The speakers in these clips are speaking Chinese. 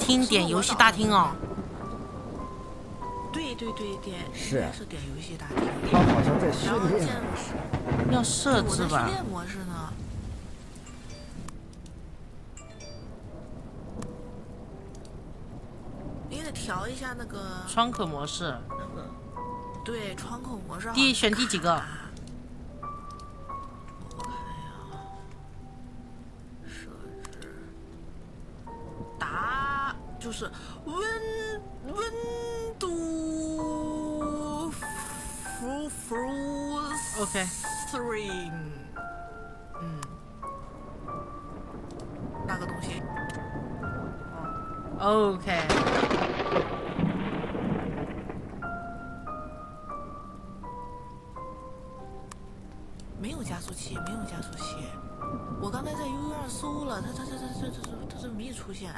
厅点游戏大厅哦。 对，点是点游戏大厅。 他好像在训练。 要设置吧？ 训练模式呢？你得调一下那个窗口模式。 对，窗口模式。 选第几个？ 我看呀，设置答就是温度 OK。 Three， 那个东西。 OK。 没有加速器，没有加速器。我刚才在 UU 上搜了，它这没出现。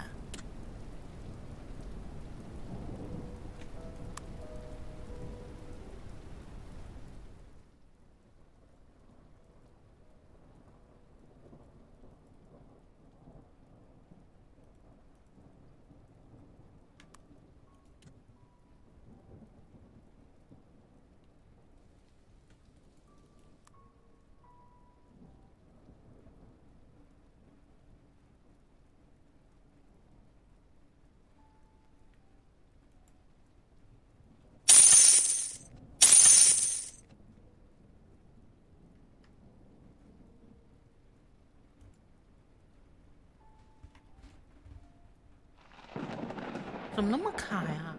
怎么那么卡呀？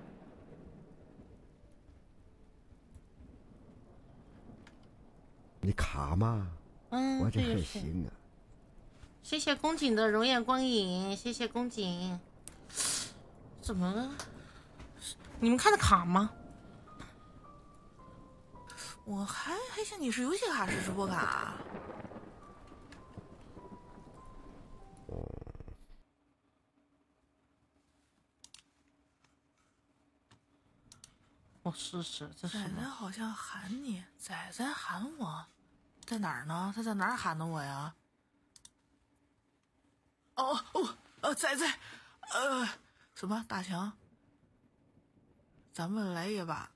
你卡吗？我这还行啊。 谢谢宫颈的容颜光影，谢谢宫颈。怎么了？你们看的卡吗？ 我还想你是游戏卡是直播卡。 我试试，这是什么？ 仔仔好像喊你，仔仔喊我，在哪儿呢？他在哪儿喊的我呀？仔仔，什么大强？咱们来一把。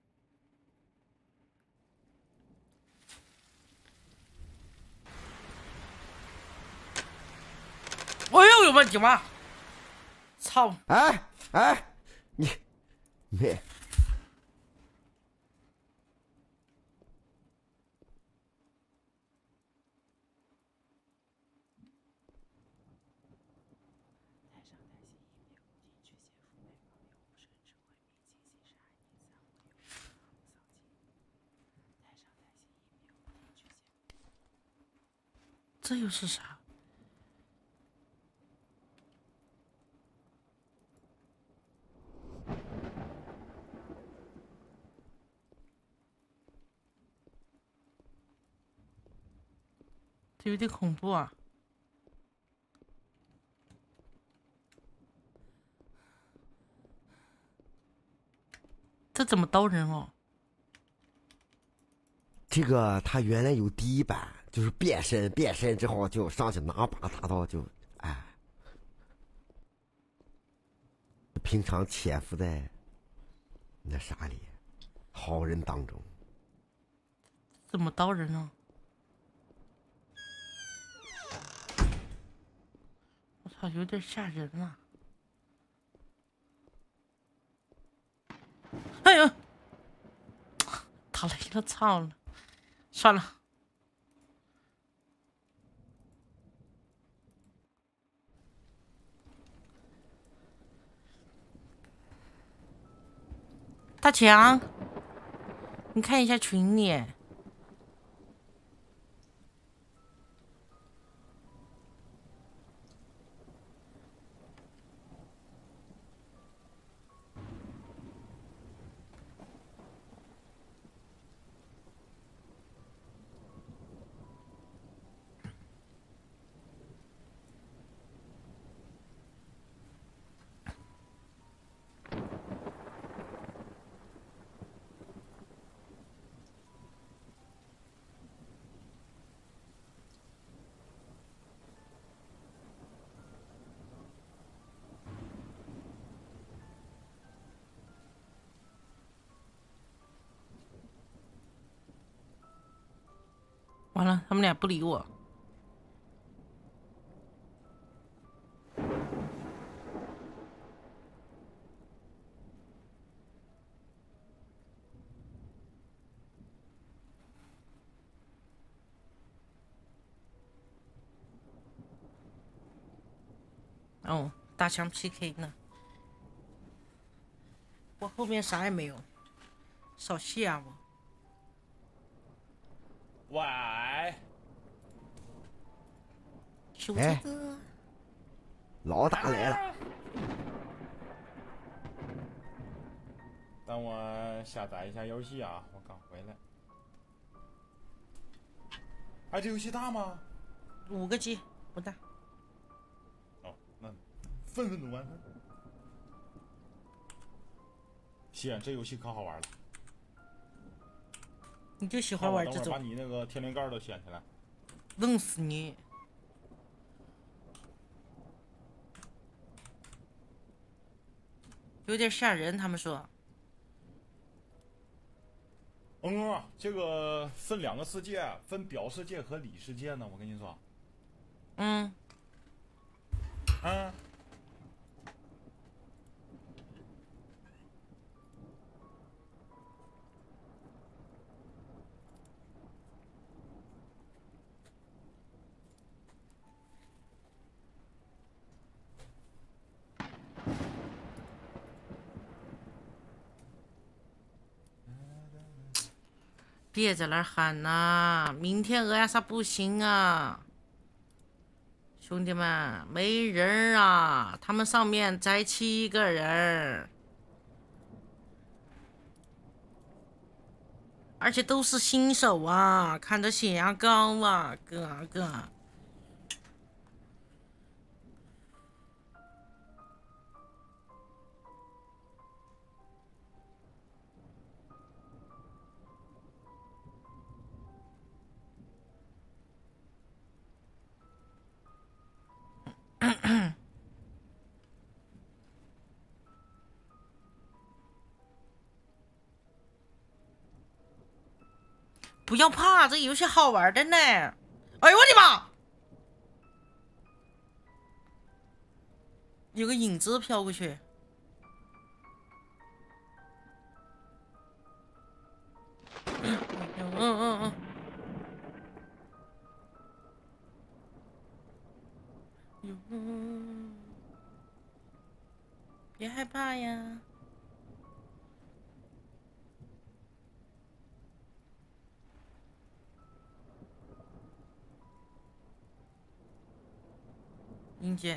我又有问题吗？操！ 你没。 这又是啥？这有点恐怖啊！这怎么刀人哦？ 这个他原来有第一版，就是变身之后就上去拿把大刀就平常潜伏在那啥里，好人当中。 怎么刀人呢？我操，有点吓人啊！哎呦，打雷了，操了！算了。大强，你看一下群里。 完了，他们俩不理我。哦，大枪 PK 呢？我后面啥也没有，少吓我。 喂， 熊仔哥， 老大来了。 等我下载一下游戏啊，我刚回来。哎，这游戏大吗 5个 G 不大。 哦，那分分钟完分。行，这游戏可好玩了。 你就喜欢玩这等会儿把种， 你那个天灵盖都掀起来。 弄死你！有点吓人，他们说。 这个分2个世界，分表世界和里世界呢。我跟你说， 嗯，别在那儿喊呐！明天饿呀啥不行啊！兄弟们，没人啊！他们上面才7个人，而且都是新手啊，看着血压高啊，哥。不要怕，这游戏好玩的呢！哎呦我的妈！有个影子飘过去。嗯。别害怕呀。硬件。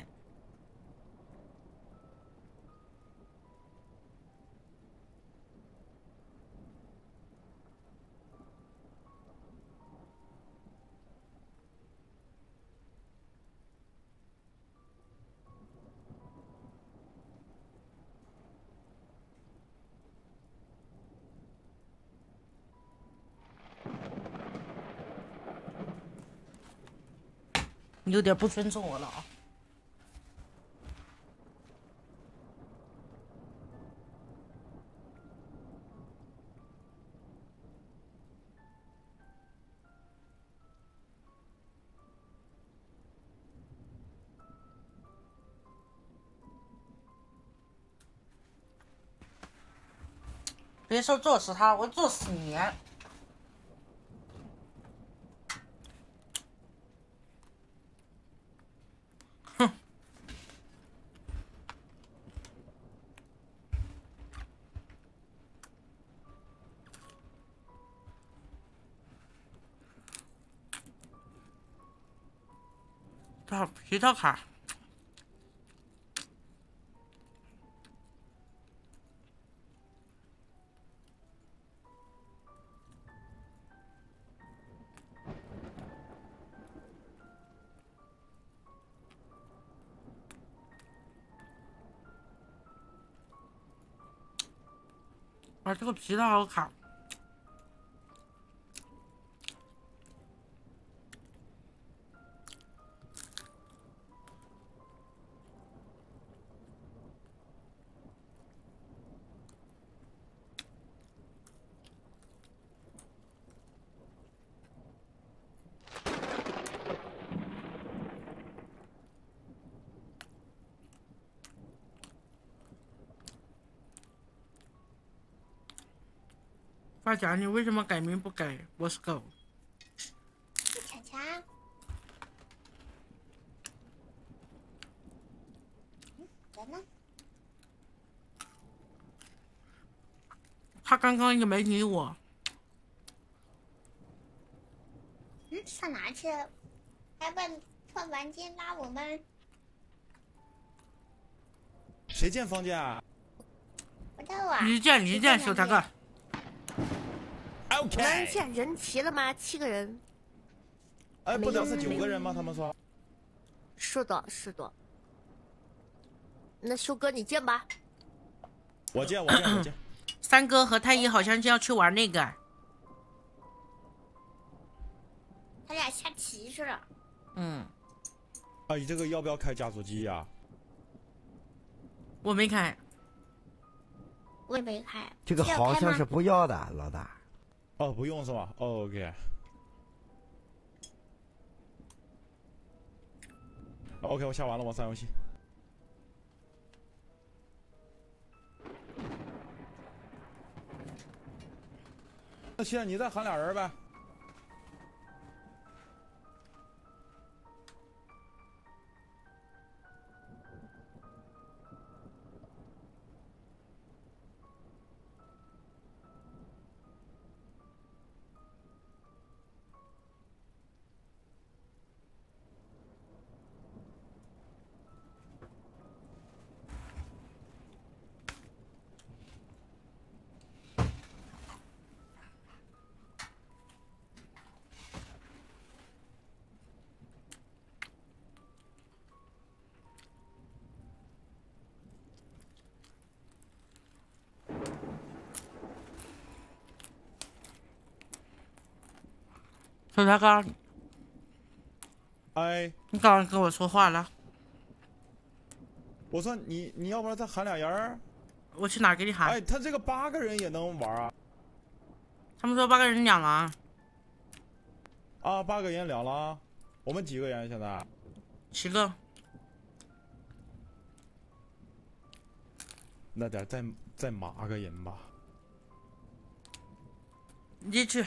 你有点不尊重我了啊！别说做死他，我做死你！哼！这皮套卡。啊，这个皮套好卡。 大家，你为什么改名不改？我是狗。 强强，人呢？ 他刚刚也没理我。 上哪去了？还问换房间拉我们？ 谁建房间啊？ 不知道啊。 离间，小大哥。 我们现在人齐了吗？7个人。 哎，不得是9个人吗？他们说。 是的，是的。那修哥你建吧。 我建。 三哥和太医好像就要去玩那个。 他俩下棋去了。 啊，你这个要不要开加速机呀？ 我没开。 我也没开。 这个好像是不要的，老大。 哦，不用是吧？OK。OK， 我下完了，我上游戏。那现在你再喊俩人呗。 小大哥， 哎， 你刚刚跟我说话了。 我说你要不然再喊俩人？ 我去哪给你喊？ 哎，他这个8个人也能玩啊？ 他们说8个人2了。 啊，8个人2了。我们几个人现在 ？7个。 那得再码个人吧。 你去。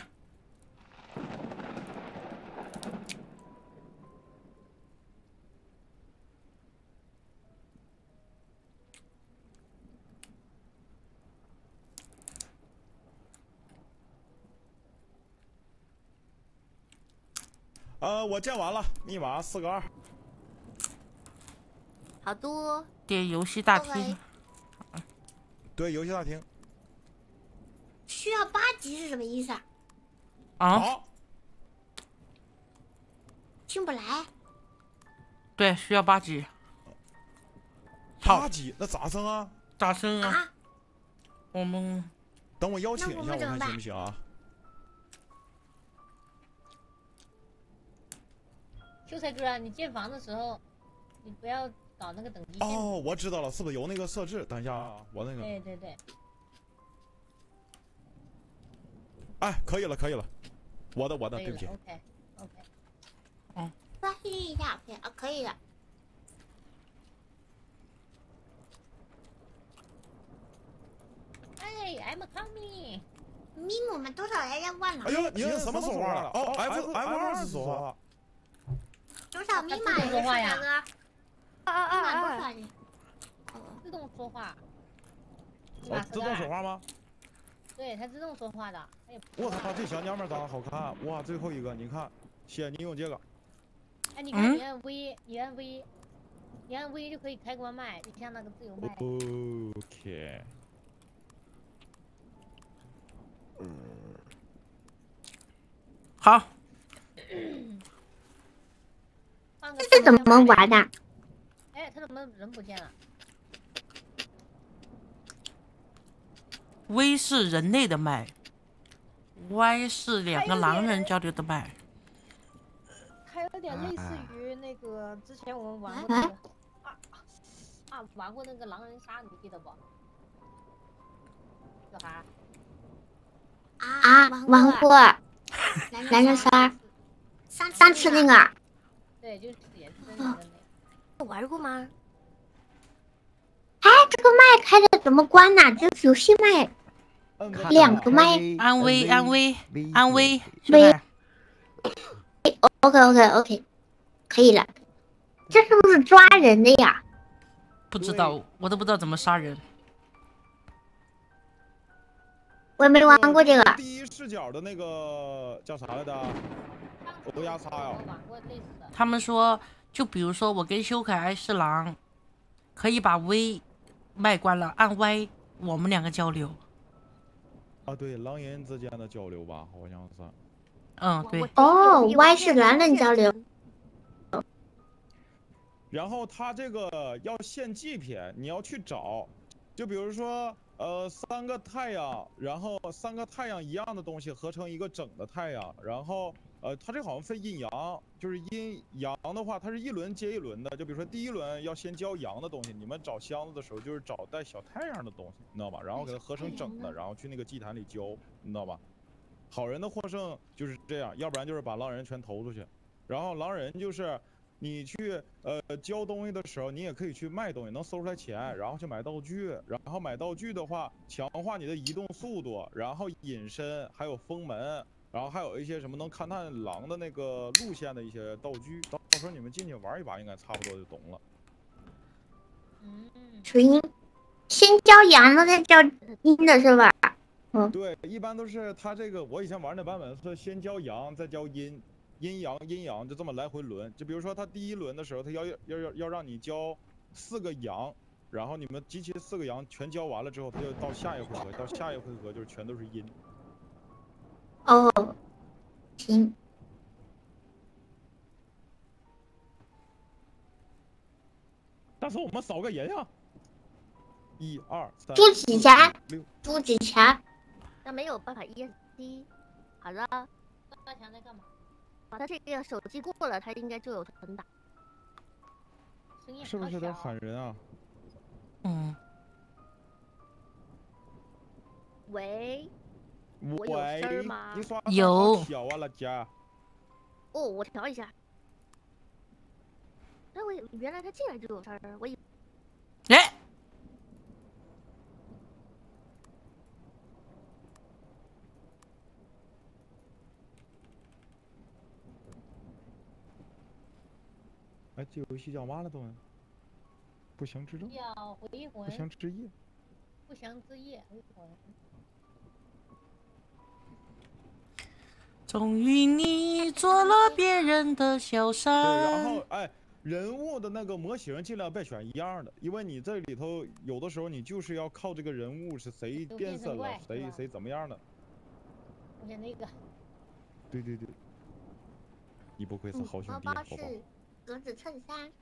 我建完了，密码4个2。 好多。 点游戏大厅。 对，游戏大厅。 需要8级是什么意思啊？ 好。 进不来。 对，需要8级。 8级，那咋升啊？ 咋升啊？我们等我邀请一下，我看行不行啊？ 秀才哥，你建房的时候，你不要搞那个等级线。 哦，我知道了，是不是有那个设置？等一下啊，我那个。 对。 哎，可以了。我的，对不起。 OK。 刷新一下，可以了。 哎 ，I'm coming。 密码我们多少来着？忘了。 哎呦，你是什么说话了？哦 ，F2是说话。 多少密码说话呀？ 密码多少？ 自动说话。 自动说话吗？ 对，它自动说话的。 我操，这小娘们长得好看！哇，最后一个，你看，谢谢你用这个。 哎，你看，你按 V，你按 V 就可以开关麦，就像那个自由麦。 OK。 好。 这是怎么玩的？ 哎，他怎么人不见了 ？V 是人类的麦 ，Y 是2个狼人交流的麦。 它有点类似于那个之前我们玩过那个玩过那个狼人杀，你记得不？小孩。 玩过。狼人杀。上次那个。 对，就是也是真人的那个。 有玩过吗？ 哎，这个麦开的怎么关呢？这是游戏麦。 两个麦。 安慰安慰安慰， 喂兄弟， OK，可以了。这是不是抓人的呀？ 不知道，我都不知道怎么杀人。 我也没玩过这个。 第一视角的那个叫啥来着？欧亚莎呀。 他们说，就比如说我跟修可爱是狼，可以把 V 麦关了，按 Y 我们两个交流。 啊，对，狼人之间的交流吧，好像是。 嗯，对。 哦，Y 是狼人交流。 然后它这个要献祭品，你要去找，就比如说3个太阳，然后3个太阳一样的东西合成一个整的太阳，然后它这好像分阴阳，就是阴阳的话，它是一轮接一轮的，就比如说第一轮要先交阳的东西，你们找箱子的时候就是找带小太阳的东西，你知道吧？然后给它合成整的，然后去那个祭坛里交，你知道吧？好人的获胜就是这样，要不然就是把狼人全投出去，然后狼人就是。你去交东西的时候，你也可以去卖东西，能搜出来钱，然后去买道具，然后买道具的话，强化你的移动速度，然后隐身，还有封门，然后还有一些什么能勘探狼的那个路线的一些道具，到时候你们进去玩一把，应该差不多就懂了。 属阴，先交阳的，再交阴的是吧？ 对，一般都是他这个，我以前玩那版本是先交阳，再交阴。阴阳就这么来回轮，就比如说他第一轮的时候，他要让你交4个阳，然后你们集齐4个阳全交完了之后，他就到下一回合，到下一回合就是全都是阴。 哦，行。 但是我们扫个人呀，1、2、3。 朱启霞，朱启霞， 那没有办法 ESD。好了， 大强在干嘛？ 把他这个手机过了，他应该就有存档。 是不是得喊人啊？ 嗯。 喂，我有声儿吗？ 你刷有。 调啊，老家。 哦，我调一下。那我原来他进来就有声儿，我以。 哎。 哎，这游戏叫嘛了都？不祥之证。 叫回魂。 不祥之夜。 不祥之夜，回魂。 终于你做了别人的小三。 对，然后哎，人物的那个模型尽量别选一样的，因为你这里头有的时候你就是要靠这个人物是谁变身了，谁怎么样的。 我选那个。 对。你不愧是好兄弟， 包包是格子衬衫。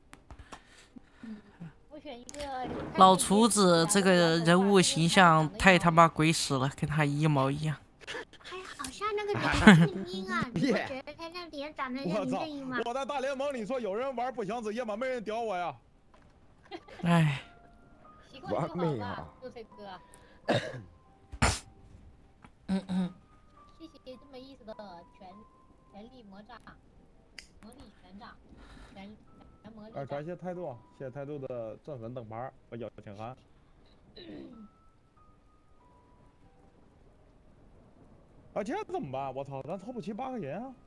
我选一个。 老厨子这个人物形象太他妈鬼使了，跟他一毛一样。 还好像那个人是英啊，你不觉得他那脸长得像林正英吗？ 我在大联盟里说有人玩不祥之夜吗？没人屌我呀。 哎。 完美啊，陆飞哥。谢谢这么意思的全力魔杖，魔力全杖，全魔力。 感谢态度，谢谢态度的正狠灯牌和邀请函。啊，这怎么办？我操，咱凑不齐8个人啊！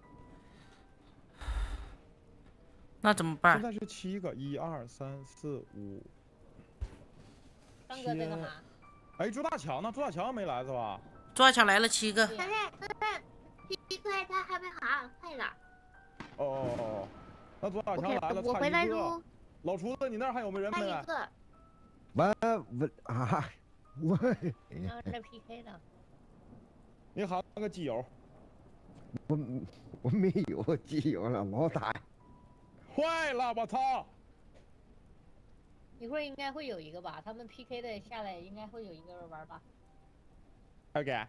那怎么办？ 现在是7个，1、2、3、4、5。 张哥在干嘛？ 哎，朱大强呢？朱大强没来是吧？ 朱大强来了7个。 皮快他还没好，快了。 哦，那朱大强来了， 我回来喽。 老厨子，你那儿还有没有人没来？ 我啊，我。 然后在 PK 呢。 你喊个基友。 我没有基友了，老打。 坏了，我操！ 一会儿应该会有一个吧，他们 PK 的下来应该会有一个人玩吧。 OK。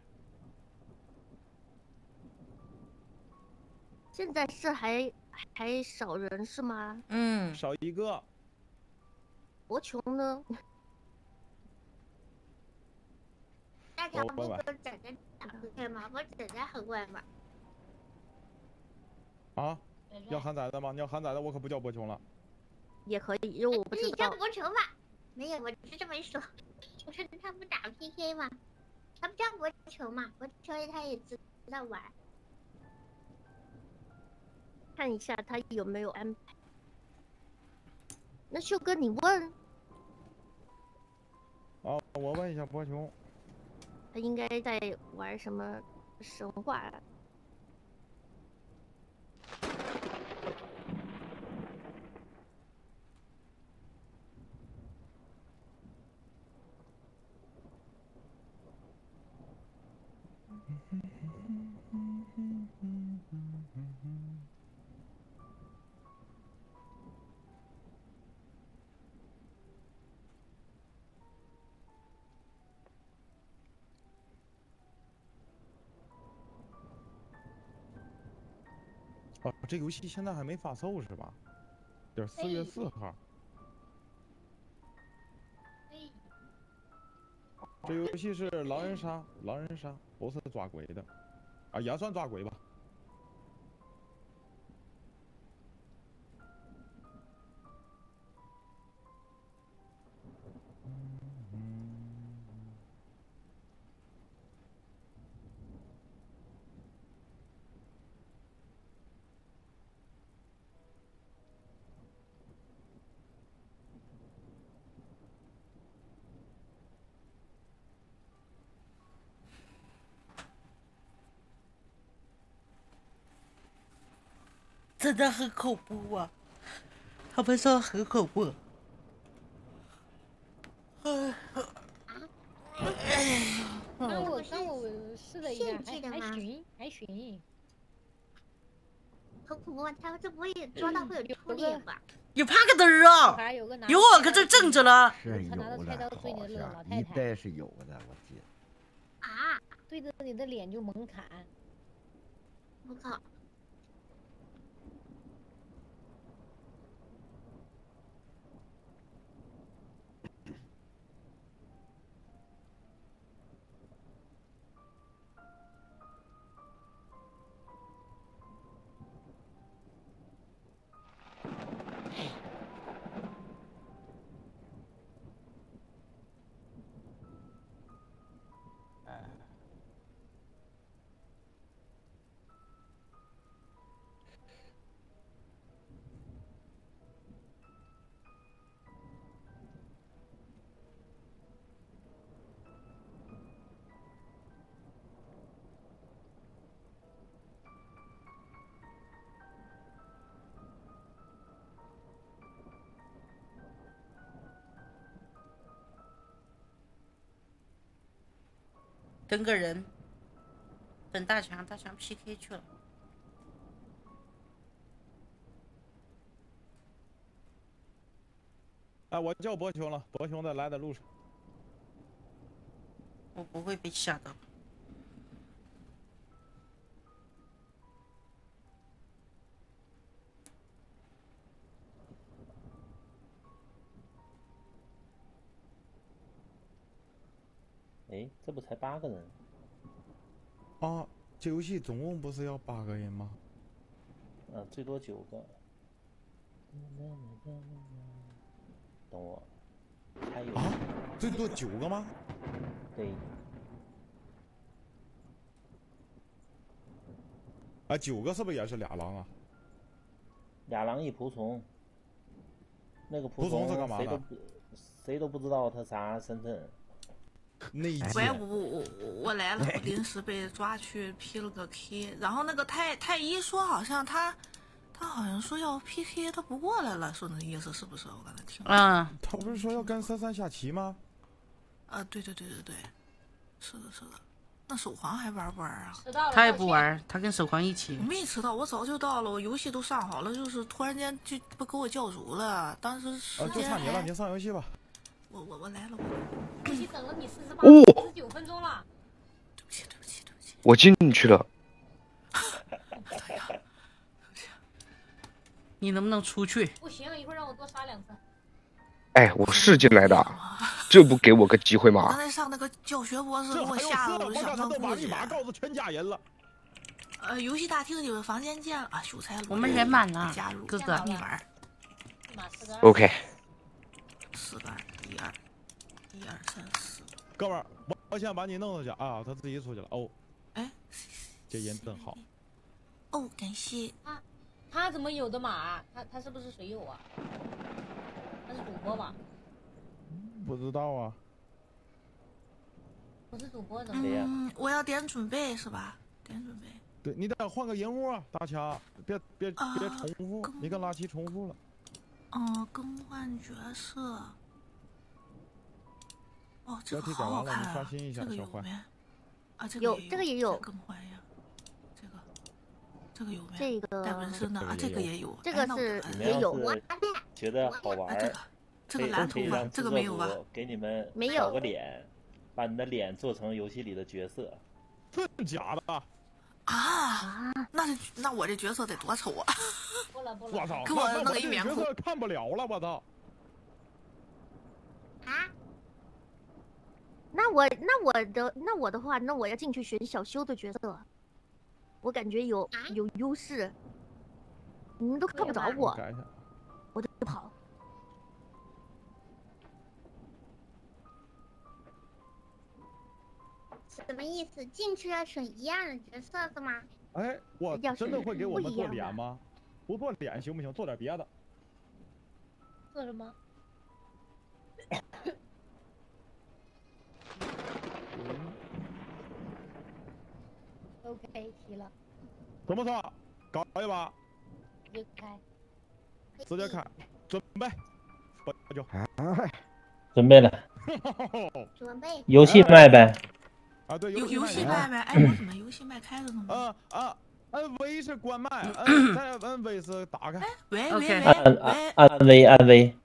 现在是还少人是吗？ 少1个。 我穷呢。大条不说整的打不开吗？我整的很怪嘛。 啊？要喊崽子吗？你要喊崽子，我可不叫波穷了。 也可以，因为我不知道。 你叫波穷吧？没有，我是这么说。我说他不打 PK 吗？ 他不叫国球嘛，国球他也知道玩。 看一下他有没有安排。那秀哥你问， 啊，我问一下波琼， 他应该在玩什么神话？ 哦，这游戏现在还没发售是吧？就是4月4号。这游戏是狼人杀，狼人杀不是抓鬼的，啊，也算抓鬼吧。 真的很恐怖啊！他们说很恐怖。 刚我试了一下，还行。 很恐怖，他这不会抓到会有突脸吧？ 你怕个嘚儿啊！有我搁这正着了。 是有的，好像一代是有的，我记得。 啊！ 对着你的脸就猛砍。 我靠！ 等个人，等大强 PK 去了。 哎，我叫博琼了，博琼在来的路上。 我不会被吓到。 哎，这不才8个人？ 啊，这游戏总共不是要8个人吗？ 最多9个。等我，还有啊，最多9个吗？ 对。 啊，9个是不是也是俩狼啊？ 俩狼一仆从。那个仆从是干嘛的？ 谁都不知道他啥身份。 喂，我来了，我临时被抓去 P 了个 K， 然后那个太医说好像他好像说要 PK， 他不过来了，说那意思是不是？我刚才听。 嗯。 他不是说要跟33下棋吗？ 对，是的。那手环还玩不玩啊？ 他也不玩，他跟手环一起。 我没迟到，我早就到了，我游戏都上好了，就是突然间就不给我叫住了，当时时间就差你了，你上游戏吧。 我来了， 我已经等了你49分钟了。 对不起， 我进去了。 你能不能出去？ 不行，一会儿让我多杀2次。 哎，我是进来的，这不给我个机会吗？ 刚才上那个教学博士，给我吓得我就想上把密码告诉全家人了。 游戏大厅里有房间见了啊，秀才我们人满了， 加入哥哥你玩。 OK。 4个2，1、2、3、4。 哥们儿， 我先把你弄出去啊，他自己出去了。哦， 哎， 这人真好。 哦，感谢。 他怎么有的马？他是不是水友啊？他是主播吧？ 不知道啊。 不是主播怎么？ 我要点准备是吧？点准备。 对你得换个人物啊，大强，别重复，你跟拉奇重复了。 更换角色。哦，这个标题改完了， 好好看啊！ 你刷新一下， 这个有小坏。 没？啊，这有，这个也有。 更换呀，这个有没？ 这个带纹身的啊，这个也有。 这个是也有。 觉得好玩， 这个蓝头发，这个没有吧？ 给你们没有扫个脸，把你的脸做成游戏里的角色。 真假的？ 啊，那我这角色得多丑啊！ 我操， 给我弄一棉裤， 看不了了，我操！ 啊？ 那我的话，那我要进去选小修的角色，我感觉有优势，你们都看不着我，我得跑。 什么意思？进去要选一样的角色是吗？ 哎，我真的会给我们做脸吗？不做脸行不行？做点别的。 做什么？OK， 齐了。 怎么说？搞一把。 直接开。 直接开，准备。我就。 准备了。 准备。 游戏麦呗。 啊，对， 游戏麦呗。哎，我怎么游戏麦开着呢吗？ 按 V 是关麦，再按 V 是打开。 喂， 按 V。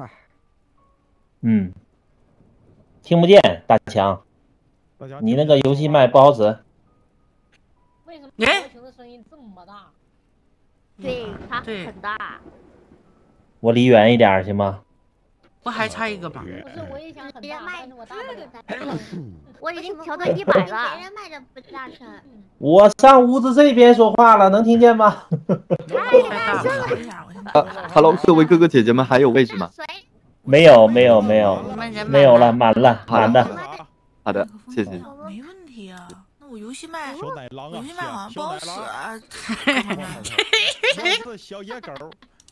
听不见，大强。你那个游戏麦不好使。 为什么高雄的声音这么大？ 对，它很大。 我离远一点行吗？ 我还差一个吧。 不是，我也想很大，但是我大不了。 我已经调到100了。 别人麦的不大声。 我上屋子这边说话了，能听见吗？ 太大声了。 Hello， 各位哥哥姐姐们，还有位置吗？ 没有了，满了。 好的，谢谢。 没问题啊，那我游戏麦， 小奶狼啊， 游戏麦好像不好使啊。 是小野狗。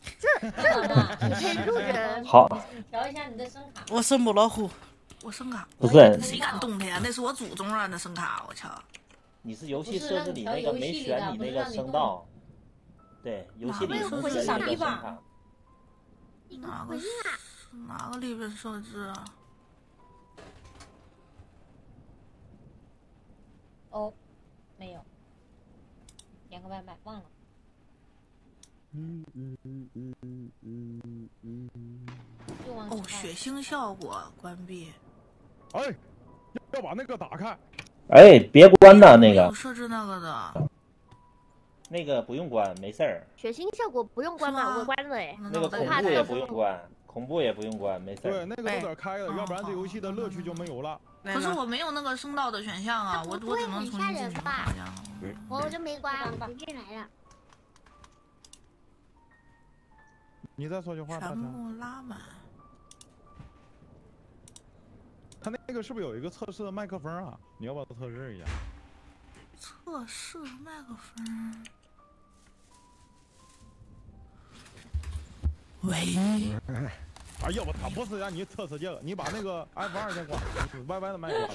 好， 你调一下你的声卡。 我是母老虎。 我声卡不是谁敢动它呀？那是我祖宗啊，那声卡，我操！ 你是游戏设置里那个没选你那个声道，对，游戏里是选你的声卡。 哪个里边设置啊？ 哦，没有，点个外卖忘了。 哦，血腥效果关闭。 哎，要把那个打开。 哎，别关呐，那个。 设置那个的。 那个不用关，没事儿。 血腥效果不用关吧？我关了哎。 那个恐怖也不用关，恐怖也不用关，没事儿。 对，那个都得开了，要不然这游戏的乐趣就没有了。 可是我没有那个声道的选项啊，我只能重新进去吧。 我就没关，我就进来了。 你再说句话，大全部拉满。 他那个是不是有一个测试的麦克风啊？你要不要测试一下？ 测试麦克风。喂。 哎呀，我操！不是让你测试这个，你把那个 F2先关，YY 的麦关了。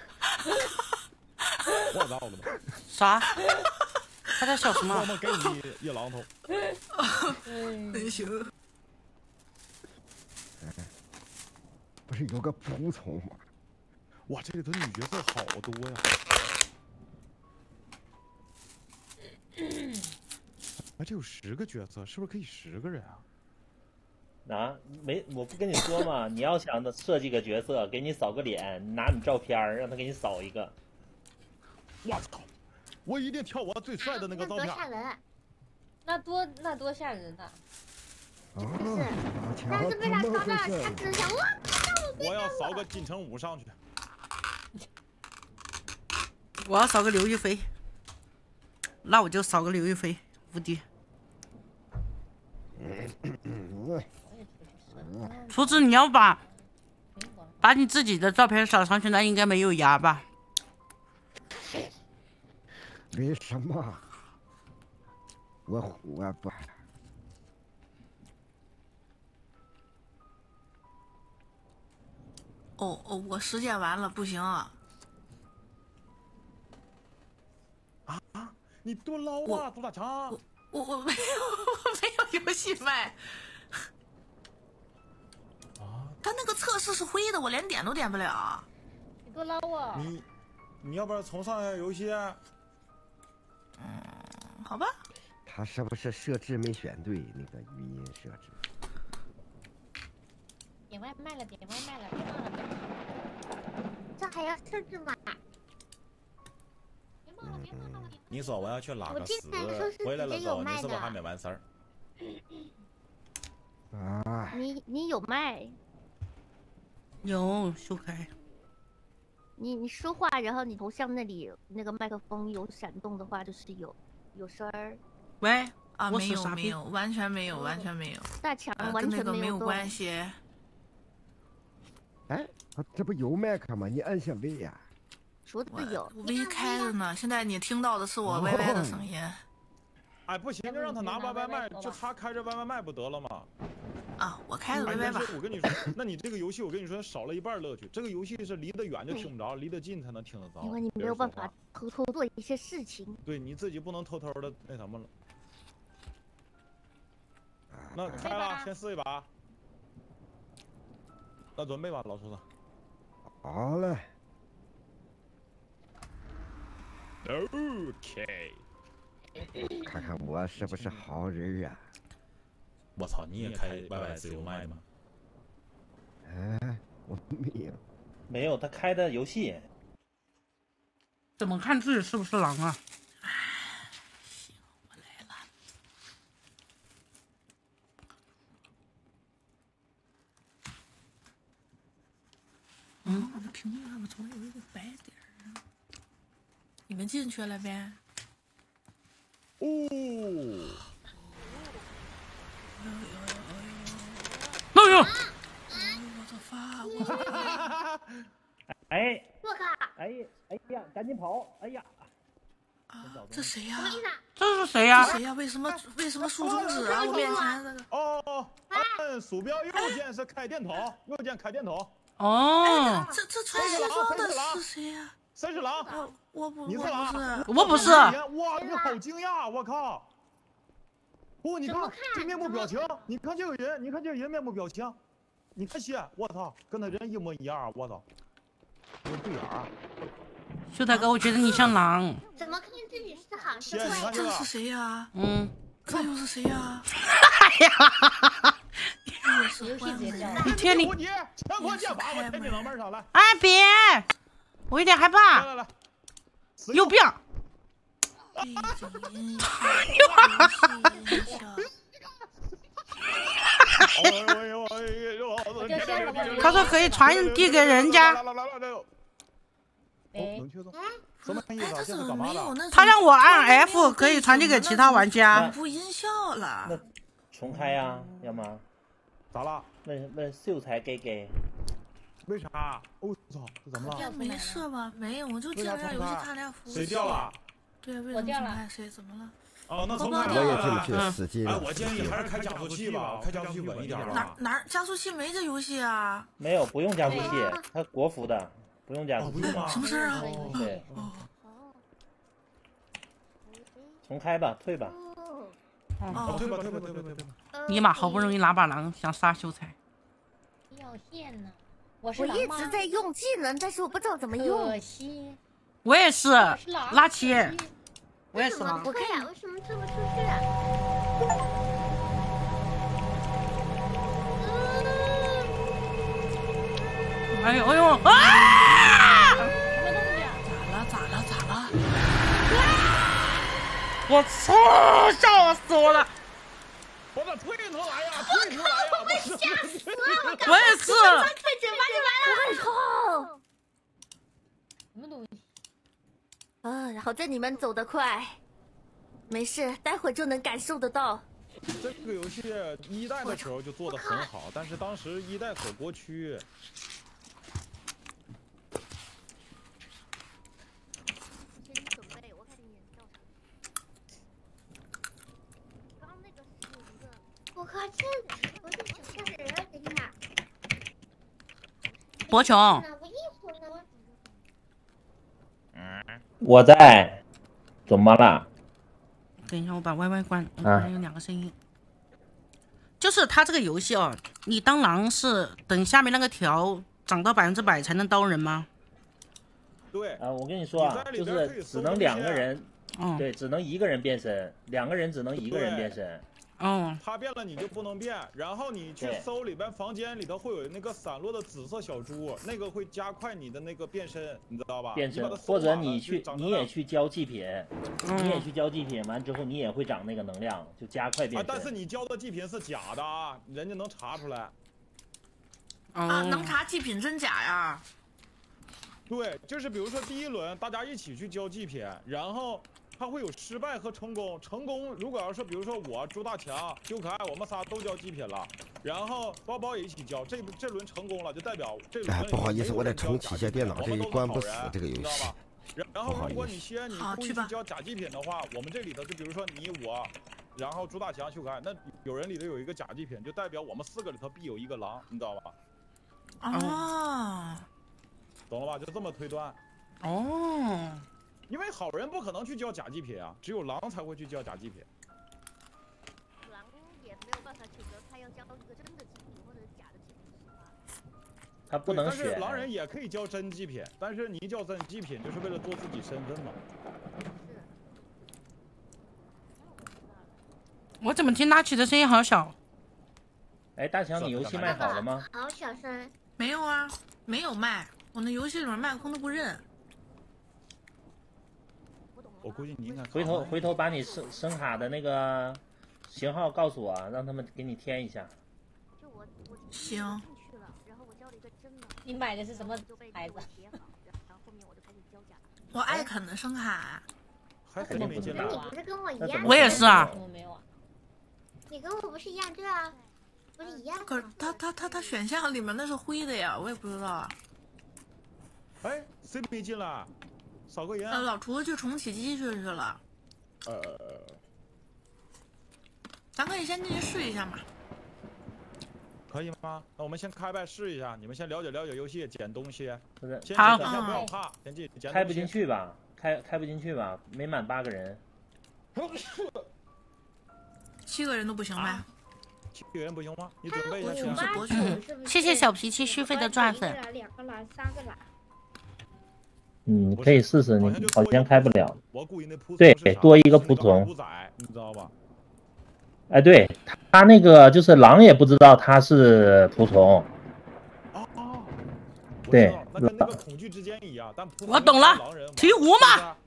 我操了吧？ 啥？他在笑什么？ 我们给你一榔头。 真行。 不是有个仆从吗？ 哇，这里头女角色好多呀！哎，这有10个角色，是不是可以10个人啊？ 我不跟你说吗？你要想设计个角色，给你扫个脸，拿你照片让他给你扫一个。 我操！我一定挑我最帅的那个照片。 多吓人！ 那多吓人呐！ 不是，但是被他烧到，他只想我要扫个金城武上去。 我要扫个刘亦菲，那我就扫个刘亦菲，无敌。厨子，你要把把你自己的照片扫上去，那应该没有牙吧？ 为什么？我不。 哦，我时间完了，不行啊！ 啊！你多捞啊，多大强！ 我没有游戏卖。 啊！ 他那个测试是灰的，我连点都点不了。 你多捞啊！ 你要不然重上下游戏？ 好吧。 他是不是设置没选对那个语音设置？ 点外卖了，别忘了。 这还要设置吗？ 你说我要去拉个屎，回来了之后你是不是还没完事儿？ 啊！ 你有麦？ 有修开。 你说话，然后你头像那里那个麦克风有闪动的话，就是有声儿。 喂啊，没有，完全没有。 大强完全跟那个没有动关系。 哎，这不有麦克吗？你按下 V 呀。 说的有 ，V 开着呢。现在你听到的是我 YY 的声音。 哎，不行，就让他拿 YY 麦，就他开着 YY 麦不得了吗？ 啊，我开着 YY 吧。 我跟你说，那你这个游戏，我跟你说少了一半乐趣。这个游戏是离得远就听不着，离得近才能听得着。 因为你没有办法偷偷做一些事情。 对，你自己不能偷偷的那什么了。那开了，先试一把。那准备吧，老叔子。 好嘞。 OK。 看看我是不是好人啊？ 我操，你也开 YY 自由麦吗？ 哎，我没有。 没有，他开的游戏。 怎么看自己是不是狼啊？ 行，我来了。我的屏幕上怎么有一个白点儿啊？你们进去了呗？ 哦。 哎呦！ 我的发！ 哎！ 我靠！ 哎呀，赶紧跑！哎呀！ 这谁呀？ 这是谁呀？ 谁呀？为什么竖中指啊？我面前这个。 哦，按鼠标右键是开电筒，右键开电筒。 哦。 这穿西装的是谁呀？ 谁是狼？ 你是狼？ 我不是。 哇，你好惊讶！我靠！不，你看这面部表情，你看这个人面部表情，你看血，我操，跟他人一模一样，我操，有对眼儿。 秀才哥，我觉得你像狼。 怎么看自己是好人？ 这是谁呀？这又是谁呀？ 哎呀！ 游戏直接掉了。 你天你！ 乾坤剑法，我天你老妹儿上来！ 哎别！我有点害怕。 来， 有病！他说可以传递给人家。 什么意思？这是干嘛的？ 他让我按 F 可以传递给其他玩家。 不音效了。 那重开呀，要么咋了？ 问秀才给。 为啥？我操，这怎么了？ 没事吧？没有，我就进来让游戏看点服务。 谁掉了？ 对，为什么重开？谁怎么了？ 哦，那重开我也进不去，死机了。 哎，我建议还是开加速器吧，开加速器稳一点吧。 哪加速器没这游戏啊？ 没有，不用加速器，它国服的，不用加速器。 不用吗？ 什么事啊？ 对。重开吧，退吧。 退吧。 尼玛，好不容易拿把狼，想杀秀才。 要线呢。 我一直在用技能，但是我不知道怎么用。 可惜。 我也是，拉齐。我也是狼。 不看呀？为什么退不出去啊？ 哎呦啊！ 咋了？ 我操！笑死我了！ 我咋退出来呀？我被吓死了！ 我也是。 退嘴巴就完了。我靠！ 什么东西？ 好在你们走得快，没事，待会就能感受得到。 这个游戏一代的时候就做得很好，但是当时一代锁国区， 博琼， 我在，怎么了？ 等一下，我把 YY 关，有2个声音。就是它这个游戏哦，你当狼是等下面那个条涨到100%才能刀人吗？ 对。 我跟你说啊，就是只能2个人，对，只能1个人变身，2个人只能1个人变身。 他变了你就不能变，然后你去搜里边房间里头会有那个散落的紫色小猪，那个会加快你的那个变身，你知道吧？ 变身，或者你也去交祭品，你也去交祭品，完之后你也会长那个能量，就加快变身。 但是你交的祭品是假的啊，人家能查出来。 能查祭品真假呀？ 对，就是比如说第1轮大家一起去交祭品，然后。它会有失败和成功。成功如果要是比如说我朱大强、邱可爱，我们仨都交祭品了，然后包包也一起交，这轮成功了，就代表这轮。 不好意思，我得重启一下电脑，这关不死这个游戏。 然后如果你先你故意去交假祭品的话，我们这里头就比如说你我，然后朱大强、邱可爱，那有人里头有一个假祭品，就代表我们4个里头必有一个狼，你知道吧？懂了吧？就这么推断。因为好人不可能去交假祭品啊，只有狼才会去交假祭品。 狼也没有办法选择他要交一个真的祭品或者假的祭品。 他不能选。但是狼人也可以交真祭品，但是你交真祭品就是为了做自己身份嘛。 我怎么听拉起的声音好小？ 哎，大强，你游戏卖好了吗？ 好小声。 没有啊，没有卖，我那游戏里面麦克风都不认。 我估计你应该回头把你声卡的那个型号告诉我，让他们给你添一下。 行。 你买的是什么牌子？ 我艾肯的声卡。 还肯定没进来。 你不是跟我一样？ 我也是啊。 我没有啊。 你跟我不是一样？对啊，不是一样。 可是他选项里面那是灰的呀，我也不知道啊。 哎，谁没进来？扫个烟。 老厨子去重启机去了。咱可以先进去试一下嘛。 可以吗？那我们先开麦试一下，你们先了解了解游戏，捡东西。 好。 先不要怕，先进。 开不进去吧？开不进去吧？没满8个人。 7个人都不行呗 ？7个人不行吗？你准备一下。 谢谢小脾气续费的钻粉。 2个了，3个了。 可以试试，你好像开不了。 我故意那仆对，多一个仆从。 你知道吧？ 哎，对他那个就是狼也不知道他是仆从。对， 那跟那个恐惧之间一样，但我懂了，鹈鹕嘛。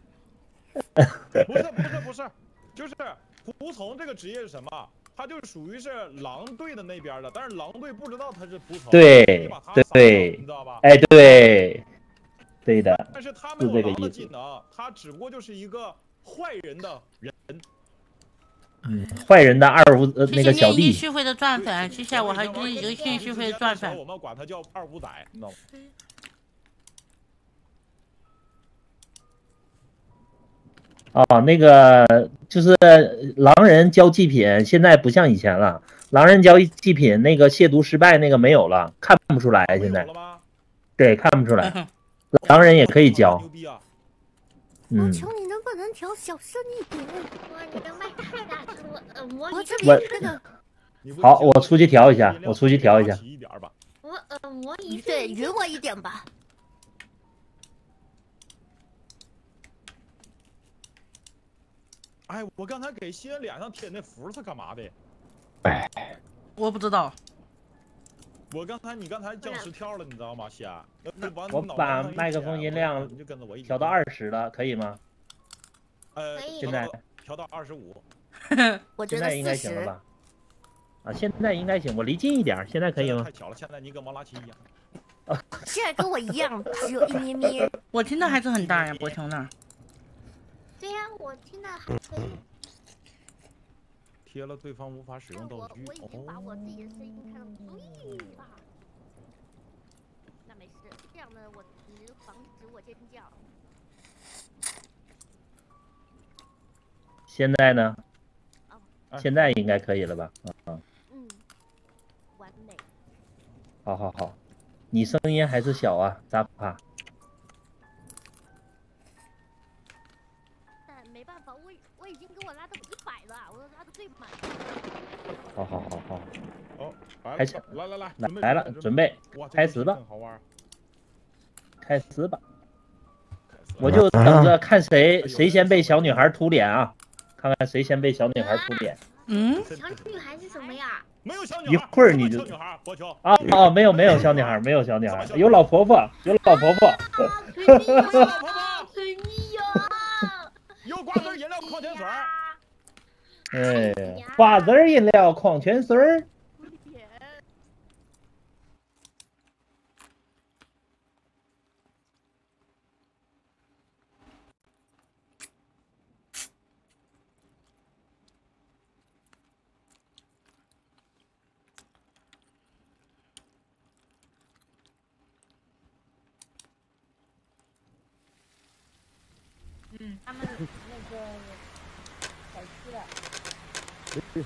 不是，就是仆从这个职业是什么？他就属于是狼队的那边的，但是狼队不知道他是仆从。 对， 你知道吧？ 哎，对。对的， 但是他没有狼的技能，他只不过就是一个坏人的人。 坏人的那个小弟。 谢谢续费的钻粉，谢谢我还给一个谢谢续费的钻粉。 我们管他叫25仔，你知道吗？那个就是狼人交祭品，现在不像以前了。狼人交祭品那个亵渎失败那个没有了，看不出来现在。对，看不出来。狼人也可以交。 我求你能不能调小声一点？ 哇，你的麦太大声了， 我这边那个。 好，我出去调一下，我出去调一下。 模拟对，匀我一点吧。 哎，我刚才给西恩脸上贴那符是干嘛的？ 哎， 我不知道。 你刚才降10跳了，你知道吗，西安？ 我把麦克风音量调到20了，可以吗？现在调到25。 我觉得现在应该行了吧？现在应该行，我离近一点，现在可以吗？ 太巧了，现在你跟王拉奇一样。 现在跟我一样，只有一咪咪。 我听的还是很大呀，博琼那。 对呀，我听的还可以。 贴了对方无法使用道具。 我已经把我自己的声音开到最大。那没事，这样呢，我只防止我尖叫。 现在呢？现在应该可以了吧？ 好好好，你声音还是小啊，咋怕？ 但没办法，我已经给我拉到100了，我拉的最满。 好好好好。 哦， 开始， 来了，准备开始吧。开始吧。我就等着看谁先被小女孩涂脸啊！看看谁先被小女孩涂脸。 小女孩是什么呀？ 没有小女孩。 一会儿你就没有小女孩，没有小女孩，有老婆婆，有老婆婆。 水蜜呀！ 有瓜子饮料、矿泉水。 哎，瓜子饮料、矿泉水。 他们那个小区的。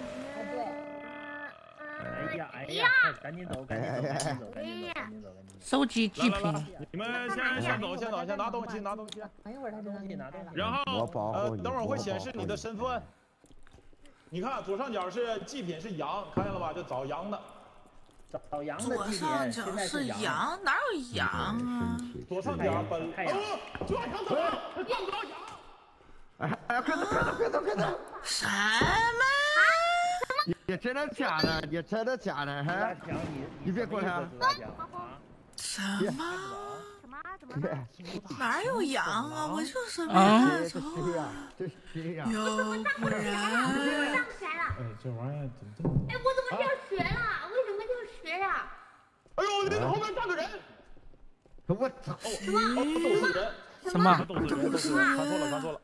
哎呀，赶紧走，赶紧走。 收集祭品。 你们先走，先拿东西。 等一会儿他就能拿东西。 然后等会儿会显示你的身份。你看左上角是祭品是羊，看见了吧？就找羊的。 找羊的祭品。 左上角是羊，哪有羊啊？ 左上角本。左上角看不着羊。哎，快走！ 什么？ 你真的假的？你真的假的？哈！你别过来啊！ 什么？哪有羊啊？我就是没看错。 要不然…… 哎，这玩意儿怎么这么…… 哎，我怎么掉血了？为什么掉血呀？ 哎呦，那个后面站个人！ 我操！ 什么？ 看错了。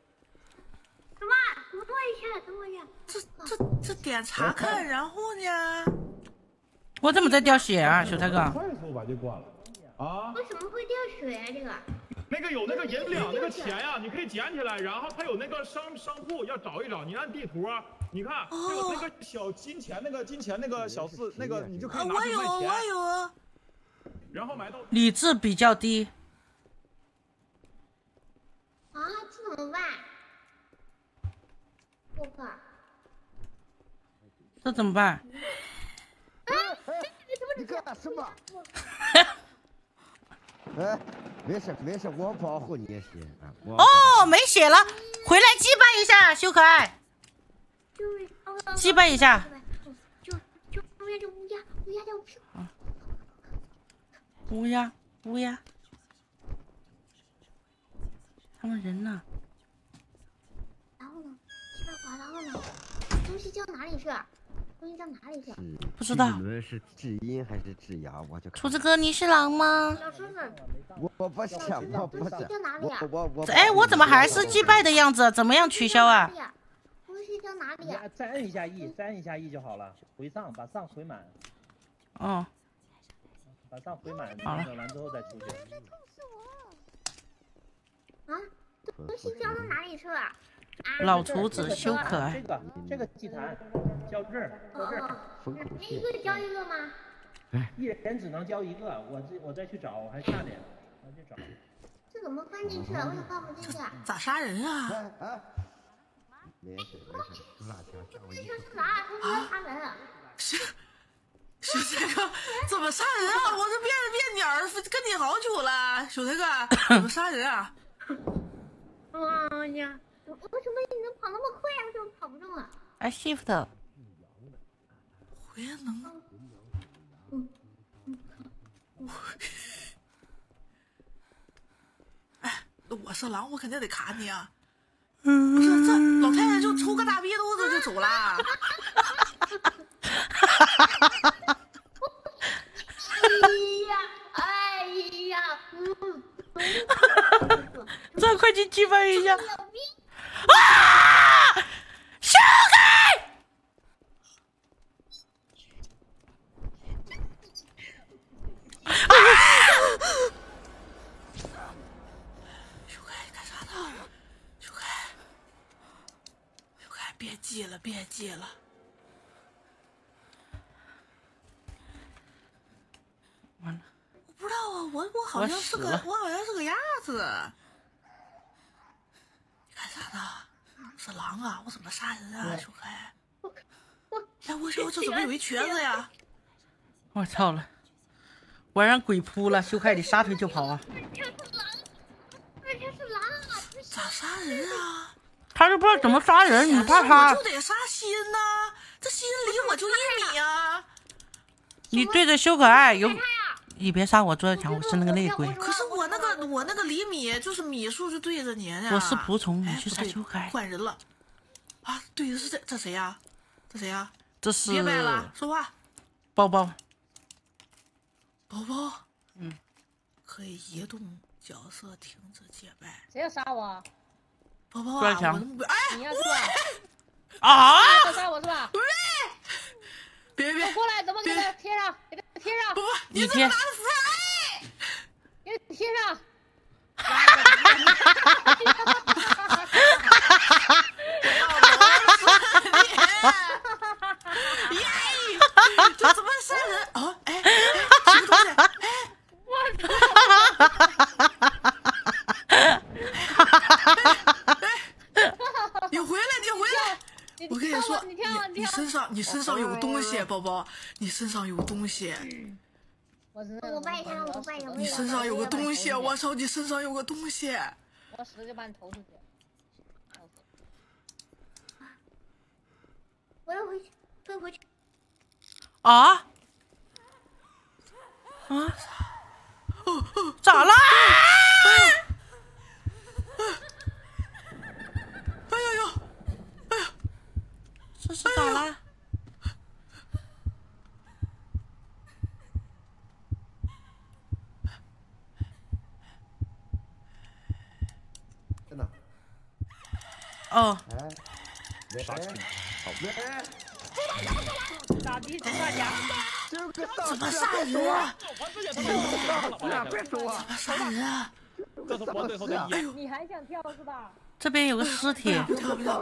等我一下。 这点查看，然后呢？ 我怎么在掉血啊，小太哥？ 快速把就关了。啊？ 为什么会掉血啊？这个？ 那个有那个银两，那个钱呀，你可以捡起来，然后它有那个商铺要找一找。你按地图啊，你看有那个小金钱，那个小四，那个你就可以拿去卖钱。 我有。 然后买到。 理智比较低。 啊，这怎么办？我靠！ 这怎么办？ 你干什么？哎，没事，我保护你行。 哦，没血了，回来击败一下，修可爱。击败一下。 就后面这乌鸦在我屁股。 乌鸦。他们人呢？ 然后呢？东西到哪里去？不知道。是至阴还是至阳？我就。 厨子哥，你是狼吗？ 小叔子， 我不是。 哎，我怎么还是击败的样子？怎么样取消啊？ 东西到哪里？ 再按一下 E 就好了。回上，把上回满。 哦。 把上回满， 好了。 完之后再出去。 啊，东西交到哪里去了？ 老厨子修可爱。 这个祭坛交这儿。 一个交一个吗？ 一人只能交一个，我再去找，我还差点，我去找。 这怎么翻进去啊？我也翻不进去。 咋杀人啊？ 没事，辣条吓我一跳。 是啥？他说杀人啊？ 是这个怎么杀人啊？我这变鸟儿跟你好久了，小太哥，怎么杀人啊？ 哎呀！为什么你能跑那么快？为什么跑不动了？ 哎 ，shift。 回能。哎，我是狼，我肯定得卡你啊！不是，这老太太就抽个大逼肚子就走了。 哎呀！ 这快去击败一下！啊！修改！ 修改干啥呢？修改，别记了。 我好像是个鸭子。你干啥呢？是狼啊！我怎么杀人啊？修开。哎，我说这怎么有一瘸子呀？ 我操了！我让鬼扑了，修开你撒腿就跑啊！ 那天是狼啊！ 咋杀人啊？ 他就不知道怎么杀人，你怕他？ 我就得杀心呐，这心离我就1米啊！ 你对着修可爱有，你别杀我，坐在墙，我是那个内鬼。 可是我那个厘米就是米数就对着你呢。 我是仆从，你去杀修可爱。 换人了啊！对的是这谁呀？这谁呀？ 这是别掰了，说话。 包包。 包包，可以移动角色停止结拜。 谁要杀我？ 包包啊！我的目标，哎， 你要是吧？ 啊！ 要杀我是吧？ 别！ 过来，怎么给他贴上？给他贴上！ 不， 你贴。 拿着符哎！ 给他贴上。 耶！这怎么杀人？哦，哎，什么东西？哎， 我操！ 你回来！我跟你说，你身上有个东西，宝宝，你身上有个东西。 我拜一下， 你身上有个东西，我操！你身上有个东西。 我使劲把你投出去。 我要回去，退回去。 啊！咋了？ 哎呦！ 这是咋了？ 真的。 哦。 杀青，好。 咋地？怎么大家？ 怎么杀人啊？ 别说啊！ 怎么杀人啊？ 这是我最后的一。 你还想跳是吧？ 这边有个尸体。 跳！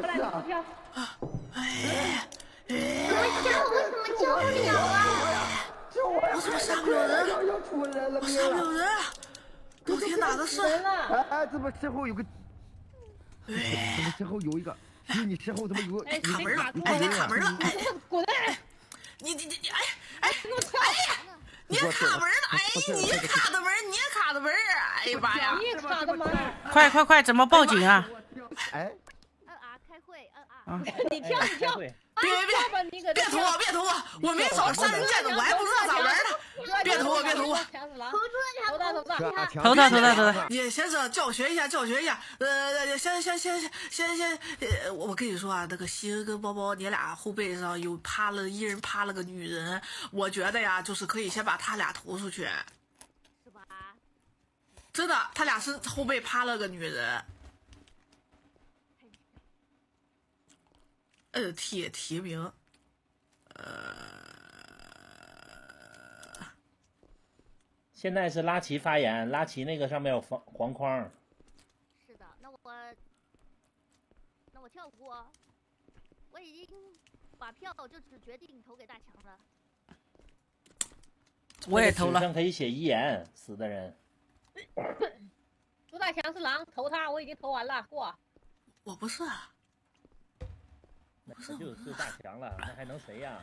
哎！ 我怎么救不了啊？ 我怎么杀不了人？我杀不了人！昨天哪的事？ 哎，怎么身后有个？怎么身后有一个？你身后怎么有个？ 哎，卡门了！哎，你卡门了！哎， 滚！ 你你卡门了！哎，你卡的门，你卡的门！哎呀妈呀！ 你卡的门！ 快，怎么报警啊？ 哎。 开会， 你跳！ 别投我！我没找杀人剑呢，我还不知道咋玩呢。别投我！ 投他！ 你先生教学一下。先，我跟你说啊，那个西跟包包，你俩后背上有一人趴了个女人，我觉得呀，就是可以先把他俩投出去。 是吧？ 真的，他俩是后背趴了个女人。提名， 现在是拉齐发言，拉齐那个上面有黄框。 是的，那我跳过，我已经把票就只决定投给大强了。 我也投了。 上可以写遗言，死的人。 朱大强是狼，投他，我已经投完了，过。 我不是啊。 那就是大强了，那还能谁呀？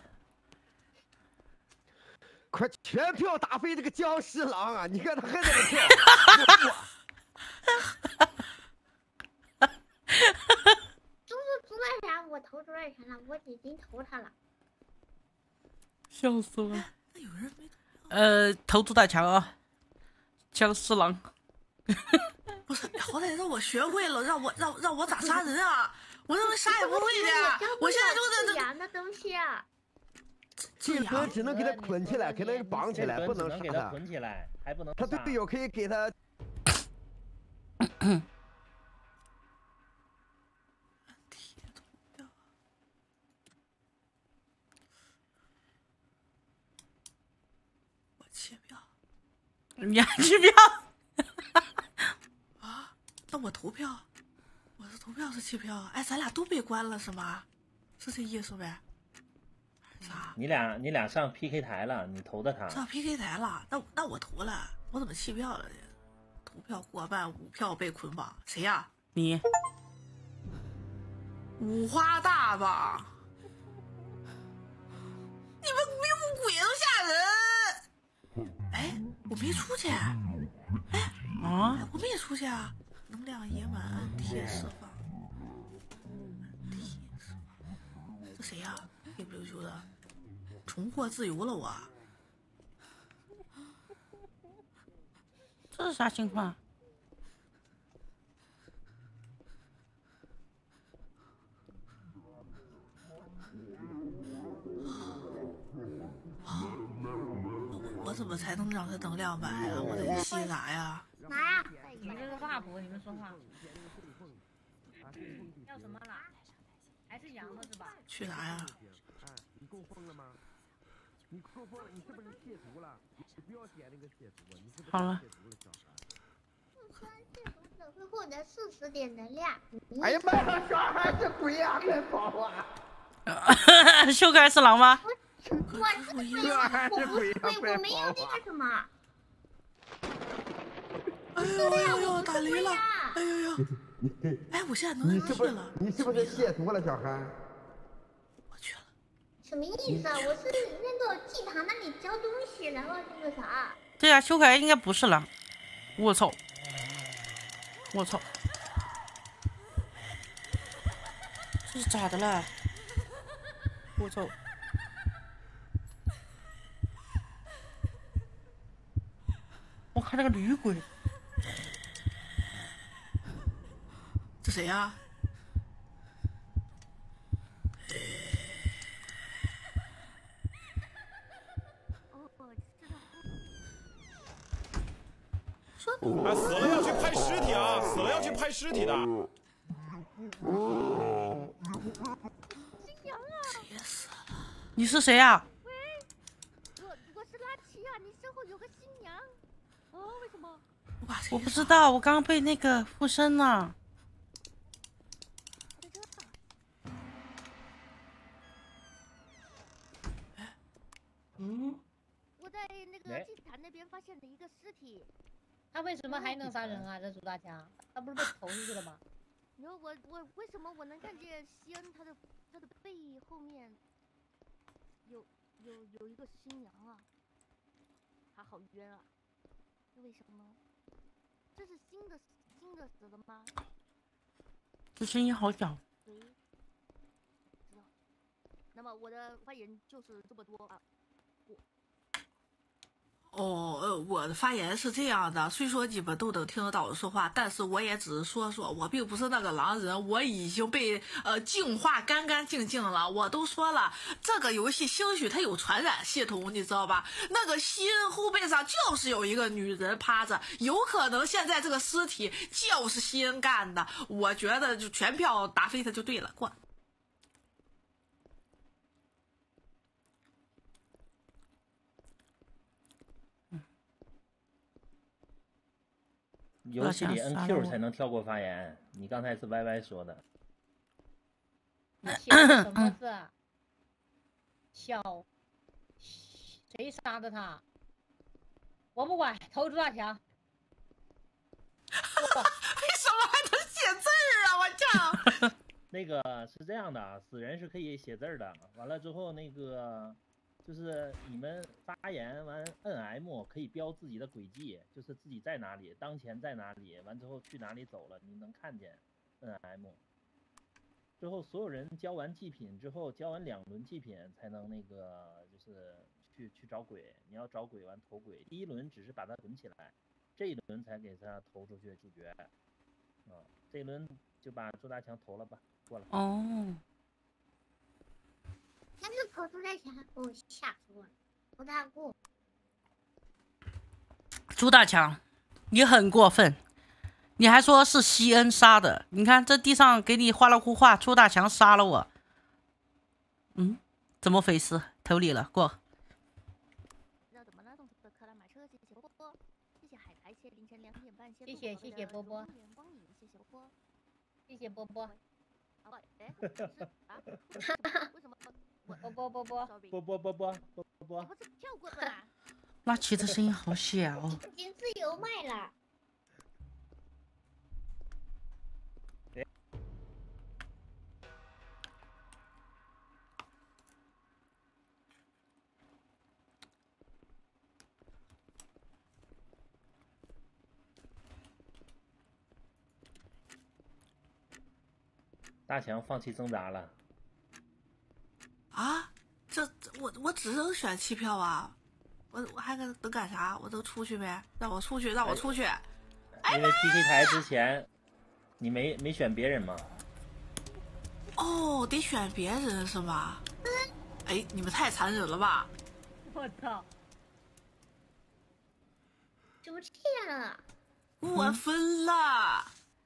快全票打飞这个僵尸狼啊！你看他还在那跳。 朱大强，我投朱大强了，我已经投他了。 笑死我了！ 那有人没投朱大强啊！僵尸狼。 不是，好歹让我学会了，让我咋杀人啊！我怎么啥也不会的？我现在就是这的东西啊。 这个只能给他捆起来，给他绑起来，不能给他捆起来，还不能。 他队友可以给他。 我弃票。 你还弃票？ 啊？那我投票？我是投票是弃票？哎，咱俩都被关了是吗？是这意思呗？啥？ 你俩上 PK 台了，你投的他。 上 PK 台了，那我投了。 我怎么弃票了呢？投票过半，5票被捆绑，谁呀？ 你。 五花大绑，你们比五鬼都吓人！哎，我没出去。哎啊，我没出去啊！能量野满，暗贴释放。这谁呀？溜不溜秋的，重获自由了我。 这是啥情况？ 我怎么才能让他能量满呀？我得吸啥呀？ 拿呀！ 你们这是大伯，你们说话。要什么啦？还是羊的是吧？ 去啥呀？ 你够疯了吗？你够疯了！你是不是亵渎了？你不要点那个亵渎，你是不是亵渎了小孩？ 虽然亵渎者会获得40点能量。 哎呀妈呀！小孩是鬼呀！快跑啊！ 修改是狼吗？ 我不是鬼，我没有那个什么。 哎呦，打雷了！哎呦！哎，我现在能上去了。 你是不是亵渎了小孩？ 我去了。 什么意思啊？我是那个祭坛那里交东西，然后那个啥。 对啊，修改应该不是狼。我操！我操！这是咋的了？我操！我看那个女鬼， 这谁呀？ 哎，死了要去拍尸体啊！死了要去拍尸体的。 新娘啊！ 谁死了？ 你是谁呀？ 喂，我是拉奇啊，你身后有个新娘。哦，为什么？ 我不知道，我刚刚被那个附身了。 我在那个祭坛那边发现了一个尸体。 他为什么还能杀人啊？这朱大强，他不是被投出去了吗？ 然后我为什么我能看见西恩他的背后面有一个新娘啊？他好冤啊！为什么？这是新的死的吗？ 这声音好小。 知道。那么我的发言就是这么多啊。 我的发言是这样的，虽说你们都能听得到我说话，但是我也只是说，我并不是那个狼人，我已经被净化干干净净了。我都说了，这个游戏兴许它有传染系统，你知道吧？那个西恩后背上就是有一个女人趴着，有可能现在这个尸体就是西恩干的。我觉得就全票打飞他就对了，过。 游戏里摁 Q 才能跳过发言，你刚才是 YY 说的。 你写的什么字？小，谁杀的他？我不管，投朱大强。 为什么还能写字啊？我操！ 那个是这样的啊，死人是可以写字的。完了之后，那个就是你们发言完摁 M 可以标自己的轨迹，就是自己在哪里，当前在哪里，完之后去哪里走了，你能看见。摁 M 之后，所有人交完祭品之后，交完2轮祭品才能那个就是去找鬼。你要找鬼完投鬼，第1轮只是把它捆起来，这一轮才给他投出去主角。这一轮就把朱大强投了吧，过了。 哦。 他是投朱大强，给我吓死我了！投大过。 朱大强，你很过分，你还说是西恩杀的。你看这地上给你画了幅画，朱大强杀了我。怎么回事？投你了，过。 谢谢波波，谢谢波波。 为什么？ 波波， 我不是跳过的啦。 拉齐的声音好小。 已经自由卖了。 大强放弃挣扎了。 啊，我只能选弃票啊！我还能干啥？我都出去呗，让我出去，让我出去。 因为 PK 台之前你没选别人吗？ 哦，得选别人是吗？哎，你们太残忍了吧！ 我操！ 怎么这样啊？ 我分了。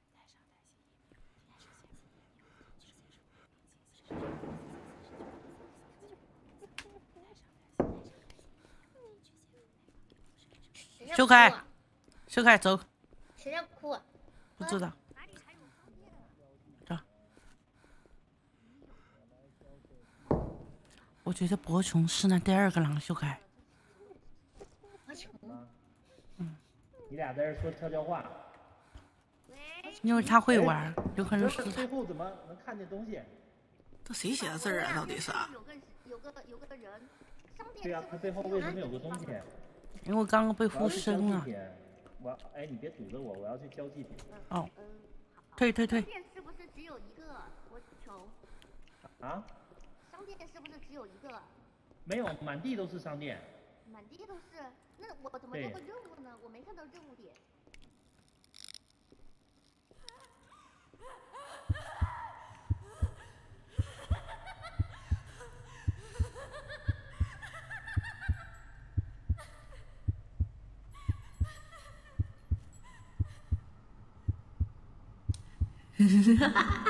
修开，修开，走。 谁在哭？ 不知道。走。我觉得博琼是那第二个狼，修开。 博琼。 你俩在这说悄悄话。 因为他会玩，有可能是。 最后怎么能看见东西？ 这谁写的字啊？到底是？ 有个人。 对啊，他背后为什么有个东西？ 因为我刚刚被附身了。 哎，你别堵着我，我要去交祭品。 哦。退。 商店是不是只有一个博琼？ 啊？ 商店是不是只有一个？ 没有，满地都是商店。 满地都是？那我怎么做个任务呢？我没看到任务点。 哈哈哈！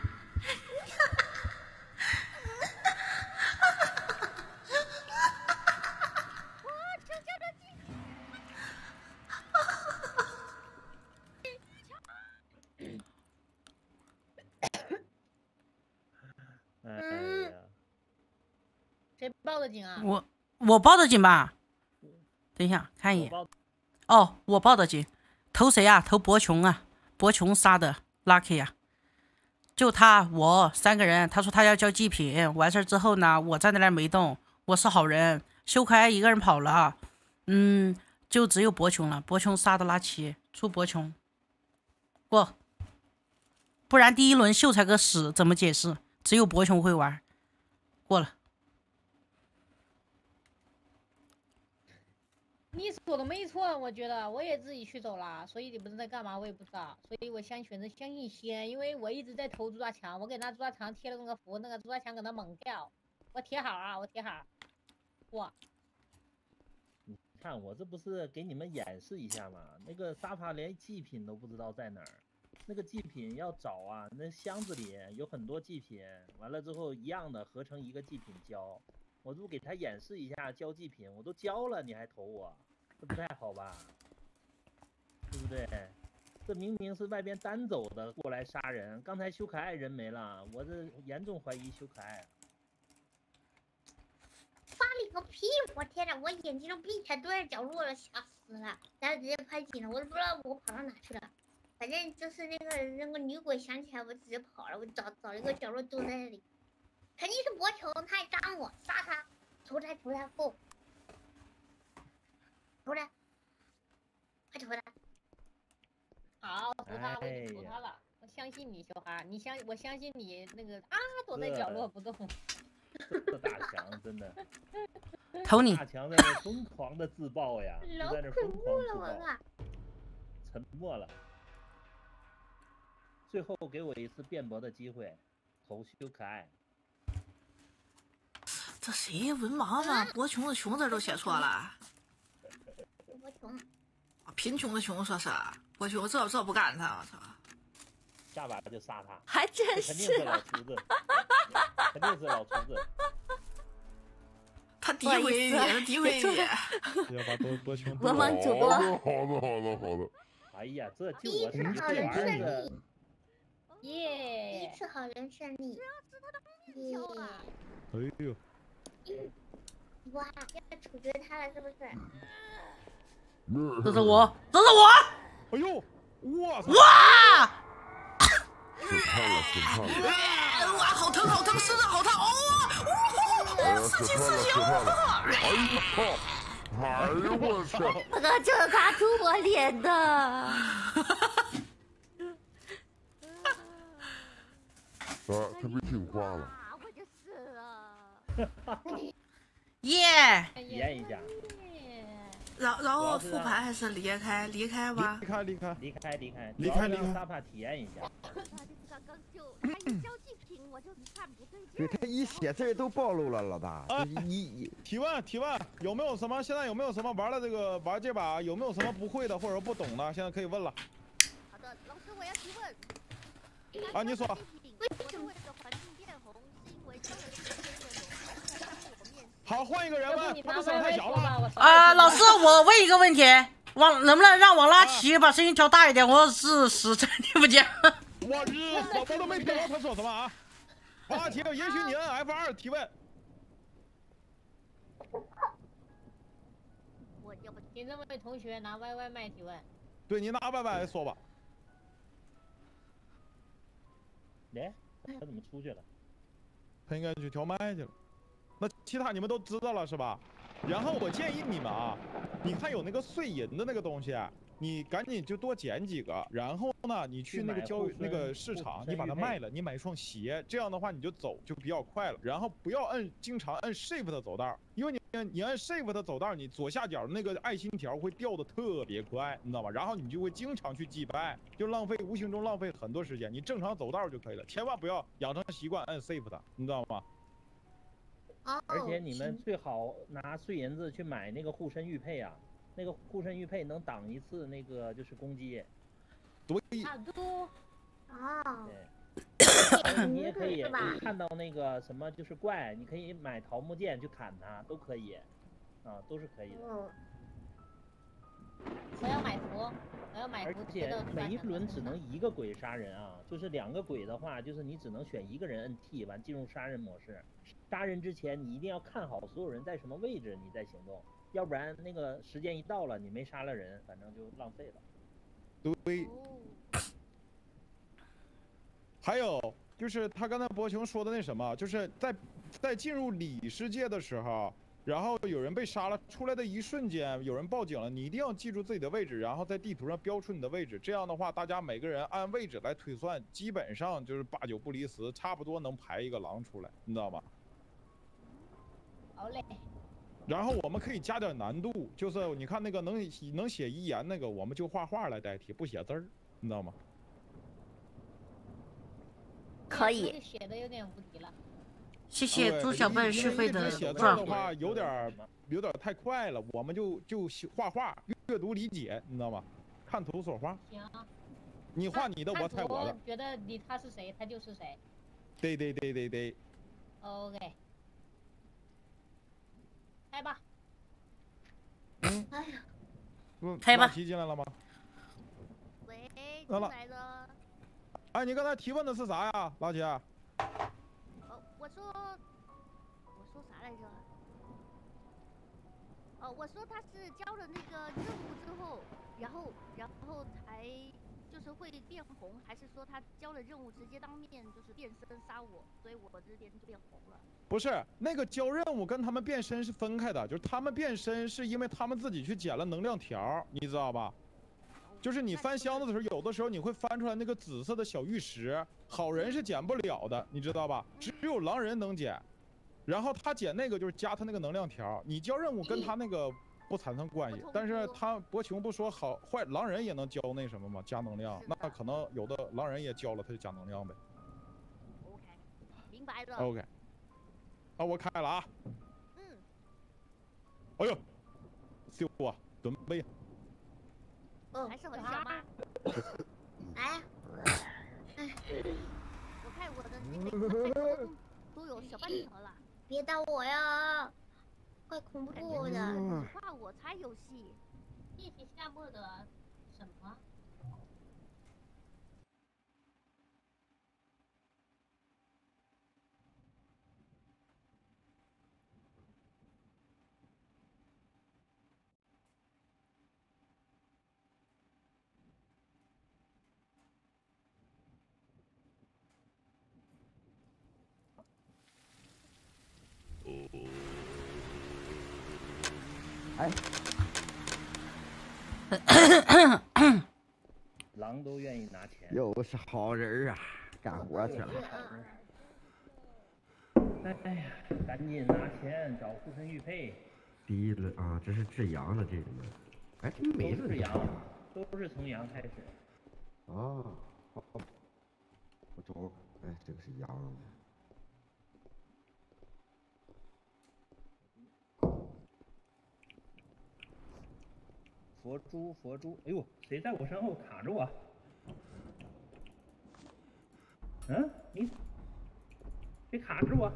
谁报的警啊？ 我报的警吧。等一下，看一眼。哦，我报的警。投谁啊？投博琼啊！博琼杀的 Lucky 呀。就他我3个人。他说他要交祭品，完事之后呢，我站在那儿没动。我是好人。修开一个人跑了。就只有博琼了。博琼杀的拉齐，出博琼。过。不然第一轮秀才个屎，怎么解释？只有博琼会玩。过了。 你说的没错，我觉得我也自己去走了，所以你们在干嘛我也不知道，所以我选择相信先，因为我一直在投猪大强，我给那猪大强贴了那个符，那个猪大强搁那猛跳，我贴好啊，我贴好。哇！ 你看我这不是给你们演示一下吗？那个沙发连祭品都不知道在哪儿，那个祭品要找啊，那箱子里有很多祭品，完了之后一样的合成一个祭品交。我这不给他演示一下交祭品，我都交了，你还投我，这不太好吧？对不对？这明明是外边单走的过来杀人，刚才修可爱人没了，我这严重怀疑修可爱。 发你个屁！我天哪，我眼睛都闭起来，蹲在角落了，吓死了！然后直接拍警了，我都不知道我跑到哪去了。反正就是那个女鬼想起来，我直接跑了，我找一个角落蹲在那里。肯定是博琼，他还扎我，杀他！投他，不！投他，快投他！ 好，投他，我已经投他了。我相信你，小孩，我相信你那个啊，躲在角落不动。 这大强真的， 投你！ 大强在那疯狂的自爆呀， 老在那疯狂自爆，沉默了。最后给我一次辩驳的机会，投修可爱。 这谁文盲啊？博琼的琼字都写错了。 博琼， 贫穷的穷说是博琼，这不干他，我操！ 下把就杀他， 还真是， 肯定是老厨子，肯定是老厨子。 他诋毁你，他诋毁你。要把博琼。 文盲主播。 好的。 哎呀，这就我是好人胜利。 耶！ 第一次好人胜利。 这样子他的命跳啊！ 哎呦。 哇，要处决他了是不是？ 这是我，这是我！ 哎呦，我操！ 哇！ 哇，好疼好疼，身上好烫哦！刺激刺激！ 哎呦我操！ 这是他涂我脸的。 他被听话了。 我就死了。 耶！ 体验一下。 然后复盘还是离开？离开吧。 离开。 让萨帕体验一下。 刚刚就他一交祭品，我就看不对劲。 对他一写字都暴露了，老大。 提问，有没有什么？现在有没有什么玩这把有没有什么不会的或者不懂的？现在可以问了。 好的，老师我要提问。 啊，你说。好，换一个人问，他的声太小了。 老师，我问一个问题，能不能让王拉奇把声音调大一点？我实在听不见。 我都没听到他说什么啊！王拉奇，也许你摁 F2 提问。 请这位同学拿 YY 麦提问。 对，你拿 YY 说吧。 哎，他怎么出去了？ 他应该去调麦去了。那其他你们都知道了是吧？然后我建议你们啊，你看有那个碎银的那个东西，你赶紧就多捡几个，然后呢，你去那个市场，你把它卖了，你买一双鞋，这样的话你就走就比较快了。然后不要经常按 Shift 走道，因为你按 Shift 走道，你左下角那个爱心条会掉的特别快，你知道吗？然后你就会经常去击败，就无形中浪费很多时间。你正常走道就可以了，千万不要养成习惯按 Shift，你知道吗？ 而且你们最好拿碎银子去买那个护身玉佩啊，那个护身玉佩能挡一次那个就是攻击。 对。 差不多。 对。你也可以看到那个什么就是怪，你可以买桃木剑去砍它，都可以，啊，都是可以的。 我要买符， 而且每一轮只能一个鬼杀人啊，就是2个鬼的话，就是你只能选1个人摁 T 完进入杀人模式。杀人之前你一定要看好所有人在什么位置，你再行动，要不然那个时间一到了，你没杀了人，反正就浪费了。 对。还有就是他刚才博琼说的那什么，就是在进入里世界的时候。然后有人被杀了，出来的一瞬间有人报警了，你一定要记住自己的位置，然后在地图上标出你的位置。这样的话，大家每个人按位置来推算，基本上就是8、9不离10，差不多能排一个狼出来，你知道吗？ 好嘞。 然后我们可以加点难度，就是你看那个能写遗言那个，我们就画画来代替，不写字儿，你知道吗？ 可以。 写的有点无敌了。 谢谢朱小笨续费的写字的话有点太快了，我们就画画，阅读理解，你知道吗？看图说话。 行。 你画你的，我猜我的。 觉得他是谁，他就是谁。 对。 OK。开吧。 哎呀。 开吧。 拉奇进来了吗？ 喂，进来了。 哎，你刚才提问的是啥呀，拉奇？ 我说啥来着？我说他是交了那个任务之后，然后才就是会变红，还是说他交了任务直接当面就是变身杀我，所以我这边就变红了？ 不是，那个交任务跟他们变身是分开的，就是他们变身是因为他们自己去捡了能量条，你知道吧？就是你翻箱子的时候，有的时候你会翻出来那个紫色的小玉石，好人是捡不了的，你知道吧？只有狼人能捡，然后他捡那个就是加他那个能量条，你交任务跟他那个不产生关系，但是他博琼不说好坏狼人也能交那什么吗？加能量，那可能有的狼人也交了，他就加能量呗。 OK， 明白了。 OK， 好，我开了啊。哎呦，秀啊，准备。 还是很小吗？ 来， 我看我的那个都有小半条了。 别打我呀，怪恐怖的。 画我猜游戏， 一起下播的什么？ 狼都愿意拿钱， 又是好人啊，干活去了。 哎呀，赶紧拿钱找护身玉佩。 第一轮啊，这是治羊的这个吗？哎，这每轮治羊，都是从羊开始。 哦，好，我找，哎，这个是羊。 佛珠，佛珠，哎呦，谁在我身后卡着我？嗯，你别卡着我！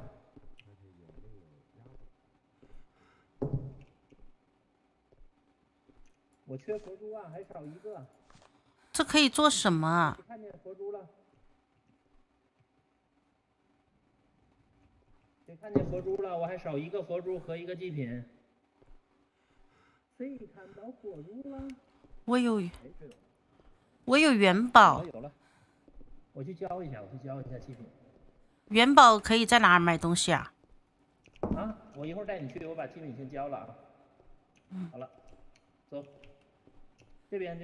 我缺佛珠啊，还少一个。 这可以做什么啊？ 看见佛珠了？谁看见佛珠了？我还少一个佛珠和一个祭品。谁看到佛珠了？ 我有元宝。 有了，我去交一下，祭品。 元宝可以在哪儿买东西啊？ 啊，我一会儿带你去，我把祭品先交了啊。好了，走。这边。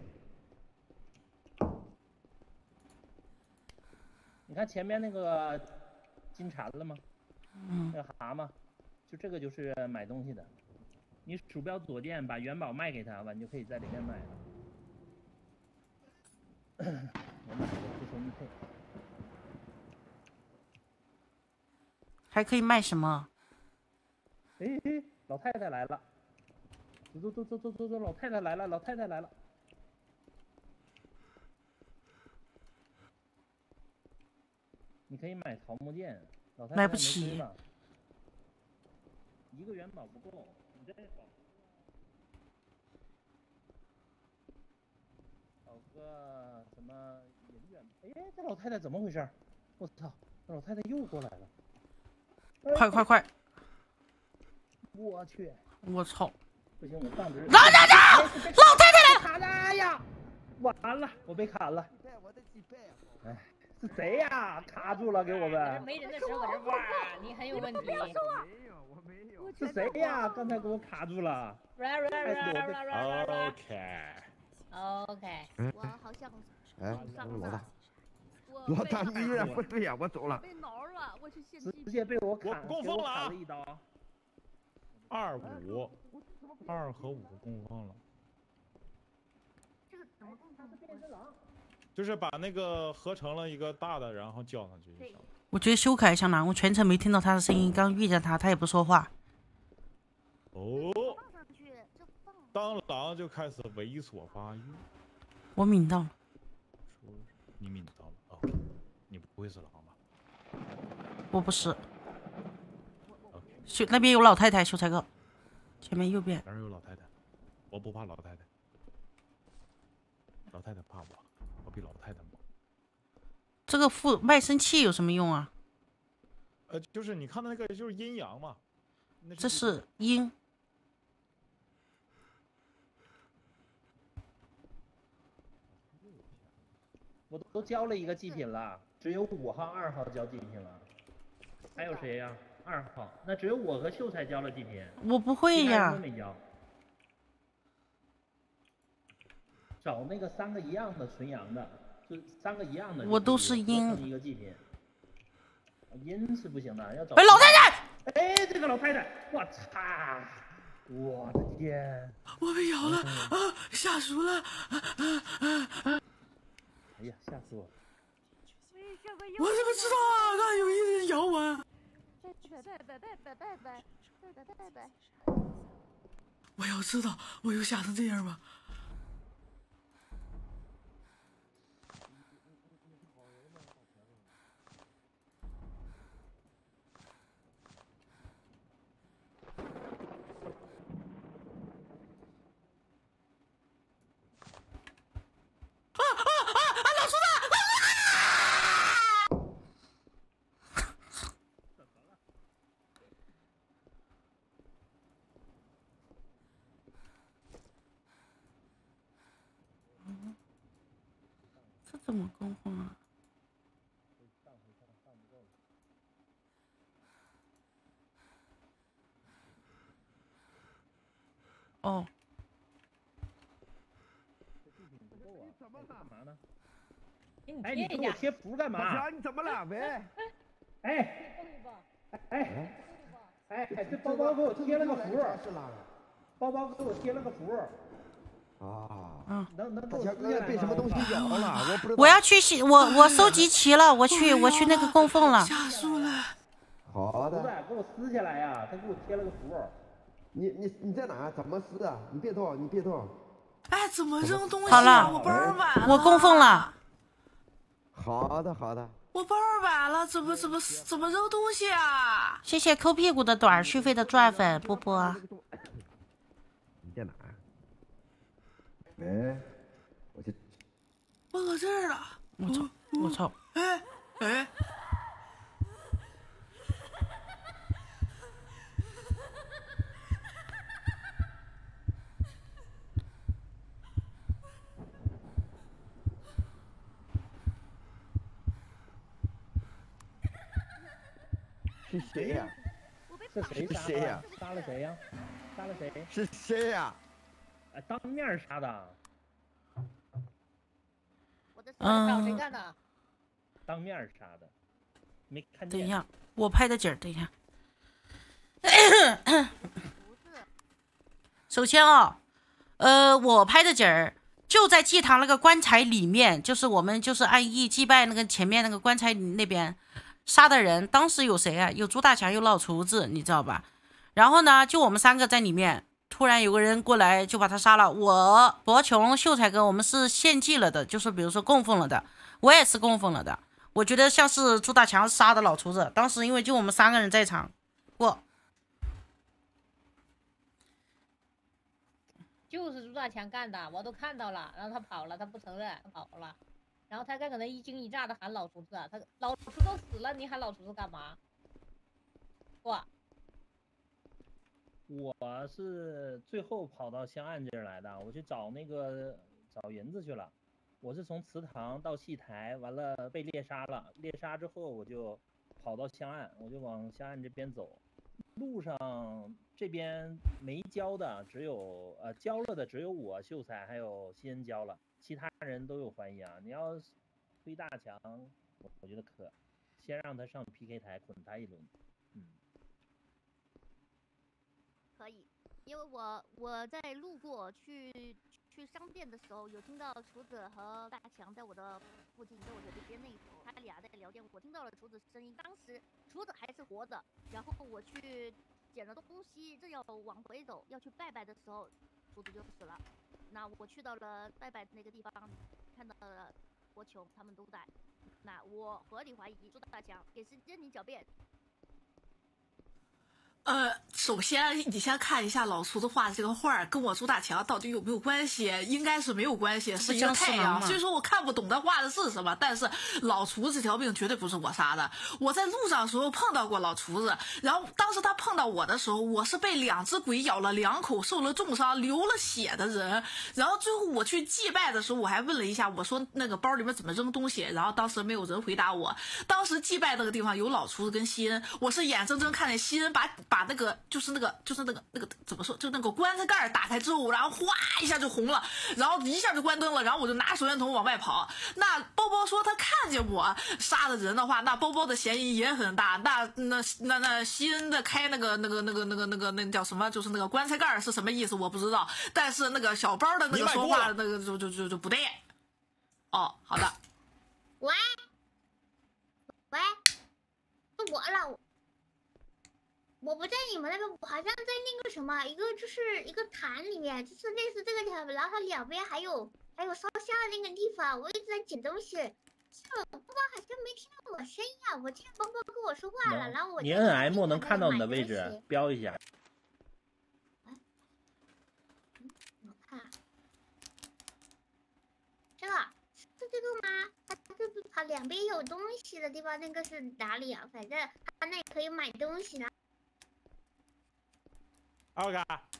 你看前面那个金蝉了吗？那个蛤蟆，就这个就是买东西的。你鼠标左键把元宝卖给他，完你就可以在里面买了。我买个护身玉佩。 还可以卖什么？ 哎，老太太来了！走，老太太来了！你可以买桃木剑，老太太买不起。 一个元宝不够，你再找个什么银元？哎，这老太太怎么回事？我操，这老太太又过来了！ 快！ 我去！ 我操！ 不行，我当值。 老太太卡了呀！完了，我被砍了。哎，是谁呀？卡住了，给我们。 没人的时候搁这玩，你很有问题。 我没有。 是谁呀？刚才给我卡住了。 OK。 我好像。 哎，老大，你有点不对呀，我走了。 被挠了，我去献祭。 直接被我砍， 我供奉了啊！ 了一刀。 2、5，2和5供奉了。 这个怎么供奉？ 就是把那个合成了一个大的，然后叫上去就行了。 我觉得修凯像狼，我全程没听到他的声音，刚遇见他，他也不说话。 哦。当狼就开始猥琐发育。 我抿到了。 你抿到了啊？你不会是狼吧？ 我不是。那边有老太太，秀才哥，前面右边。 哪儿有老太太？我不怕老太太，老太太怕我，我比老太太猛。 这个卖身契有什么用啊？ 就是你看的那个就是阴阳嘛。 这是阴。 我都交了一个祭品了，只有5号、2号交祭品了，还有谁呀？2号，那只有我和秀才交了祭品。 我不会呀。 都没交。找那个3个一样的纯阳的，就3个一样的。 我都是阴。 一个祭品。阴是不行的，要找。 哎，老太太！ 哎，这个老太太，我操！我的天！ 我被咬了啊！吓死了！ 哎呀，吓死我了！ 我怎么知道啊？那有一人咬我。我要知道，我又吓成这样吗？老叔子！ 这怎么供奉啊？ 嘛呢？ 哎， 你给我贴符干嘛？ 大强，你怎么了？喂！ 这包包给我贴了个符，包包给我贴了个符。 啊，能大强哥被什么东西咬了？我不知道。 我要去我收集齐了，我去那个供奉了。 吓死了。 好的， 给我撕下来呀！他给我贴了个符。 你在哪？怎么撕的？你别动，你别动。 哎，怎么扔东西？ 好了， 我包晚了。 我供奉了。 好的。 我包晚了，怎么扔东西啊？ 谢谢抠屁股的短续费的钻粉，波波。 你在哪？喂，我去。 我搁这儿了。 我操！ 哎。 是谁呀？ 是谁呀？杀了谁呀？ 是谁呀？ 当面杀的。 找谁干的？ 当面杀的，没看见。 等一下，我拍的景儿，等一下。首先我拍的景儿就在祭堂那个棺材里面，就是我们就是按义祭拜那个前面那个棺材那边。杀的人当时有谁啊？有朱大强，有老厨子，你知道吧？然后呢，就我们3个在里面，突然有个人过来就把他杀了。我博琼、秀才哥，我们是献祭了的，就是比如说供奉了的，我也是供奉了的。我觉得像是朱大强杀的老厨子，当时因为就我们3个人在场， 就是朱大强干的，我都看到了，然后他跑了，他不承认，他跑了。然后他可能一惊一乍的喊老厨子，他老厨都死了，你喊老厨子干嘛？哇！ 我是最后跑到香案这儿来的，我去找银子去了。我是从祠堂到戏台，完了被猎杀了，猎杀之后我就跑到香案，我就往香案这边走。路上这边没交的只有交了的只有我秀才还有新人交了。其他人都有怀疑啊！你要推大强，我觉得先让他上 PK 台捆他一轮。 可以，因为我在路过去商店的时候，有听到厨子和大强在我的附近，在我的这边那一头，他俩在聊天，我听到了厨子声音。当时厨子还是活着，然后我去捡了东西，正要往回走，要去拜拜的时候，厨子就死了。那我去到了拜拜那个地方，看到了国琼他们都在。那我合理怀疑朱大强，给时间你狡辩。 首先你先看一下老厨子画的这个画跟我朱大强到底有没有关系？应该是没有关系，是一个太阳。所以说我看不懂他画的是什么。但是老厨子这条命绝对不是我杀的。我在路上的时候碰到过老厨子，然后当时他碰到我的时候，我是被2只鬼咬了2口，受了重伤，流了血的人。然后最后我去祭拜的时候，我还问了一下，我说那个包里面怎么扔东西？然后当时没有人回答我。当时祭拜那个地方有老厨子跟西恩，我是眼睁睁看见西恩把那个就是那个怎么说，就那个棺材盖打开之后，然后哗一下就红了，然后一下就关灯了，然后我就拿手电筒往外跑。那包包说他看见我杀的人的话，那包包的嫌疑也很大。那西恩的开那个叫什么，就是那个棺材盖是什么意思我不知道，但是那个小包的那个说话的那个就不对。哦，好的。 喂，我了。我不在你们那边，我好像在那个什么，一个就是一个坛里面，就是类似这个条，然后它两边还有烧香的那个地方，我一直在捡东西。包包好像没听到我声音啊，我听包包跟我说话了，然后我你摁 M 能看到你的位置，标一下。 我看，这个是这个吗？它两边有东西的地方，那个是哪里啊？反正它那里可以买东西呢。 OK，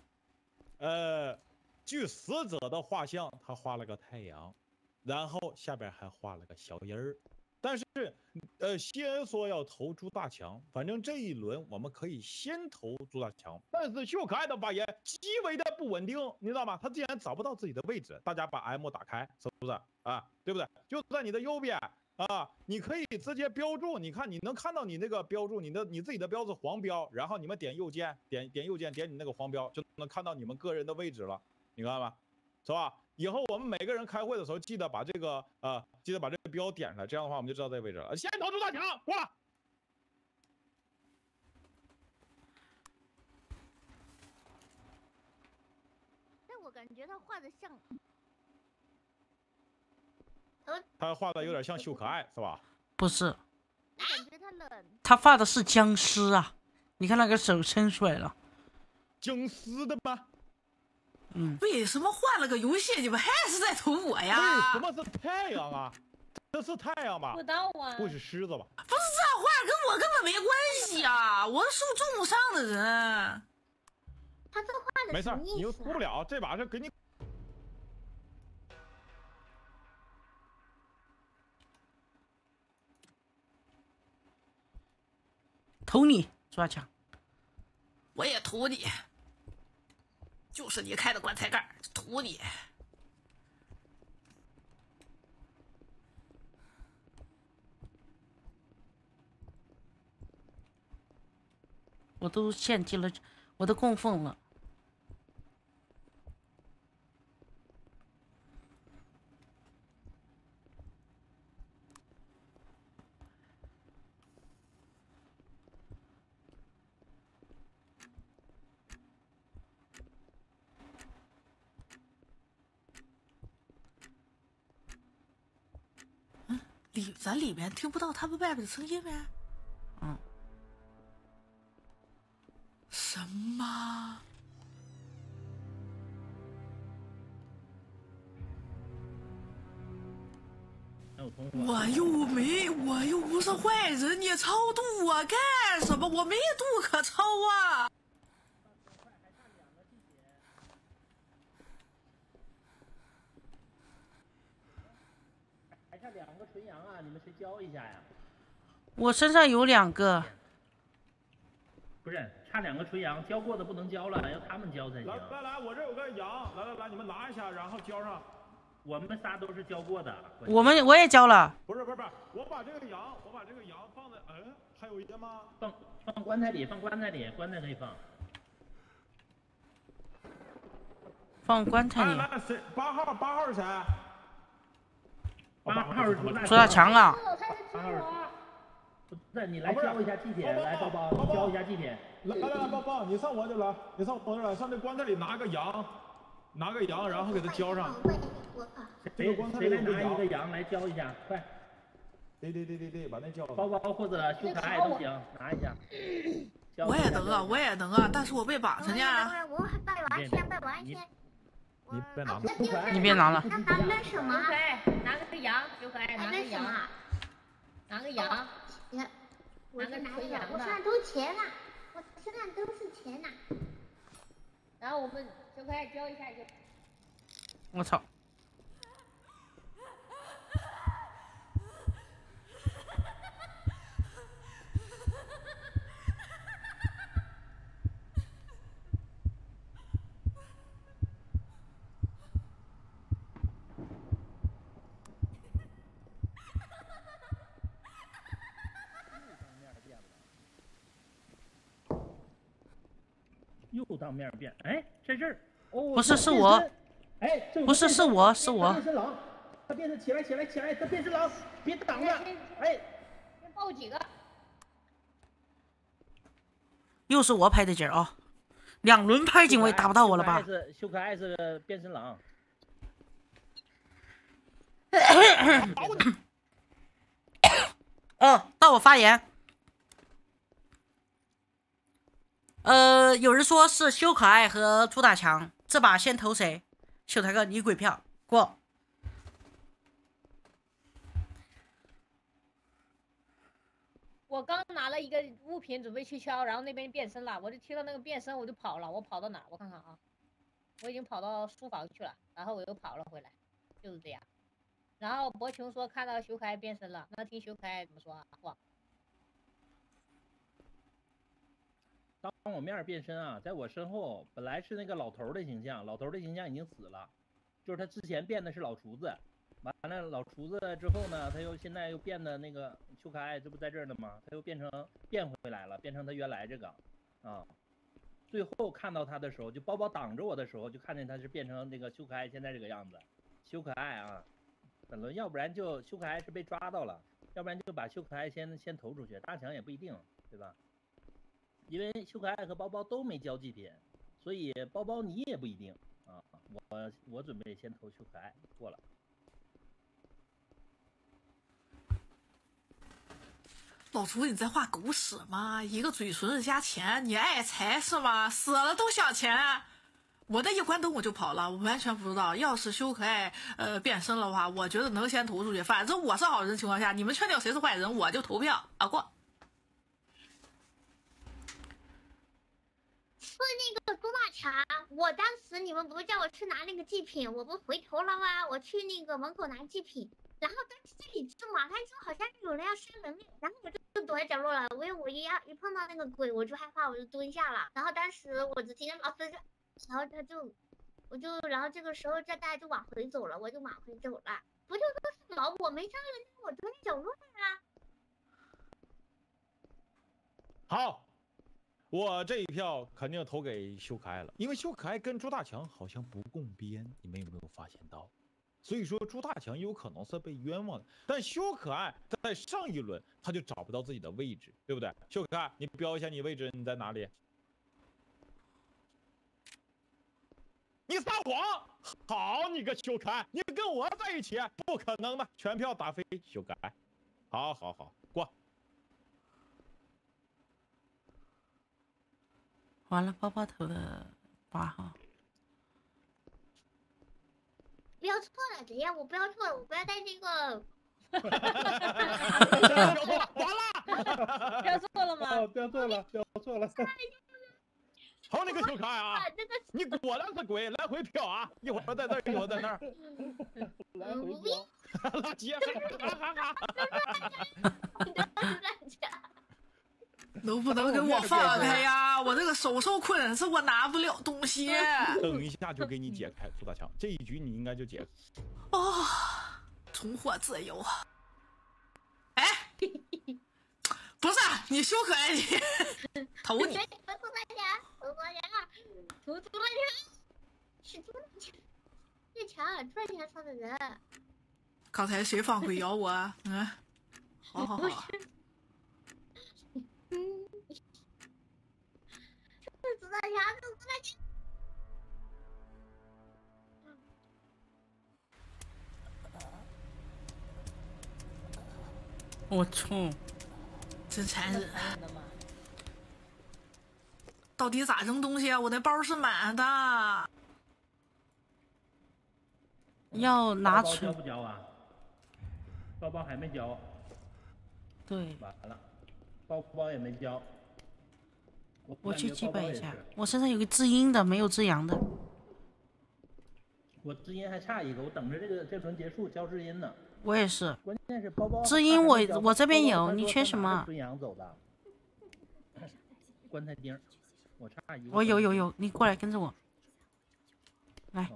据死者的画像，他画了个太阳，然后下边还画了个小人儿。但是西恩说要投朱大强，反正这一轮我们可以先投朱大强，但是秀可爱的发言极为的不稳定，你知道吗？他竟然找不到自己的位置。大家把 M 打开，是不是啊？对不对？就在你的右边啊，你可以直接标注，你看你能看到你那个标注，你自己的标是黄标，然后你们点右键，点右键，点你那个黄标，就能看到你们个人的位置了，你看吧，是吧？以后我们每个人开会的时候，记得把这个标点出来，这样的话我们就知道这个位置了。先投朱大强，过来。 但我感觉他画的像， 他画的有点像秀可爱，是吧？ 不是， 我感觉他冷。 他画的是僵尸啊！你看那个手伸出来了， 僵尸的吗？ 为什么换了个游戏，你们还是在投我呀？ 为什么是太阳啊？这是太阳吧？ 不到啊， 不是狮子吧？ 不是这换跟我根本没关系啊！我是受重伤的人。 他这画的没事， 什么意思啊？ 你又出不了，这把是给你。 投你朱大强， 我也投你，就是你开的棺材盖，投你。 我都献祭了，我都供奉了。 咱里面听不到他们外面的声音呗？什么？我又不是坏人，你超度我干什么？我没度可超啊！ 还差2个纯阳啊，你们谁交一下呀？ 我身上有2个。 不是，差2个纯阳，交过的不能交了，要他们交才行。 来，我这有个羊，来，你们拿一下，然后交上。 我们仨都是交过的。 我也交了。 不是，我把这个羊放在，还有一个吗？ 放棺材里，棺材可以放。 放棺材里。 来，谁？8号是谁 ？8号是朱大强啊。 8号是。不是，你来交一下祭品，来包包交一下祭品。 来，包，你上我这来，上这棺材里拿个羊，然后给他交上。 谁来拿一个羊来交一下，快！ 对，把那交。 包包或者秀可爱都行，拿一下。 我也能啊，但是我被绑着呢。 我还拜完先。 你别拿了， 你别拿了。 那什么？ 秀可爱，拿个羊，秀可爱拿个羊，拿个羊。 我身上都钱了，我身上都是钱呐。 然后我们就快交一下就。 我操！ 又当面变，哎，这儿， 不是，是我， 哎， 不是，是我， 变身狼，他变身起来，他变身狼，别挡着，哎， 先爆几个， 又是我拍的景啊，2轮拍景我也打不到我了吧？ 秀可爱是个变身狼。 到我发言。有人说是修可爱和朱大强，这把先投谁？秀才哥，你鬼票过。 我刚拿了一个物品准备去敲，然后那边变身了，我就听到那个变身我就跑了，我跑到哪？我看看啊，我已经跑到书房去了，然后我又跑了回来，就是这样。 然后博琼说看到修可爱变身了，那听修可爱怎么说啊？哇！ 当我面变身啊，在我身后本来是那个老头的形象，老头的形象已经死了，就是他之前变的是老厨子，完了老厨子之后呢，他又现在又变的那个修可爱，这不在这儿呢吗？他又变回来了，变成他原来这个啊。最后看到他的时候，就包包挡着我的时候，就看见他是变成那个修可爱现在这个样子。修可爱啊，本轮要不然就修可爱是被抓到了，要不然就把修可爱先投出去，大强也不一定，对吧？因为修可爱和包包都没交祭品，所以包包你也不一定啊。我准备先投修可爱过了。 老厨，你在画狗屎吗？一个嘴唇加钱，你爱财是吗？死了都想钱。我的一关灯我就跑了，我完全不知道。要是修可爱变身的话，我觉得能先投出去。反正我是好人情况下，你们确定谁是坏人，我就投票啊过。 说那个猪大强，我当时你们不是叫我去拿那个祭品，我不回头了吗？我去那个门口拿祭品，然后当时这里就马上就好像有人要杀人了，然后我就躲在角落了。因为我一碰到那个鬼，我就害怕，我就蹲下了。然后当时我只听见老师就，然后他就，然后这个时候大家就往回走了，我就往回走了。不就说是老我没杀人，我蹲在角落啊。 好。我这一票肯定投给修可爱了，因为修可爱跟朱大强好像不共边，你们有没有发现到？所以说朱大强有可能是被冤枉的，但修可爱在上一轮他就找不到自己的位置，对不对？修可爱，你标一下你位置，你在哪里？你撒谎！好你个修可爱，你跟我在一起，不可能的，全票打飞修可爱。好，过。 完了，包包投的8号。 标错了，等一下我标错了，我不要在这个。 完了， 标错了吗？ 标错了。 好，那个修可爱啊，你果然是鬼，来回飘啊，一会儿在这儿，一会儿在那儿， 来回飘， 垃圾， 能不能给我放开呀？我这个手受困，是我拿不了东西。 等一下就给你解开，朱大强，这一局你应该就解开。 哦，重获自由。哎，不是你修可爱，你投你。 投朱大强，是朱大强，最强，朱大强杀的人。 刚才谁放鬼咬我？嗯，好。 这朱大强。 我冲， 真残忍！到底咋扔东西啊？我的包是满的。 要拿出。 交不交啊？包包还没交。 对。 完了，包包也没交。 我去祭拜一下，我身上有个知音的，没有知阳的。 我知音还差一个，我等着这轮结束交知音呢。 我也是。 关键是包包知音我这边有，你缺什么？ 孙杨走的。棺材钉，我差一个。 我有，你过来跟着我。来，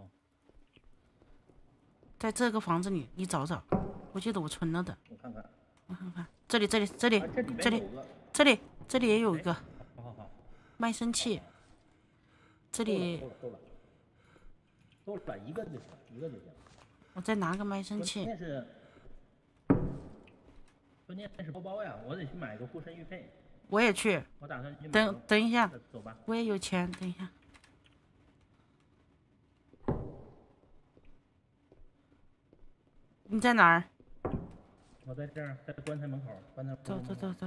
在这个房子里你找找，我记得我存了的。 我看看， 这里也有一个。 好。 卖身契。这里。 够了，一个就行。 我再拿个卖身契。 关键是包包呀，我得去买个护身玉佩。 我也去。 我打算去等一下。 走吧。 我也有钱，等一下。你在哪儿？ 我在这儿，在棺材门口。 走。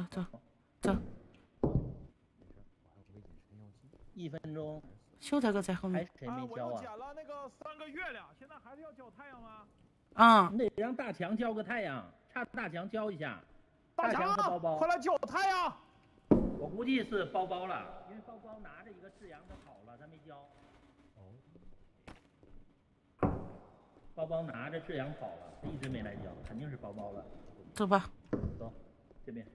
1分钟。 秀才哥在后面。 谁没交啊？ 我捡了那个3个月亮，现在还是要交太阳吗？ 啊， 你得让大强交个太阳，差大强交一下。 大强和包包， 快来交太阳！ 我估计是包包了，因为包包拿着一个赤阳他跑了，他没交。 包包拿着志阳跑了，他一直没来交，肯定是包包了。 走吧。 走，这边。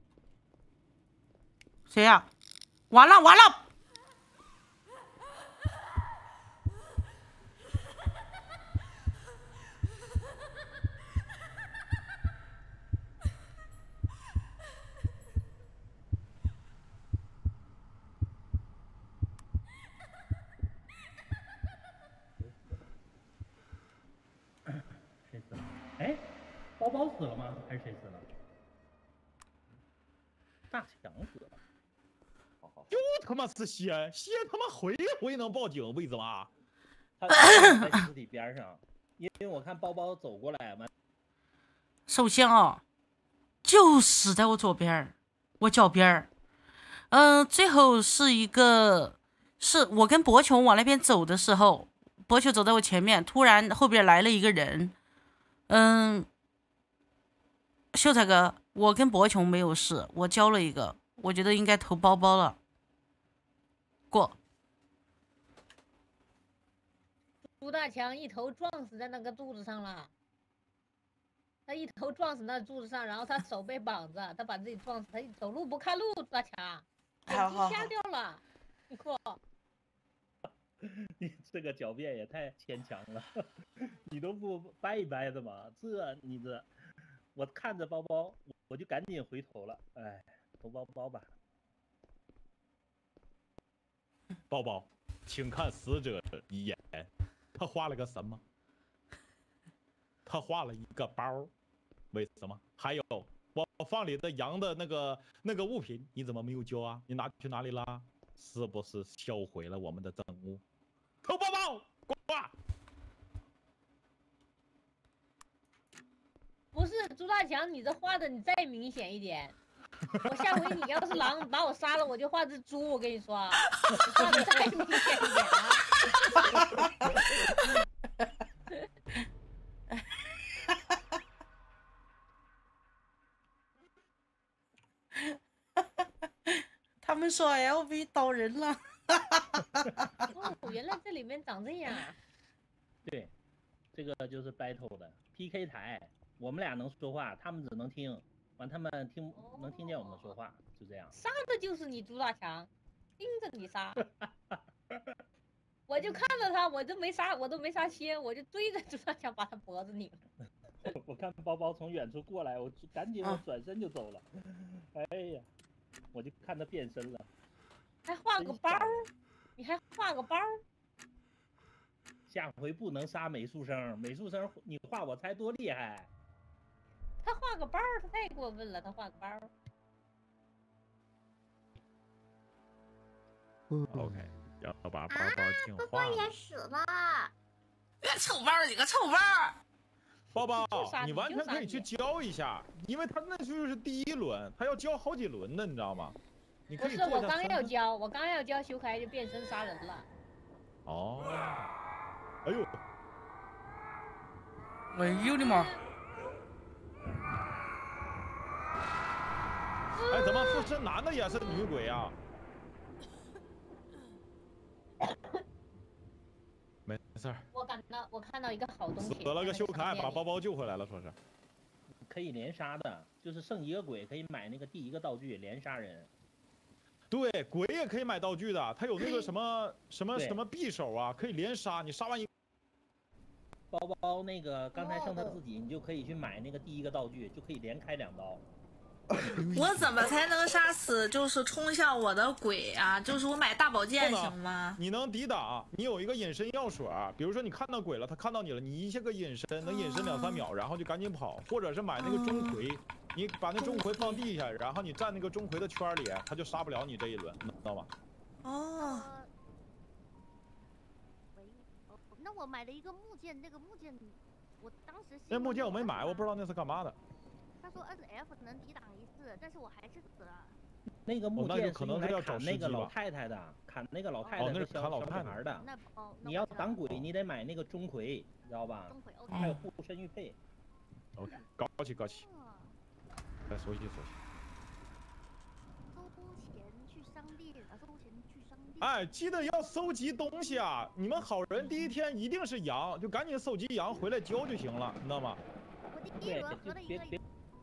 谁呀？完了完了！ 谁死了？哎，包包死了吗？还是谁死了？大强死了。 就他妈是先他妈回能报警，为什么？ 他在尸体边上，因为我看包包走过来嘛。 首先啊，就死在我左边，我脚边。最后是一个，是我跟博琼往那边走的时候，博琼走在我前面，突然后边来了一个人。秀才哥，我跟博琼没有事，我交了一个，我觉得应该投包包了。过。 朱大强一头撞死在那个柱子上了，他一头撞死那柱子上，然后他手被绑着，他把自己撞死，他走路不看路，朱大强眼睛瞎掉了。 你这个狡辩也太牵强了，你都不掰一掰的吗？我看着包包，我就赶紧回头了。哎，投包包吧。 包包，请看死者一眼，他画了个什么？他画了一个包，为什么？还有我放里的羊的那个物品，你怎么没有交啊？你拿去哪里了？是不是销毁了我们的证物？投包包，挂。 不是朱大强，你这画的你再明显一点。我下回你要是狼把我杀了，我就画只猪。我跟你说，你画的再明显一点他们说 LV 倒人了。 哦，原来这里面长这样啊！ 对，这个就是 battle 的 PK 台，我们俩能说话，他们只能听，完他们能听见我们说话，就这样。 杀的就是你朱大强，盯着你杀。我就看着他，我都没杀先，我就追着朱大强把他脖子拧了。 我看包包从远处过来，我赶紧转身就走了。哎呀，我就看他变身了。 还画个包，你还画个包。 下回不能杀美术生，美术生你画我才多厉害。 他画个包，他太过分了，他画个包。 OK， 要把包包净化。 包包也死了。 臭包，你个臭包！ 包包，你完全可以去教一下，因为他那就是第一轮，他要教好几轮的，你知道吗？你可以不是，我刚要教修开就变身杀人了。 哦，哎呦， 哎呦我的妈！ 哎，怎么附身男的也是女鬼啊？没事儿。 我看到一个好东西。 死了个修开，把包包救回来了，说是。 可以连杀的，就是剩一个鬼可以买那个第一个道具连杀人。 对，鬼也可以买道具的，他有那个什么匕首啊，可以连杀，你杀完一。 包包那个刚才剩他自己，你就可以去买那个第一个道具，就可以连开2刀。 我怎么才能杀死就是冲向我的鬼啊？就是我买大宝剑行吗？ 你能抵挡，你有一个隐身药水，比如说你看到鬼了，他看到你了，你一下个隐身，能隐身2、3秒，然后就赶紧跑，或者是买那个钟馗，你把那钟馗放地下，然后你站那个钟馗的圈里，他就杀不了你这一轮，知道吗？ 哦。 那我买了一个木剑，那个木剑，我当时那木剑我没买，我不知道那是干嘛的。 他说20F 能抵挡1次，但是我还是死了。 那个木剑可能是要砍那个老太太的，砍那个老太太和小孩的。你要挡鬼，你得买那个钟馗，知道吧？ 钟馗 OK。 还有护身玉佩。 OK， 高起。再熟悉。 收钱去商店啊！收钱去商店。 哎，记得要搜集东西啊！你们好人第一天一定是羊，就赶紧搜集羊回来交就行了，你知道吗？ 对，别。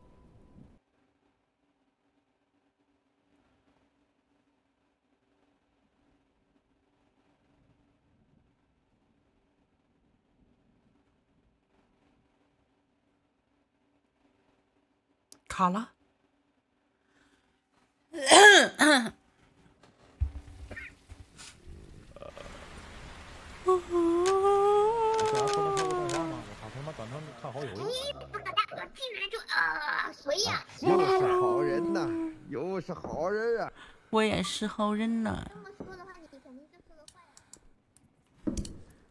卡了。 看好友。 竟然就谁呀？ 又是好人呐，又是好人啊！ 我也是好人呐。 这么说的话，你肯定就是个坏人。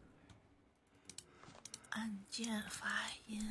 按键发音。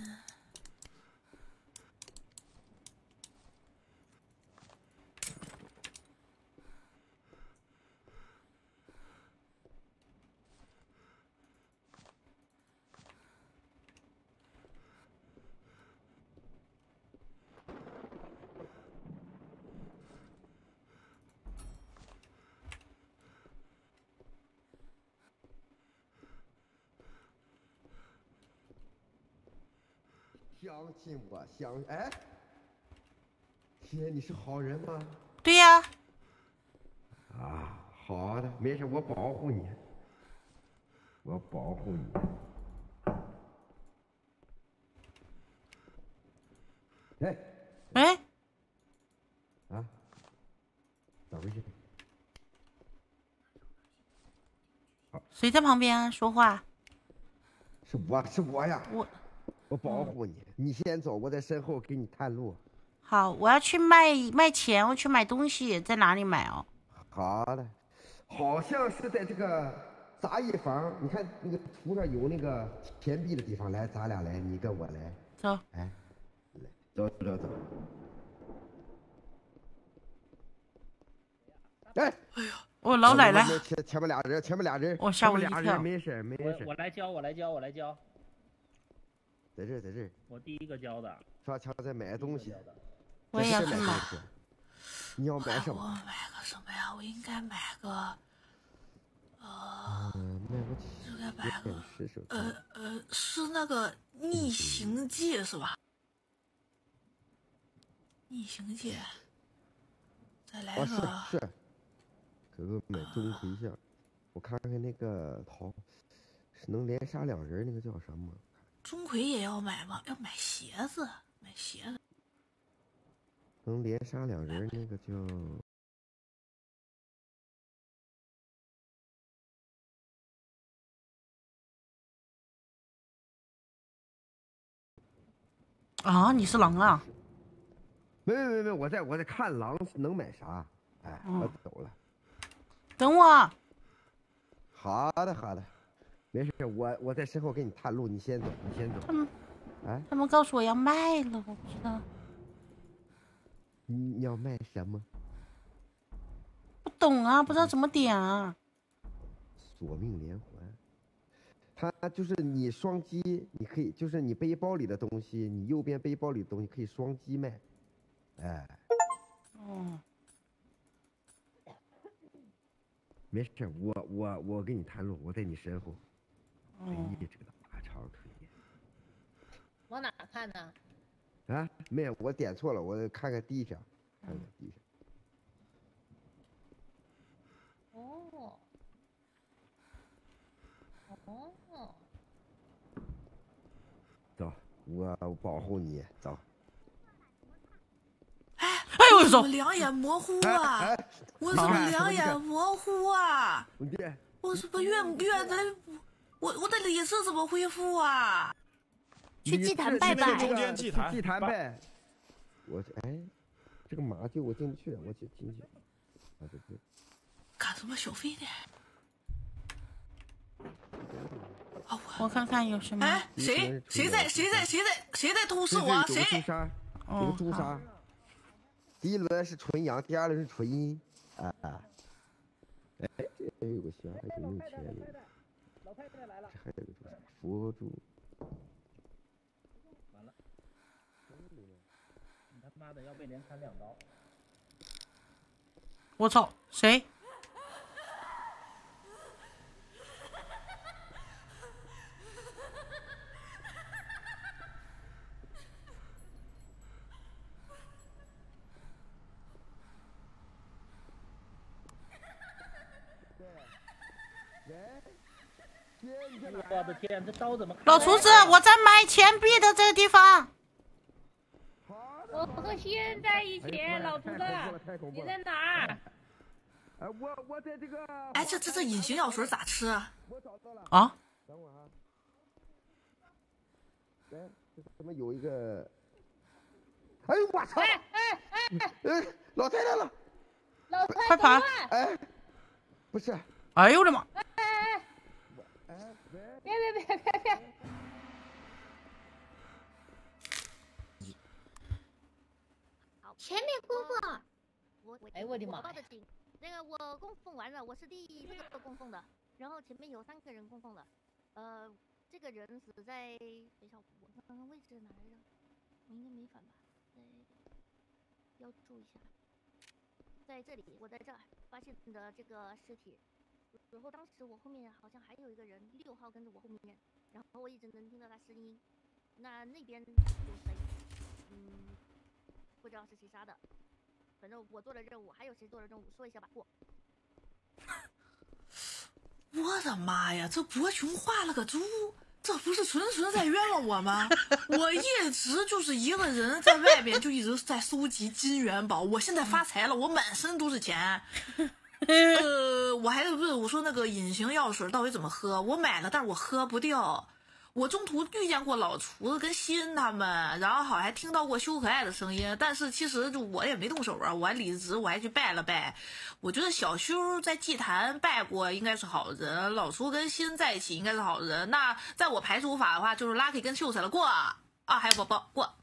相信我，哎，姐，你是好人吗？ 对呀。 啊，好的，没事，我保护你，我保护你。哎， 哎， 啊，咋回事？ 谁在旁边说话？ 是我呀。我保护你，你先走，我在身后给你探路。 好，我要去卖钱，我去买东西，在哪里买哦？ 好的，好像是在这个杂役房，你看那个图上有那个钱币的地方，来，咱俩来，你跟我来。 走。 哎，来，走。哎， 哎呀， 我老奶奶。 前面俩人。 我吓我一跳。 没事。 我来教。 在这儿。 我第一个教的。 刷墙在买东西。 我也要去买。 你要买什么？ 我买个什么呀？我应该买个，应该买个，是那个逆行记是吧？逆行记。再来个。 是。哥哥买钟馗像，我看看那个是能连杀2人，那个叫什么？ 钟馗也要买吗？要买鞋子， 能连杀2人，那个叫啊！你是狼啊？ 没，我在看狼能买啥？哎，我走了。 等我。 好的，没事，我在身后给你探路，你先走。 他们告诉我要卖了，我不知道。 你要卖什么？ 不懂啊，不知道怎么点啊。 索命连环，它就是你双击，你可以就是你背包里的东西，你右边背包里的东西可以双击卖。哎。 哦。 没事，我给你探路，我在你身后。哎呀，这个大长腿。 往哪看呢？ 啊，没有，我点错了，我看看地上， 哦。 走，我保护你，走。 我怎么两眼模糊啊？我怎么两眼模糊啊？我是不是越来，我的理智怎么恢复啊？ 去祭坛拜拜。 中间祭坛拜。这个马厩我进不去，我进去。 干什么小飞呢？ 我看看有什么。 哎，谁在偷视我？谁？ 这个朱砂。第一轮是纯阳，第2轮是纯阴。哎，这有个香，还挺有钱的。这还有个朱砂，佛珠。 完了，你他妈的要被连砍2刀！ 我操，谁？ 我的天，这刀怎么？ 老厨子，我在买钱币的这个地方。 我和仙在一起，老厨子，你在哪儿？ 我在这个。 哎，这隐形药水咋吃啊？ 啊？ 等会儿啊。哎，这怎么有一个？哎呦我操！哎，老太太了！ 老太快跑！ 哎，不是。 哎呦我的妈！ 别！ 前面供奉。 哎我的妈！ 那个我供奉完了，我是第一个供奉的，然后前面有3个人供奉的，这个人死在，等一下，我刚刚位置哪来着？我应该没反吧？标注一下，在这里，我在这儿发现的这个尸体，然后当时我后面好像还有一个人6号跟着我后面，然后我一直能听到他声音，那边有谁？不知道是谁杀的。反正我做的任务，还有谁做的任务？说一下吧。 我的妈呀！这博琼画了个猪，这不是纯在冤枉我吗？我一直就是一个人在外边，就一直在收集金元宝。我现在发财了，我满身都是钱。我还问我说那个隐形药水到底怎么喝？我买了，但是我喝不掉。我中途遇见过老厨子跟西恩他们，然后好像还听到过修可爱的声音，但是其实就我也没动手啊，我还理直，我还去拜了拜。我觉得小修在祭坛拜过应该是好人，老厨跟西恩在一起应该是好人。那在我排除法的话，就是 Lucky 跟秀才了过啊，还有宝宝过。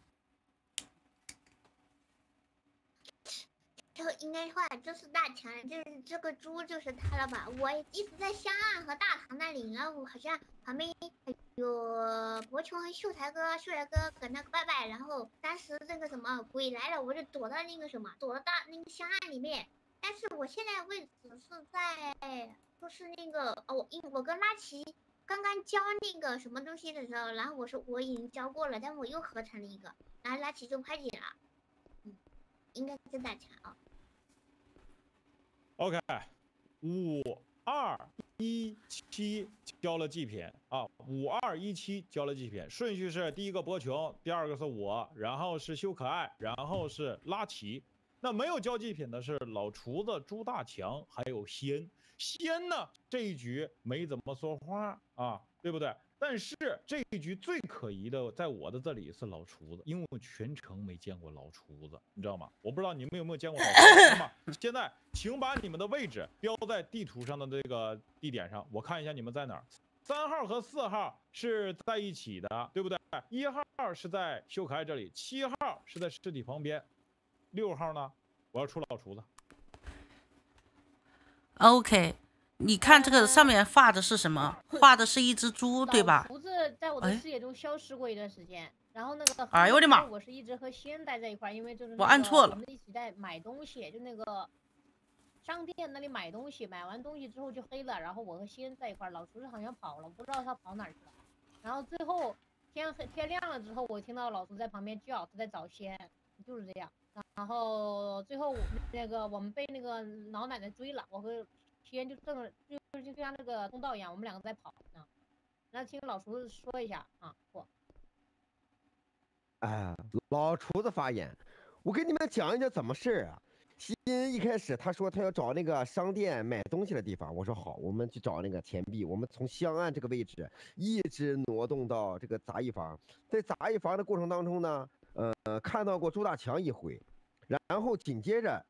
应该话就是大强，就是这个猪就是他了吧？我一直在香岸和大堂那里，然后好像旁边有博琼和秀才哥搁那个拜拜，然后当时这个什么鬼来了，我就躲到那个那个香岸里面。但是我现在位置是在就是那个我跟拉奇刚刚交那个什么东西的时候，然后我说我已经交过了，但我又合成了一个，然后拉奇就拍紧了。应该是大强啊。 OK，5217交了祭品啊，5217交了祭品，顺序是第一个博琼，第二个是我，然后是修可爱，然后是拉奇。那没有交祭品的是老厨子朱大强，还有仙。仙呢这一局没怎么说话啊，对不对？但是这一局最可疑的，在我的这里是老厨子，因为我全程没见过老厨子，你知道吗？我不知道你们有没有见过老厨子。那么现在，请把你们的位置标在地图上的这个地点上，我看一下你们在哪儿。3号和4号是在一起的，对不对？1号是在秀可爱这里，7号是在尸体旁边，6号呢？我要出老厨子。 OK。你看这个上面画的是什么？画的是一只猪，对吧？ 厨子在我的视野中消失过一段时间，然后那个， 哎呦我的妈！ 我是一直和仙待在一块，因为就是我按错了， 我们一起在买东西，就那个商店那里买东西，买完东西之后就黑了，然后我和仙在一块，老厨子好像跑了，不知道他跑哪儿去了。然后最后天亮了之后，我听到老厨在旁边叫，他在找仙，就是这样。然后最后那个我们被那个老奶奶追了，我和天就像那个通道一样，我们2个在跑呢。那听老厨子说一下啊， 老厨子发言，我跟你们讲一讲怎么事儿啊。新一开始他说他要找那个商店买东西的地方，我说好，我们去找那个钱币。我们从香岸这个位置一直挪动到这个杂役房，在杂役房的过程当中呢，看到过朱大强一回，然后紧接着。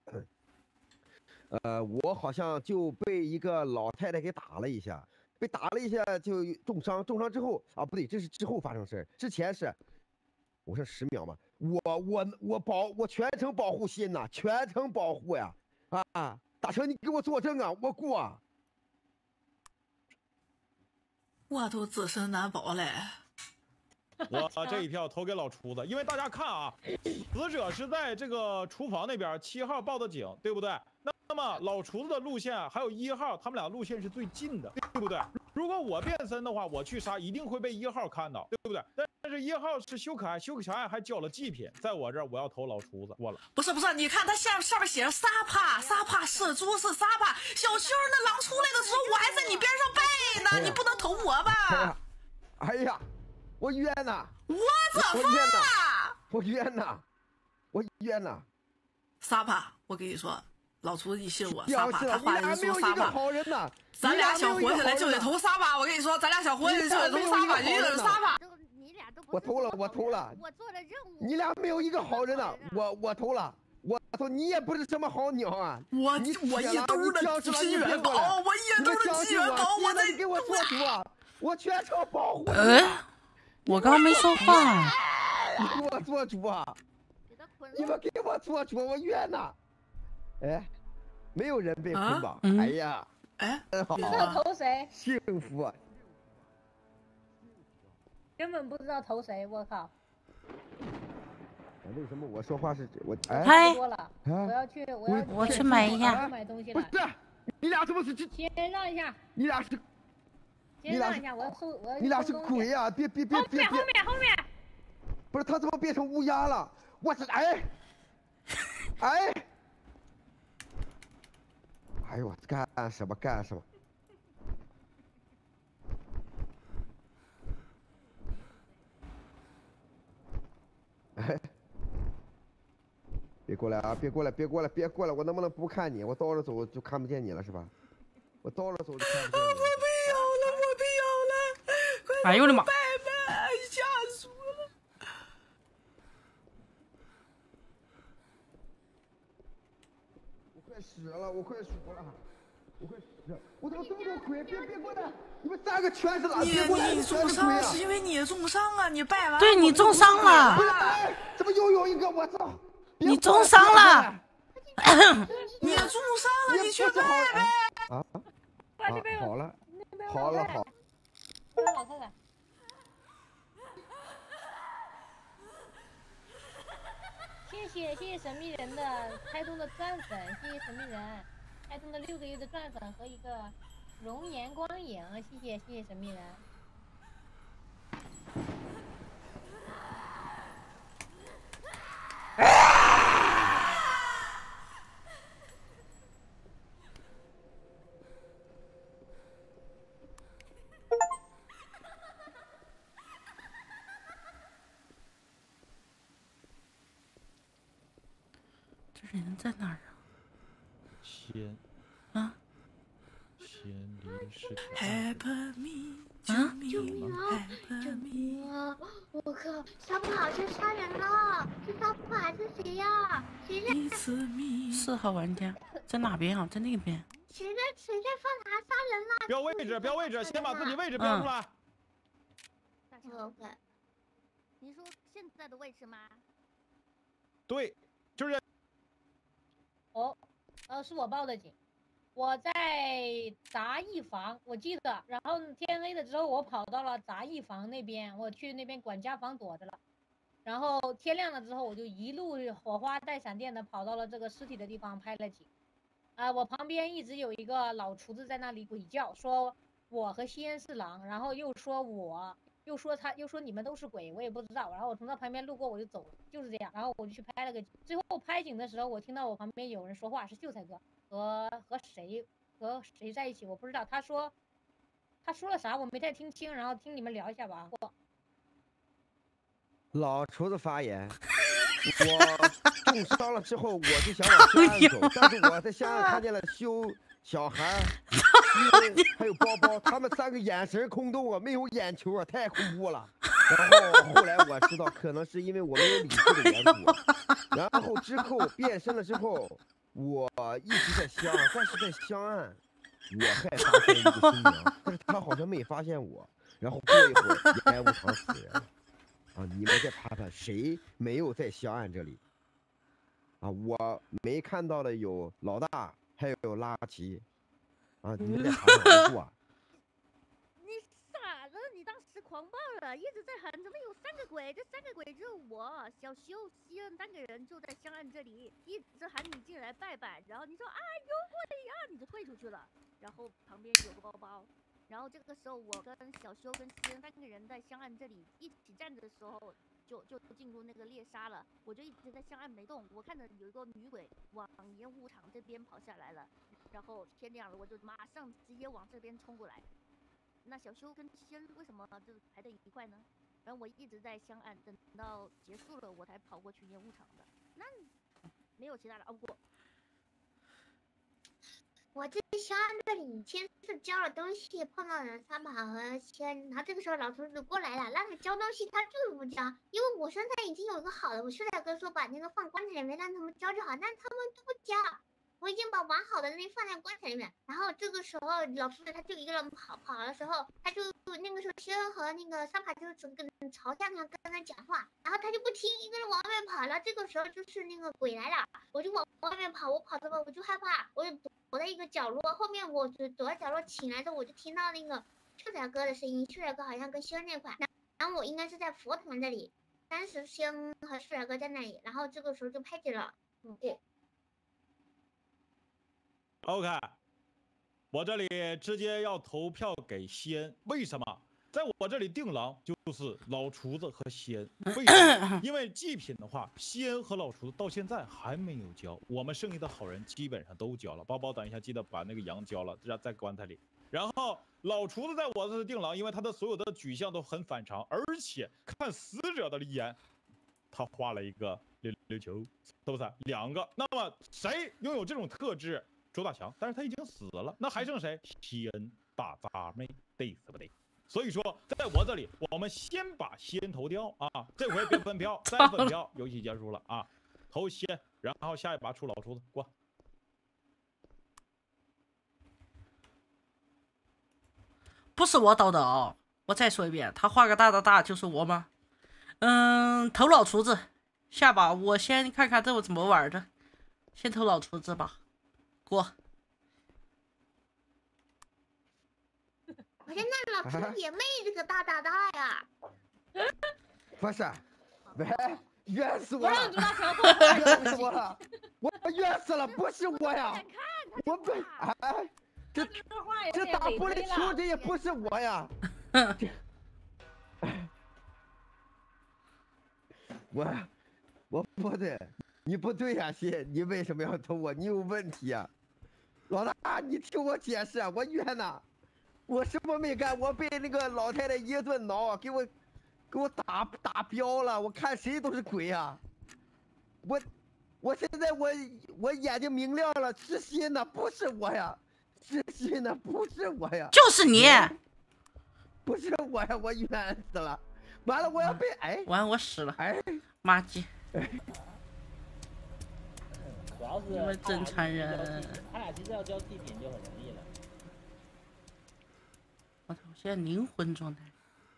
我好像就被一个老太太给打了一下，被打了一下就重伤之后啊，不对，这是之后发生事儿，之前是，我剩10秒嘛，我全程保护心呐，全程保护呀，大成你给我作证啊，我过， 我都自身难保嘞。 我这一票投给老厨子，因为大家看啊，死者是在这个厨房那边，7号报的警，对不对？那么老厨子的路线还有1号，他们俩路线是最近的，对不对？ 如果我变身的话，我去杀一定会被1号看到，对不对？但是1号是修可爱，修可爱还交了祭品，在我这儿我要投老厨子，我了。 不是，你看他下面写着沙帕是猪是沙帕，小修那狼出来的时候，我还在你边上拜呢，你不能投我吧？ 哎呀，我冤呐！ 我冤呐！ 沙帕，我跟你说，老厨子你信我，沙帕他话人说沙帕。 好人呐！ 咱俩想活下来就得投沙巴，我跟你说，咱俩想活下来就得投沙巴，一定是沙巴。 我投了。 我做了任务。 你俩没有一个好人呐！我投了，你也不是什么好鸟啊！ 我一兜的金元宝，我在给我做主啊！我全程保护。 我刚刚没说话。 你给我做主啊！你们给我做主，我冤呐！哎，没有人被捆绑。哎呀。 不知道投谁， 幸福啊！ 根本不知道投谁，我靠！ 为什么我说话是我？ 太多了， 我去买一下。 买东西了。 不是，你俩是不是？ 先让一下。 你俩是？ 先让一下，我要。 你俩是鬼呀！别！ 后面！ 不是他怎么变成乌鸦了？我是哎！哎呦，干什么？哎，别过来啊！别过来！我能不能不看你？我倒着走就看不见你了是吧？我倒着走就看不见你了。 我不要了！ 哎呦我的妈！ 吓死我了！ 我快死了！我怎么这么多鬼？别过来！你们3个全是垃圾！ 你重伤是因为你重伤啊！你拜完。 对你重伤了。 怎么又有一个？我操！ 你重伤了。 你重伤了，你去拜呗。 好了。 老太太。谢谢神秘人的开通的钻粉，谢谢神秘人开通的6个月的钻粉和一个容颜光影，谢谢神秘人。 人在哪儿啊？ 先离尸体。 Help me！ 救命啊！我靠，沙布好像杀人了，是沙布还是谁呀？谁在 ？4号玩家在哪边啊？在那边。 谁在放塔杀人了？ 标位置，先把自己位置标出来。 OK。你说现在的位置吗？ 对，就是。 是我报的警，我在杂役房，我记得。然后天黑了之后，我跑到了杂役房那边，我去那边管家房躲着了。然后天亮了之后，我就一路火花带闪电的跑到了这个尸体的地方拍了景。我旁边一直有一个老厨子在那里鬼叫，说我和西恩是狼，然后又说你们都是鬼，我也不知道。然后我从他旁边路过，我就走了，就是这样。然后我就去拍了个景。最后拍景的时候，我听到我旁边有人说话，是秀才哥和谁在一起，我不知道。他说了啥，我没太听清。然后听你们聊一下吧。 老厨子发言，我重伤了之后，我就想往香岸走，但是我在香岸看见了修小孩。还有包包，他们3个眼神空洞啊，没有眼球啊，太恐怖了。然后后来我知道，可能是因为我没有理智的缘故。然后之后变身了之后，我一直在香岸，但是在香岸，我还发现一个新娘，但是他好像没发现我。然后过一会儿，烟雾厂死人了。你们再判断谁没有在香岸这里？我没看到的有老大，还有垃圾。你们在喊什么？ 你傻了！你当时狂暴了，一直在喊怎么有3个鬼？这3个鬼只有我、小修、西恩3个人就在香岸这里，一直喊你进来拜拜。然后你说啊有鬼呀，你就退出去了。然后旁边有个包包， 然后这个时候我跟小修跟西恩3个人在香案这里一起站着的时候，就进入那个猎杀了。我就一直在香案没动，我看着有一个女鬼往烟雾场这边跑下来了，然后天亮了，我就马上直接往这边冲过来。那小修跟西恩为什么就排在一块呢？然后我一直在香案，等到结束了我才跑过去烟雾场的。那没有其他的哦， 我这香案这里先是交了东西，碰到了三宝和仙，然后这个时候老头子过来了，让他交东西，他就是不交，因为我身上已经有个好的，我秀才哥说把那个放棺材里面让他们交就好，但他们都不交。我已经把完好的那放在棺材里面，然后这个时候老头子他就一个人跑的时候，他就那个时候仙和那个三宝就跟朝向他跟他讲话，然后他就不听，一个人往外面跑了。这个时候就是那个鬼来了，我就往外面跑，我跑着跑我就害怕，我就躲在一个角落，后面我就躲在角落醒来之后，我就听到那个秀才哥的声音，秀才哥好像跟仙那块，然后我应该是在佛堂这里，当时仙和秀才哥在那里，然后这个时候就拍起了，对。 OK， 我这里直接要投票给仙，为什么？在我这里定狼就是老厨子和仙，为什么？因为祭品的话，仙和老厨子到现在还没有交，我们剩下的好人基本上都交了。包包，等一下记得把那个羊交了，在棺材里。然后老厨子在我这里定狼，因为他的所有的举项都很反常，而且看死者的脸，他画了一个溜球，是不是？2个。那么谁拥有这种特质？周大强，但是他已经死了，那还剩谁？西恩大杂妹，对死不对？所以说，在我这里，我们先把仙投掉啊，这回别分票，再分票，游戏结束了啊，投仙，然后下一把出老厨子过。 不是我倒的哦，我再说一遍，他画个大就是我吗？投老厨子，下把我先看看这我怎么玩的，先投老厨子吧。过， 我现在老师也妹这个大呀， 不是，喂，冤死我了！ 让朱大强冤死我了！我冤死了，不是我呀！我不，哎，这打玻璃球，这也不是我呀！我不对，你不对呀，鑫，你为什么要投我？你有问题呀！老大，你听我解释，我冤呐！我什么没干，我被那个老太太一顿挠，给我打标了。我看谁都是鬼呀！我现在我眼睛明亮了，是鑫呐，不是我呀！是鑫呐，不是我呀！ 就是你， 不是我呀！我冤死了！完了，我要被完我死了！妈鸡！ 主要是你们真残忍。 他俩其实要交祭品就很容易了。 我操！现在灵魂状态。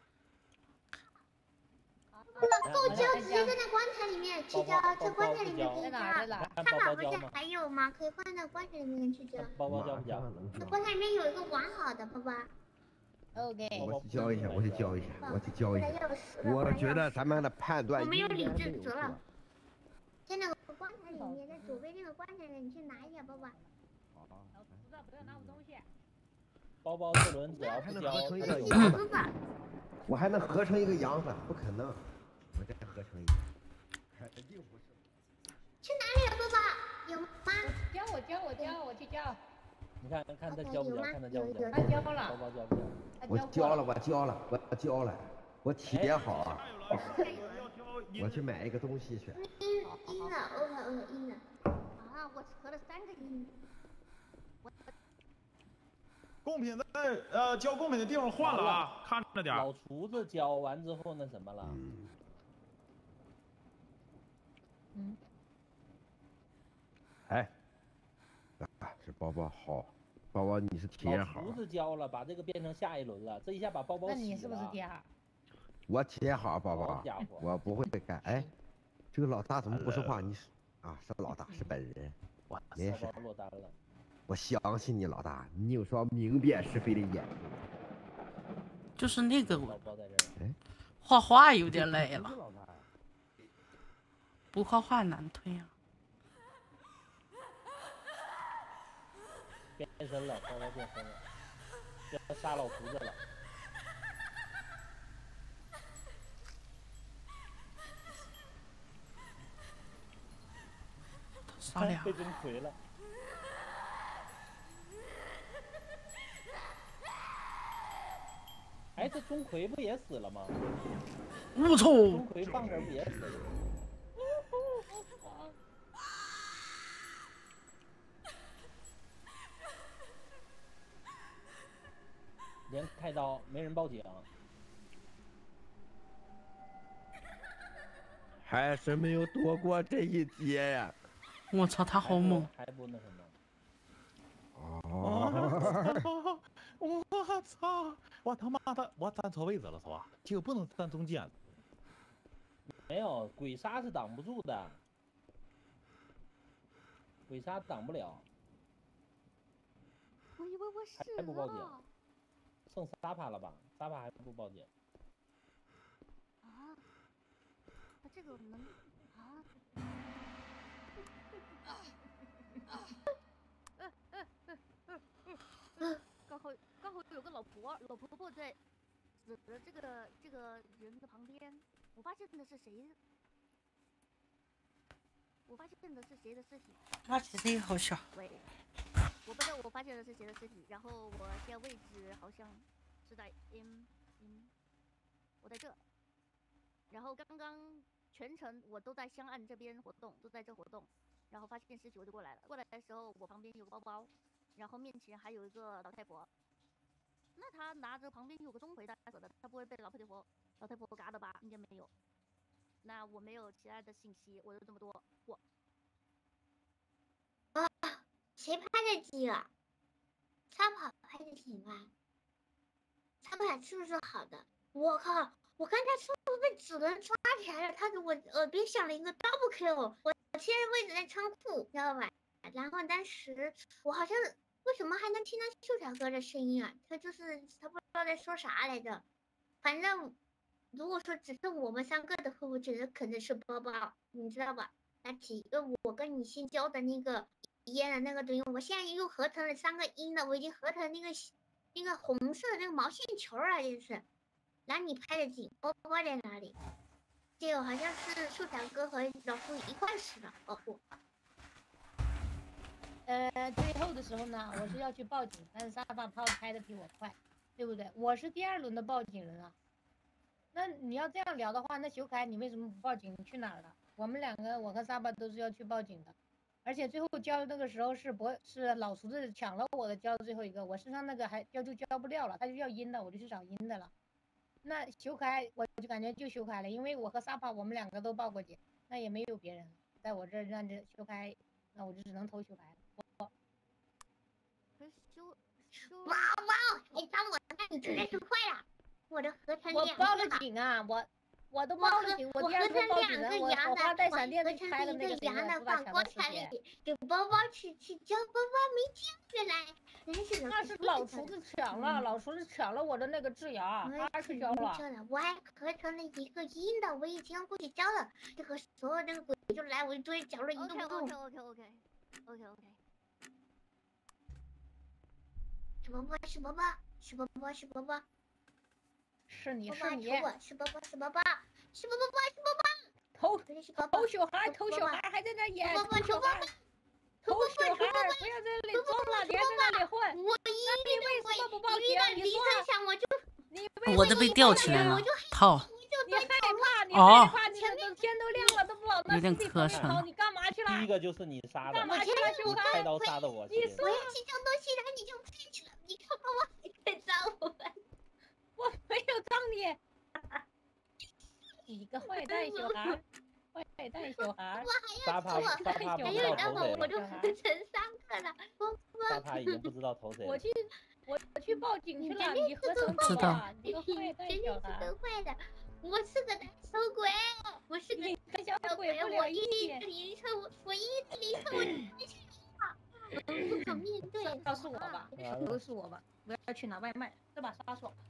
够交，直接在那棺材里面去交，在棺材里面可以交。他把不是还有吗？可以放在棺材里面去交。 包包交不交？ 那棺材里面有一个完好的，宝宝。 OK。 我去交一下，我去交一下。我觉得咱们的判断。 我没有理智责了。在那个棺材里面，在左边那个棺材里面，你去拿一下，宝宝。 不要拿我东西。 包包这轮只要不交， 我还能合成一个羊子，不可能，我再合成一个，肯定不是。 去哪里了，宝宝？有吗？ 我去交。 你看他交不交？看他交不交？ 他交了。 包包交不交？ 我交了，我贴好啊。我去买一个东西去。 阴了 ，OK 阴了。 啊，我合了3个阴。 贡品在交贡品的地方换了啊，看着点。 老厨子交完之后那什么了？ 哎，这包包好，包包你是体验好。 老厨子交了，把这个变成下一轮了，这一下把包包洗了。 那你是不是贴好？ 我贴好，包包，我不会干。哎，这个老大怎么不说话？你是啊，是老大，是本人。没事。 落单了。 我相信你，老大，你有双明辨是非的眼睛。 就是那个画画有点累了，不画画难推啊。 变身了，包包变身了。 要杀老头子了。 杀了， 被钟馗了。哎，这钟馗不也死了吗？ 我操！ 钟馗放这儿不也死了？连开刀，没人报警。 还是没有躲过这一劫呀！ 我操，他好猛！ 还不那什么？ 哦，我操！我他妈的，我站错位置了是吧？这个不能站中间。 没有，鬼杀是挡不住的，鬼杀挡不了。 我以为我死还不报警？ 了。 剩沙帕了吧？沙帕还不报警？ 啊？那这个能啊？刚好有个老婆婆在死的这个人的旁边，我发现的是谁？我发现的是谁的尸体？ 那其实也好笑。 喂，我不知道我发现的是谁的尸体，然后我现在位置好像是在我在这，然后刚刚全程我都在香岸这边活动，都在这活动，然后发现尸体我就过来了。过来的时候我旁边有个包包，然后面前还有一个老太婆。那他拿着旁边有个钟馗，他走的，他不会被老太婆嘎的吧？应该没有。那我没有其他的信息，我就这么多。 谁拍的机啊？沙跑拍的行吗？沙跑是不是好的？我靠！我刚才是不是被主人抓起来了？他给我耳边响了一个 double kill。我现在位置在仓库，知道吧？然后当时我好像为什么还能听到秀条哥的声音啊？他不知道在说啥来着。反正如果说只剩我们3个的话，我觉得可能是包包，你知道吧？那几个我跟你新交的那个烟的那个东西，我现在又合成了3个阴的，我已经合成那个红色的那个毛线球了，就是。然后你拍的景，包包在哪里？这个好像是秀条哥和老夫一块死的哦不。 最后的时候呢，我是要去报警，但是沙发炮拍的比我快，对不对？我是第2轮的报警人啊。那你要这样聊的话，那修凯你为什么不报警？你去哪儿了？我们2个，我和沙巴都是要去报警的，而且最后交那个时候是老厨子抢了我的交最后一个，我身上那个还交不掉了，他就要阴的，我就去找阴的了。那修凯我就感觉就修凯了，因为我和沙巴我们2个都报过警，那也没有别人在我这儿让这修凯，那我就只能投修凯了。 哇！哎，当我那你绝对是坏了，我的合成我报了警啊，我都报了警，我第2个报警人，我花带闪电去拍了那个谁的主打墙的视频， 给包包去交，包包没交回来， 那是老厨子抢了，老厨子抢了我的那个智牙，他去交了。 我还合成了一个阴的，我已经过去交了，这个所有那个鬼就来，我就追角落一动不动。 OK。 是包包，是包包，是包包，是包包， 是你， 是你，是包包，是包包，是包包，是包包， 偷小孩还在那演，偷小孩，不要在那里装了，你还在那里混， 我你为什么不报警？你说， 我都被吊起来了，操！ 你害怕，你害怕，你都天都亮了都不往那有点磕碜。 你干嘛去了？ 第一个就是你杀的， 干嘛去了？修凯， 开刀杀的我。 我要去交东西，然后你就飞起了，你看看我还在脏我， 我没有脏你，你个坏蛋小孩，坏蛋小孩。 沙帕不知道投谁了。 我就合成3个了。 沙帕已经不知道投谁了。 我去报警去了，你合成知道。 你个坏蛋小孩。 坏的，我是个胆小鬼，我是个胆小鬼， 我一直凌晨我就去不可面对。 告诉我吧，告诉我吧，我要去拿外卖，对吧，杀手？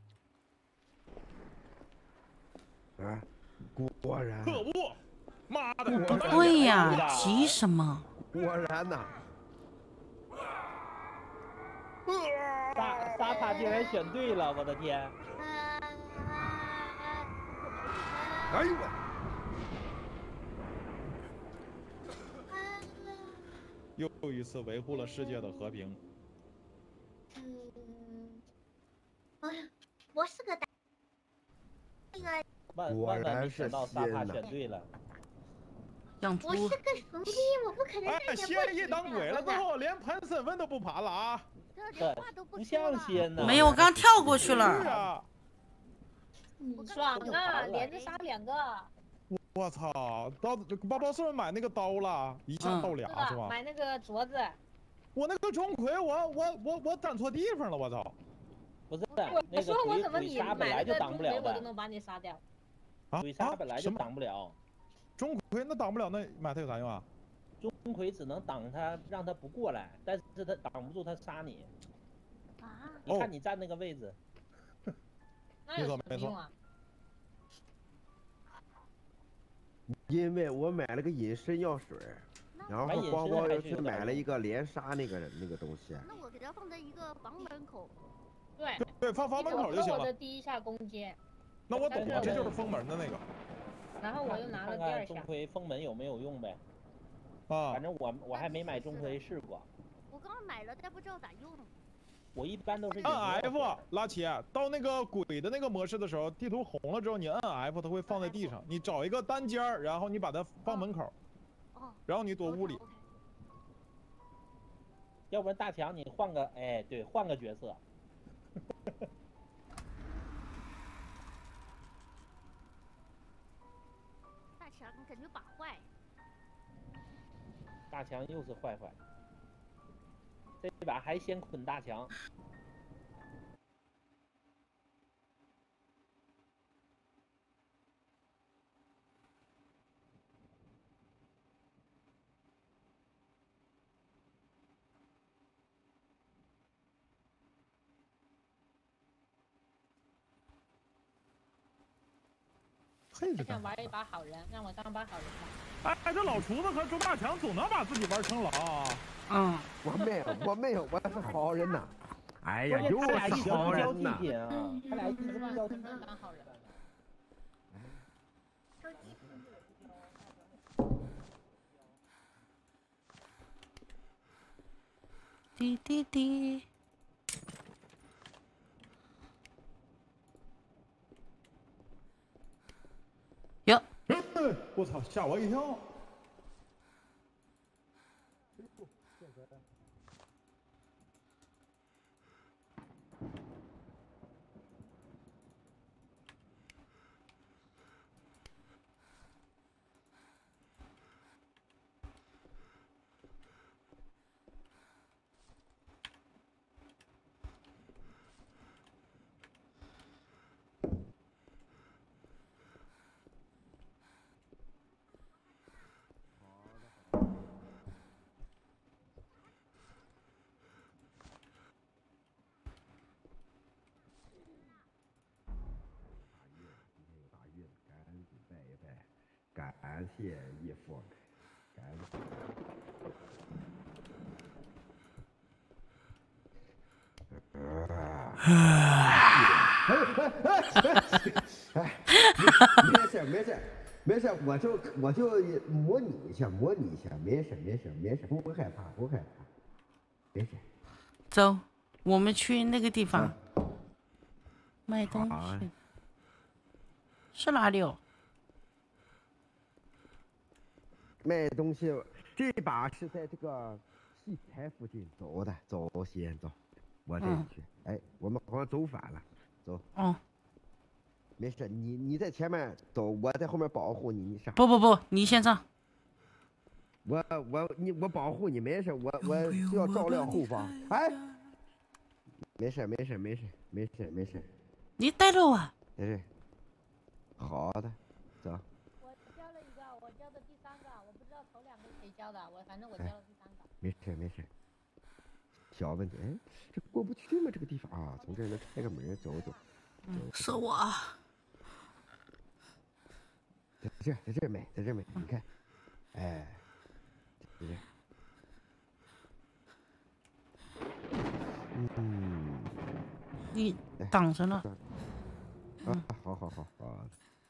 啊，果然。 可恶！妈的！ 对呀，急什么？ 果然呐。 沙塔竟然选对了，我的天！ 哎呦我！ 又一次维护了世界的和平。 哎呀，我是个那个。 万没想到沙塔选对了。 我是个兄弟，我不可能哎，谢一当鬼了之后，连盘身份都不盘了啊！ 这不像仙呢。 没有，我刚跳过去了。 爽啊，连着杀2个。 我操！包包是不是买那个刀了？一下到俩是吧？ 买那个镯子。 我那个钟馗，我攒错地方了，我操！ 不是， 我说我怎么你买那个钟馗我都能把你杀掉？ 鬼杀本来就挡不了。 钟馗那挡不了，那买它有啥用啊？ 钟馗只能挡他，让他不过来，但是他挡不住他杀你。 啊！ 你看你站那个位置。 那有什么用啊？ 因为我买了个隐身药水，然后包包又去买了一个连杀那个东西。 那我给它放在一个房门口。 对，放房门口就行了。 我的第1下攻坚。 那我懂了，这就是封门的那个。 然后我又拿了第2下。 钟馗封门有没有用呗？ 啊， 反正我还没买钟馗试过。 我刚刚买了，但不知道咋用。 我一般都是按 F 拉起，到那个鬼的那个模式的时候，地图红了之后，你按 F 它会放在地上，你找一个单间儿，然后你把它放门口，然后你躲屋里。 要不然大强你换个，哎，对，换个角色。 大强感觉把坏。 大强又是坏坏。这把还先捆大强。 他想玩一把好人，让我当把好人吧。 哎，这老厨子和周大强总能把自己玩成狼。 嗯，我没有，我是好人呐。哎呀，又是好人呐。 他俩一直不交替当好人。 滴滴滴。哟， 我操，吓我一跳！ 感谢义父，感谢。没事，我就模拟一下，没事，不害怕，没事。 走，我们去那个地方买东西。是哪里哦？ 卖东西，这把是在这个戏台附近走的，走先走，我这里去。哎，我们好像走反了，走。 哦， 没事，你在前面走，我在后面保护你，你上。 不，你先上。 我保护你，没事，我是要照料后方。哎，没事。 你带着我。 在这。好的，走。 我交的第3个，我不知道头2个谁交的，反正我交了第3个。 没事，小问题。哎，这过不去吗？这个地方啊，从这儿能开个门走。 是我。 在这儿买，你看，哎，在这。 你挡着了。 啊，好好好好。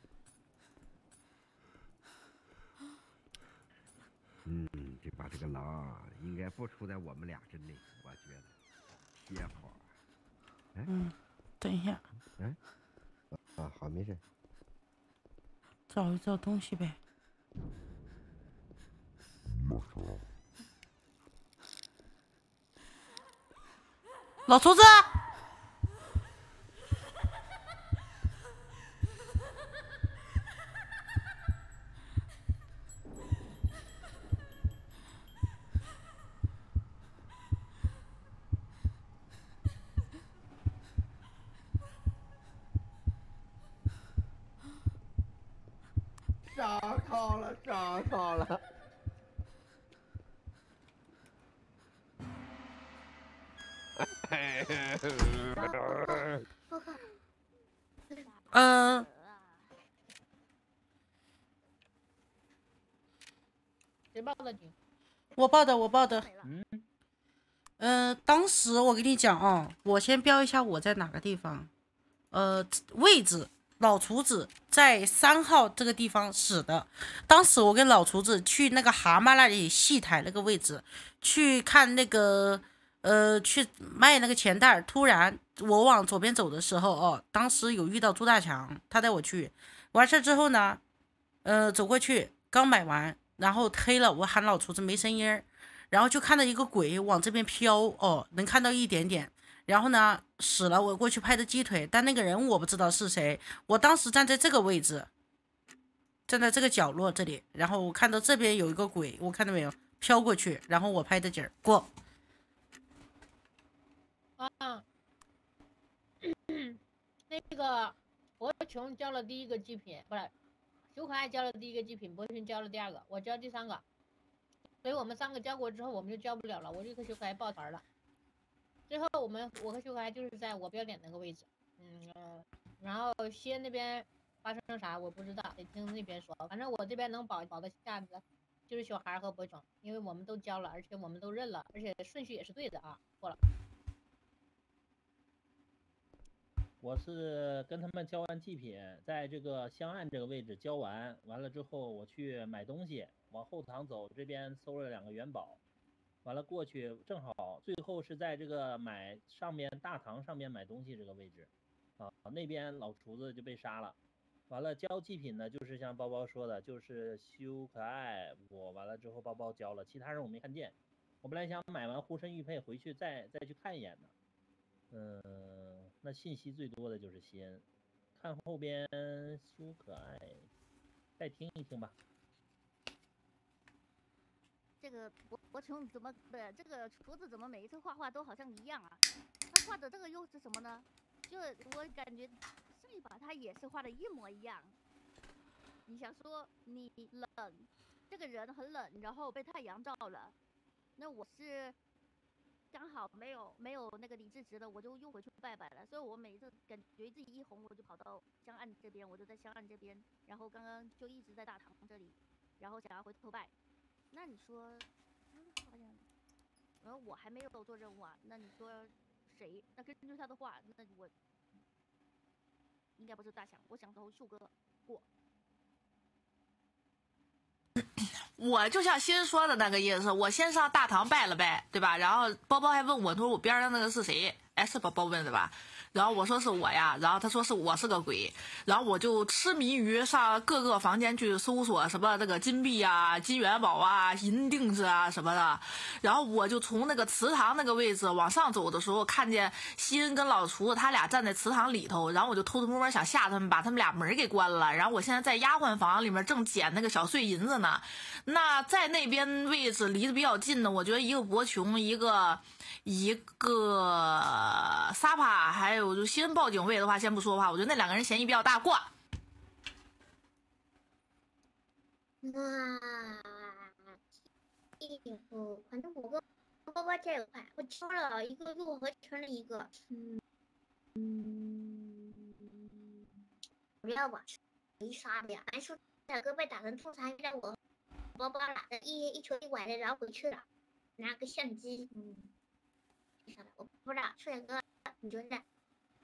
这把这个狼应该不出在我们俩之内，我觉得贴好。 等一下。 好，没事。 找一找东西呗。老头子。 烧烤了，烧烤了。 谁报的警？ 我报的。当时我跟你讲啊，我先标一下我在哪个地方。位置，老厨子在3号这个地方死的。当时我跟老厨子去那个蛤蟆那里戏台那个位置，去看那个去卖那个钱袋。突然我往左边走的时候，当时有遇到朱大强，他带我去。完事之后呢，走过去刚买完，然后黑了，我喊老厨子没声音，然后就看到一个鬼往这边飘，能看到一点点。然后呢，死了，我过去拍的鸡腿，但那个人我不知道是谁。我当时站在这个位置，站在这个角落这里，然后我看到这边有一个鬼，我看到没有，飘过去，然后我拍的景儿过。 那个博琼交了第一个祭品，不是，熊可爱交了第一个祭品，博琼交了第2个，我交第3个，所以我们3个交过之后，我们就交不了了，我就和熊可爱抱团了。最后我和熊可爱就是在我标点那个位置，然后西安那边发生啥我不知道，得听那边说。反正我这边能保得下的就是小孩和博琼，因为我们都交了，而且我们都认了，而且顺序也是对的啊，过了。 我是跟他们交完祭品，在这个香案这个位置交完了之后，我去买东西，往后堂走，这边搜了2个元宝，完了过去正好最后是在这个大堂上面买东西这个位置，那边老厨子就被杀了。完了交祭品呢，就是像包包说的，就是修可爱我，完了之后包包交了，其他人我没看见。我本来想买完护身玉佩回去再去看一眼的。那信息最多的就是西恩，看后边修可爱，再听一听吧。 这个博琼怎么不是这个厨子怎么每一次画都好像一样啊？他画的这个又是什么呢？就我感觉上一把他也是画的一模一样。你想说你冷，这个人很冷，然后被太阳照了，那我是刚好没有那个理智值的，我就又回去拜拜了。所以我每次感觉自己一红，我就跑到香案这边，我就在香案这边，然后刚刚就一直在大堂这里，然后想要回头拜。那你说，然后我还没有做任务啊，那你说谁？那根据他的话，那我应该不是大强，我想投树哥过。 我就像新说的那个意思，我先上大堂拜了拜，对吧？然后包包还问我，他说我边上那个是谁？哎，是包包问的吧？然后我说是我呀，然后他说是我是个鬼，然后我就痴迷于上各个房间去搜索什么这个金币啊、金元宝啊、银锭子啊什么的，然后我就从那个祠堂那个位置往上走的时候，看见西恩跟老厨子他俩站在祠堂里头，然后我就偷偷摸摸想吓他们，把他们俩门给关了，然后我现在在丫鬟房里面正捡那个小碎银子呢。那在那边位置离得比较近的，我觉得一个博琼，一个萨帕，还有就新报警位的话，先不说话，我觉得那2个人嫌疑比较大，过。 反正我跟包包加油快，我挑了一个肉合成了一个，不要吧，没杀的呀，俺说大哥被打成重伤，让我包包打的一球一拐的，然后回去了，拿个相机，我不知道，帅哥，你觉得？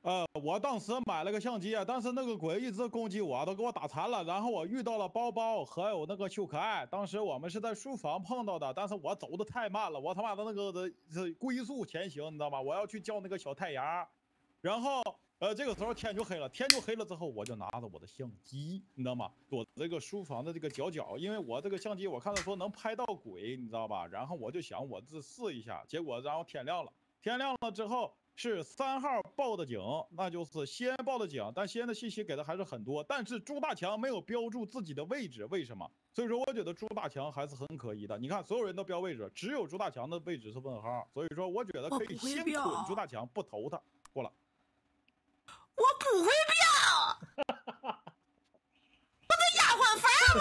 我当时买了个相机，但是那个鬼一直攻击我，都给我打残了。然后我遇到了包包还有那个秀可爱，当时我们是在书房碰到的，但是我走的太慢了，我他妈的那个是龟速前行，你知道吗？我要去叫那个小太阳，然后这个时候天就黑了，天就黑了之后，我就拿着我的相机，你知道吗？躲在这个书房的这个角，因为我这个相机我看到说能拍到鬼，你知道吧？然后我就想我这试一下，结果然后天亮了，天亮了之后。是3号报的警，那就是西安报的警，但西安的信息给的还是很多，但是朱大强没有标注自己的位置，为什么？所以说我觉得朱大强还是很可疑的。你看所有人都标位置，只有朱大强的位置是问号，所以说我觉得可以先捆朱大强，不投他。过了。 我不会标，我的丫鬟反而不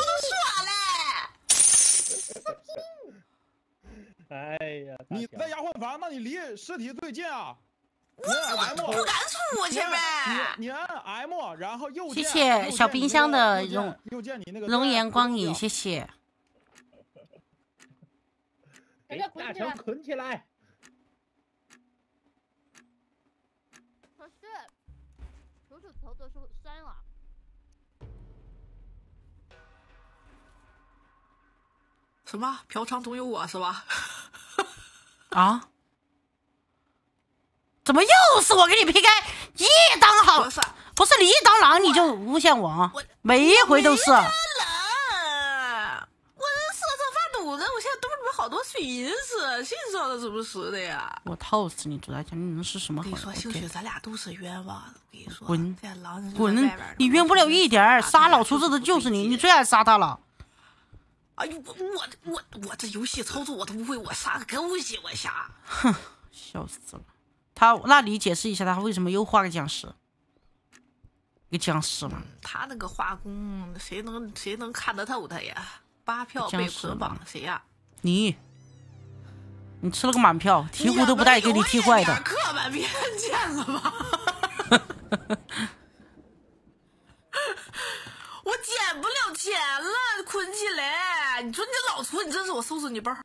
能说嘞。 哎呀， 你在丫鬟房，那你离尸体最近啊？ 我不敢出去呗。 你按 M， 然后右键。谢谢小冰箱的容颜光影，谢谢。 给大强捆起来。 可是，手指头的是3啊。 什么？嫖娼总有我是吧？ 啊？怎么又是我给你 PK？ 一当好，不是你一当狼你就诬陷我，每一回都是。 我这瑟瑟发抖的，我现在兜里面好多心思，谁知道这是不是的呀？ 我套死你，朱大强，你能是什么好？ 我跟你说，兴许咱俩都是冤枉的。我跟你说， 滚这狼人滚！你冤不了一点，杀老厨子的就是你，你最爱杀他了。 哎呦，我这游戏操作我都不会，我杀个狗血我杀！ 哼，笑死了。那你解释一下他为什么又画个僵尸？给僵尸了。 他那个画工，谁能看得透他呀？8票被捆绑，谁呀？ 你吃了个满票，醍醐都不带给你踢坏的。 刻板偏见了吧？我捡不了钱了，捆起来！你说你这老粗，你真是我收拾你包。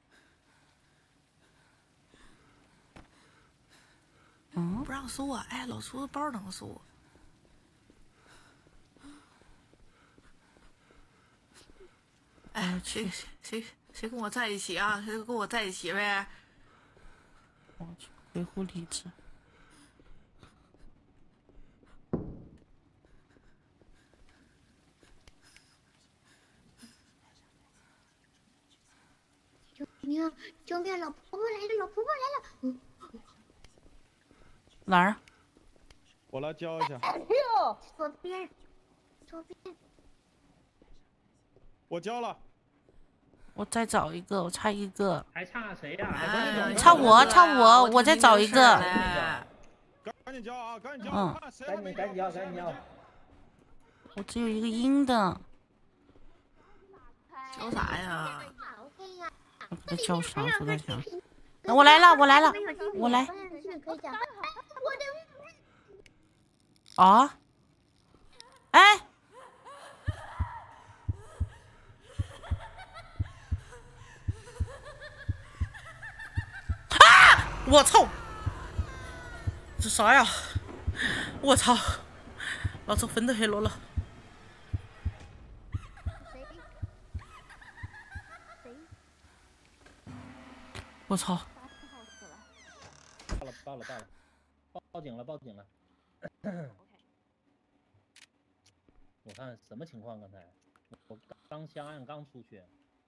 不让收啊！哎，老粗包能收。哎，谁跟我在一起啊？谁跟我在一起呗？ 我去维护理智。 救命！老婆婆来了！老婆婆来了！ 哪儿？ 我来教一下。 左边。 我教了。 我再找一个，我差一个。 还差谁呀？ 差我，我再找一个。 赶紧教啊！赶紧教！ 赶紧教！ 我只有一个阴的。 教啥呀？ 我给他教啥？朱大强。我来了！我来。啊？哎！啊！我操！这啥呀？我操！老子分都黑落了。我操！ 到了，报警了！我看什么情况？刚才我刚香案刚出去，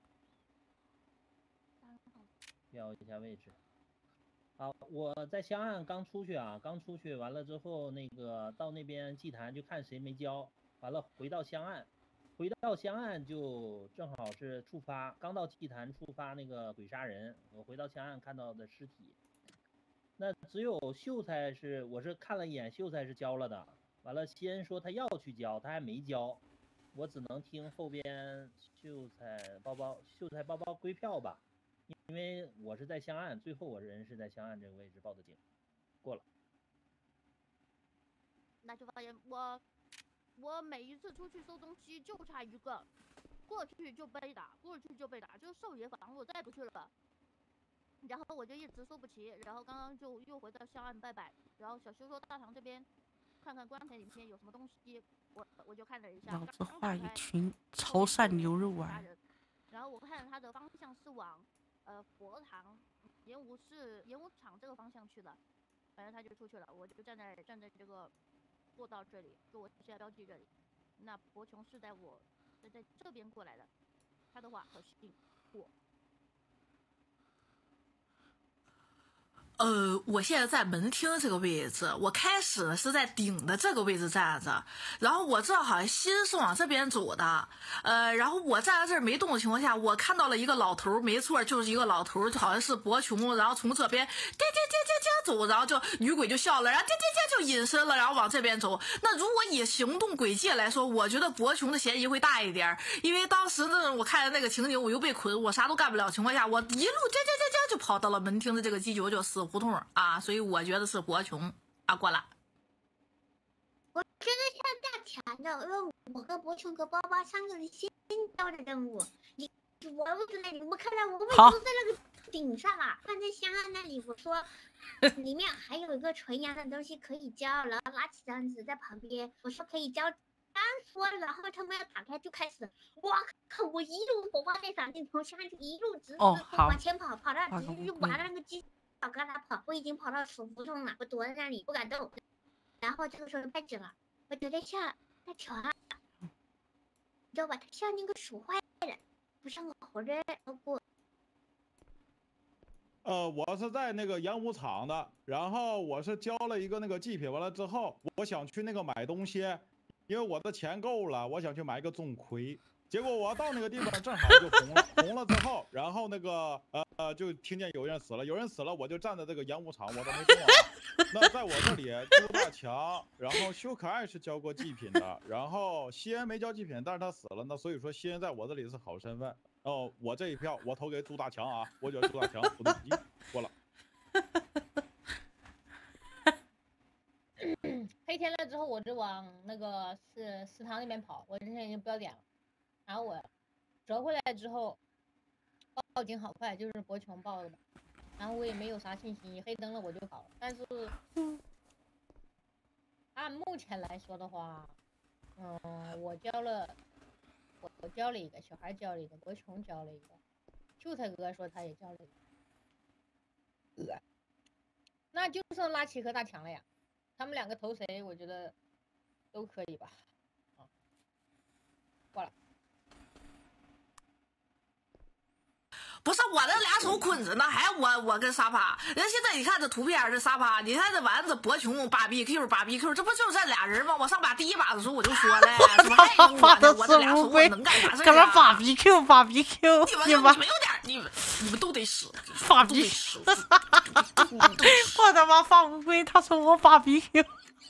标一下位置。好，我在香案刚出去啊，完了之后那个到那边祭坛就看谁没交，完了回到香案就正好是触发，刚到祭坛触发那个鬼杀人，我回到香案看到的尸体。那只有秀才我是看了一眼，秀才是交了的。完了，西恩说他要去交，他还没交，我只能听后边秀才包包归票吧，因为我是在香案，最后我人是在香案这个位置报的警，过了。 那就发现我每一次出去收东西就差一个，过去就被打，就是少爷房我再不去了。然后我就一直收不齐，然后刚刚就又回到香案拜拜，然后小修说大堂这边看看棺材里面有什么东西，我就看了一下。 老子画一群潮汕牛肉丸。 然后我看他的方向是往佛堂、演武场这个方向去的，反正他就出去了，我就站在这个坐到这里，就我现在标记这里。那博琼是在这边过来的，他的话可信我。 我现在在门厅这个位置，我开始是在顶的这个位置站着，然后我知道好像心是往这边走的，然后我站在这儿没动的情况下，我看到了一个老头，没错，就是一个老头，就好像是博琼，然后从这边走，然后就女鬼就笑了，然后就隐身了，然后往这边走。那如果以行动轨迹来说，我觉得博琼的嫌疑会大一点，因为当时呢，我看见那个情景，我又被捆，我啥都干不了情况下，我一路就跑到了门厅的这个G99死胡同啊，所以我觉得是博琼啊过来。 我觉得像大强的，因为我跟博琼和包包3个人先交的任务，我在那里，我看到我们都在那个顶上啊，放在香案那里，我说里面还有一个纯阳的东西可以交，然后拿起张纸在旁边，我说可以交。刚说，然后他们要打开就开始，哇靠！我一路火花带闪电从香就一路直往前跑，跑到直接就把那个机小跟他跑，我已经跑到死胡同了，我躲在那里不敢动。然后这个时候开始了，我觉得像大乔啊，你知道吧？他像那个鼠坏的，不像个活人。 我是在那个演武场的，然后我是交了一个那个祭品，完了之后，我想去那个买东西。因为我的钱够了，我想去买一个钟馗，结果我到那个地方正好就红了之后，然后那个就听见有人死了，我就站在这个演武场，我都没动啊。那在我这里，朱大强，然后修可爱是交过祭品的，然后西恩没交祭品，但是他死了，那所以说西恩在我这里是好身份。哦，我这一票我投给朱大强啊，我觉得朱大强不对急过了。 黑天了之后，我就往那个食堂那边跑，我之前已经标点了。然后我折回来之后，报警好快，就是博琼报的嘛。然后我也没有啥信息，黑灯了我就跑了。但是按目前来说的话，我交了一个，小孩交了一个，博琼交了一个，秀才哥说他也交了一个，那就剩拉奇和大强了呀。他们2个投谁？我觉得都可以吧。过了。 不是我这俩手捆着呢，还我跟沙发。人现在你看这图片，这沙发，你看这丸子、博琼、BBQ，这不就是这俩人吗？我上把第一把的时候我就说了，怎么还有我呢？我这俩手我能干啥事干嘛BBQ？ 你们有点，你们都得死 ，BBQ。我他妈放乌龟，他说我BBQ。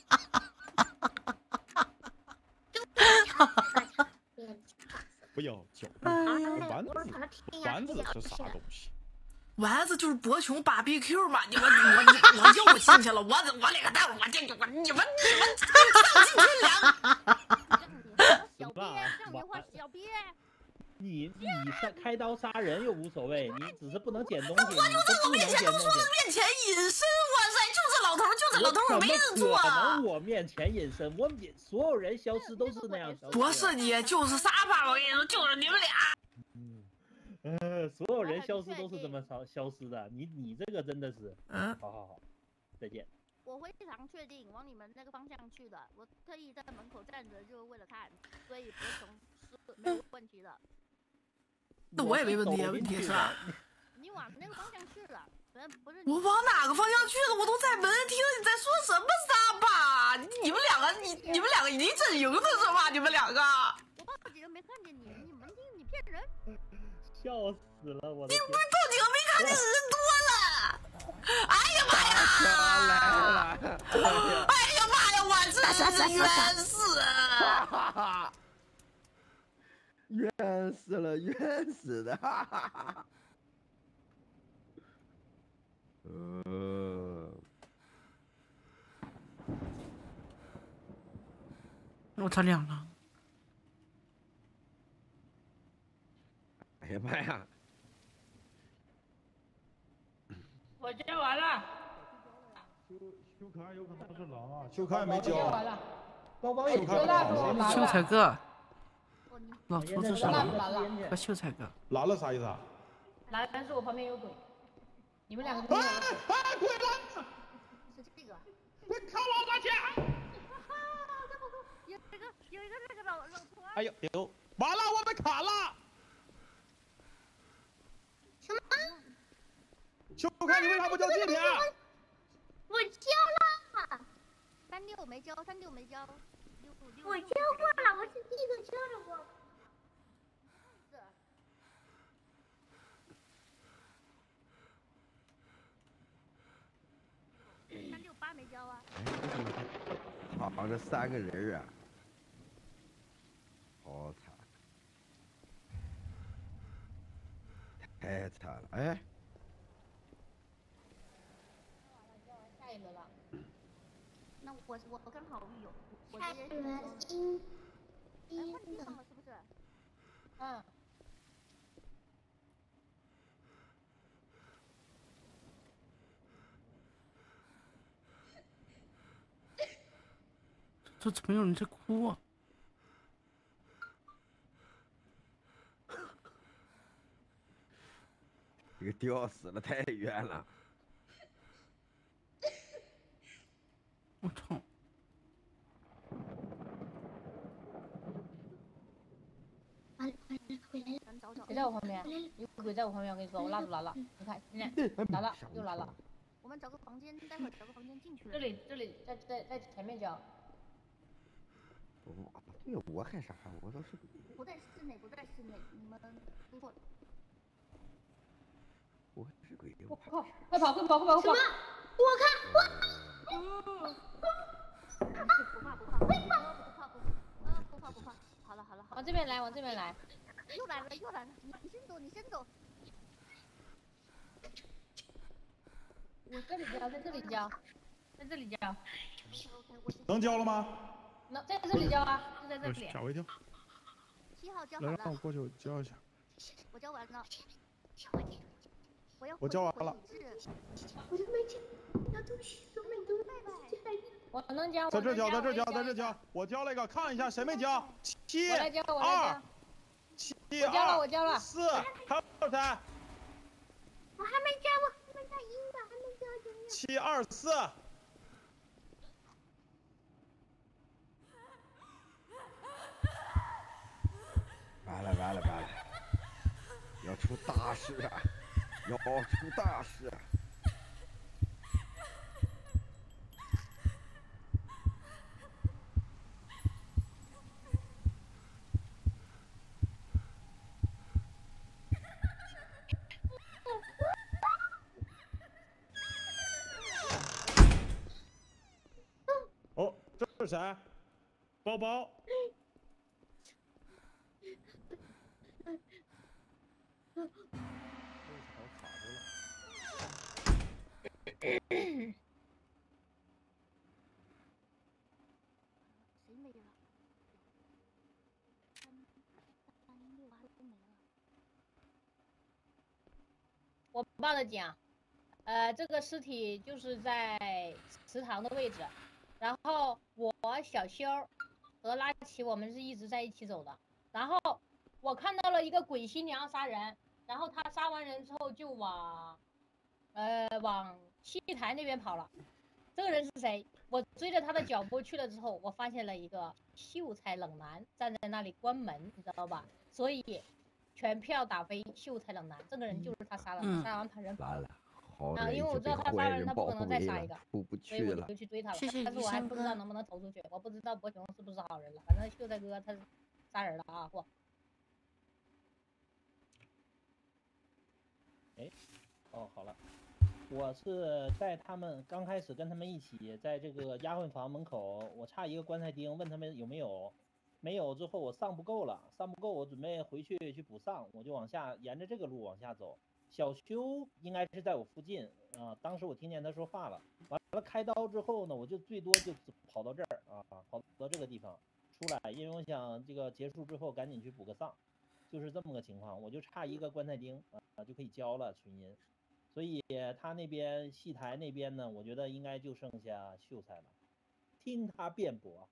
不要叫丸子是啥东西？ 丸子就是博琼BBQ嘛！我又进去了，我两个蛋，你们丧尽天良！ 小编，让你画小编。 你开刀杀人又无所谓，你只是不能捡东西。 我就在我面前隐身，哇塞，就这老头，我没认错。 可能我面前隐身，所有人消失都是那样消失。 不是你，就是沙发，我跟你说，就是你们俩。所有人消失都是这么消失的，你这个真的是，好，再见。 我非常确定往你们那个方向去的，我特意在门口站着，就是为了看，所以博琼是没有问题的。 那我也没问题是吧？ 你往那个方向去了，不是？ 我往哪个方向去了？我都在门厅，你在说什么沙巴？你们两个已经阵营的是吧？你们2个。 我报警没看见你，你门厅你骗人。 笑死了，我的天！ 你报警没看见人多了？哎呀妈呀！哎呀妈呀！我真是冤死！ 冤死了，冤死的！ 我操，2了！ 哎呀妈呀！ 我交完了。 秀可爱有可能是狼啊，秀可爱没交。 包包也秀才哥，老厨子是狼和秀才哥。 蓝了啥意思啊？ 蓝是我旁边有鬼，你们两个都有鬼。 鬼了！ 是这个。 快靠老大去！ 有一个那个老头。 哎呦，完了，我被砍了！ 什么？ 秀可爱，你为啥不交祭品？ 我交了。 36没交，36没交。 我交过了，我是第一个交的过。 368没交啊。 好，这3个人啊，好惨，太惨了，哎。 下一轮了。 那我刚好有，我下一轮换地方了是不是？ 嗯。 这怎么有人在哭啊？ 这个吊死了太远了。 我操！ 谁在我旁边？有鬼在我旁边，我跟你说，我拉住蓝了。你看，现在蓝了，又蓝了。 我们找个房间，待会儿找个房间进去。 这里，在前面交。 对，我害啥？我倒是不在室内，你们说错了。 我是鬼， 我靠！快跑！什么？我看， 不怕。好了。 往这边来。 又来了，你先走。 我这里交，在这里交。 能交了吗？ 能在这里交啊，就在这里。 吓我一跳。 7号交好了。 让我过去交一下。 我交完了。 我交完了。 我都没交，那都我能交。 在这交，我交了一个，看一下谁没交。7、 我来交。 7、 我交了。 4，还有谁？ 我还没交，我还没交1个，还没交9。 7、2、4。 完了，要出大事啊！ 哦，这是谁？包包。 谁没了？3、6、都没了。 我报的警，这个尸体就是在祠堂的位置，然后我小修和拉奇我们是一直在一起走的，然后我看到了一个鬼新娘杀人，然后他杀完人之后就往戏台那边跑了。这个人是谁？我追着他的脚步去了之后，我发现了一个秀才冷男站在那里关门，你知道吧？所以全票打飞秀才冷男，这个人就是他杀了，杀完把人跑了。因为我知道他杀人，他不可能再杀一个，所以我就去追他了。但是我还不知道能不能投出去，我不知道博雄是不是好人了。反正秀才哥他杀人了啊！嚯！ 哎，哦，好了。我是在他们刚开始跟他们一起在这个押混房门口，我差一个棺材钉，问他们有没有，没有之后我丧不够了，我准备回去补丧，我就往下沿着这个路往下走。小修应该是在我附近啊，当时我听见他说话了，完了开刀之后呢，我就最多就跑到这儿啊，跑到这个地方出来，因为我想这个结束之后赶紧去补个丧，就是这么个情况，我就差一个棺材钉啊就可以交了纯银。 所以他那边戏台那边呢，我觉得应该就剩下秀才了。听他辩驳。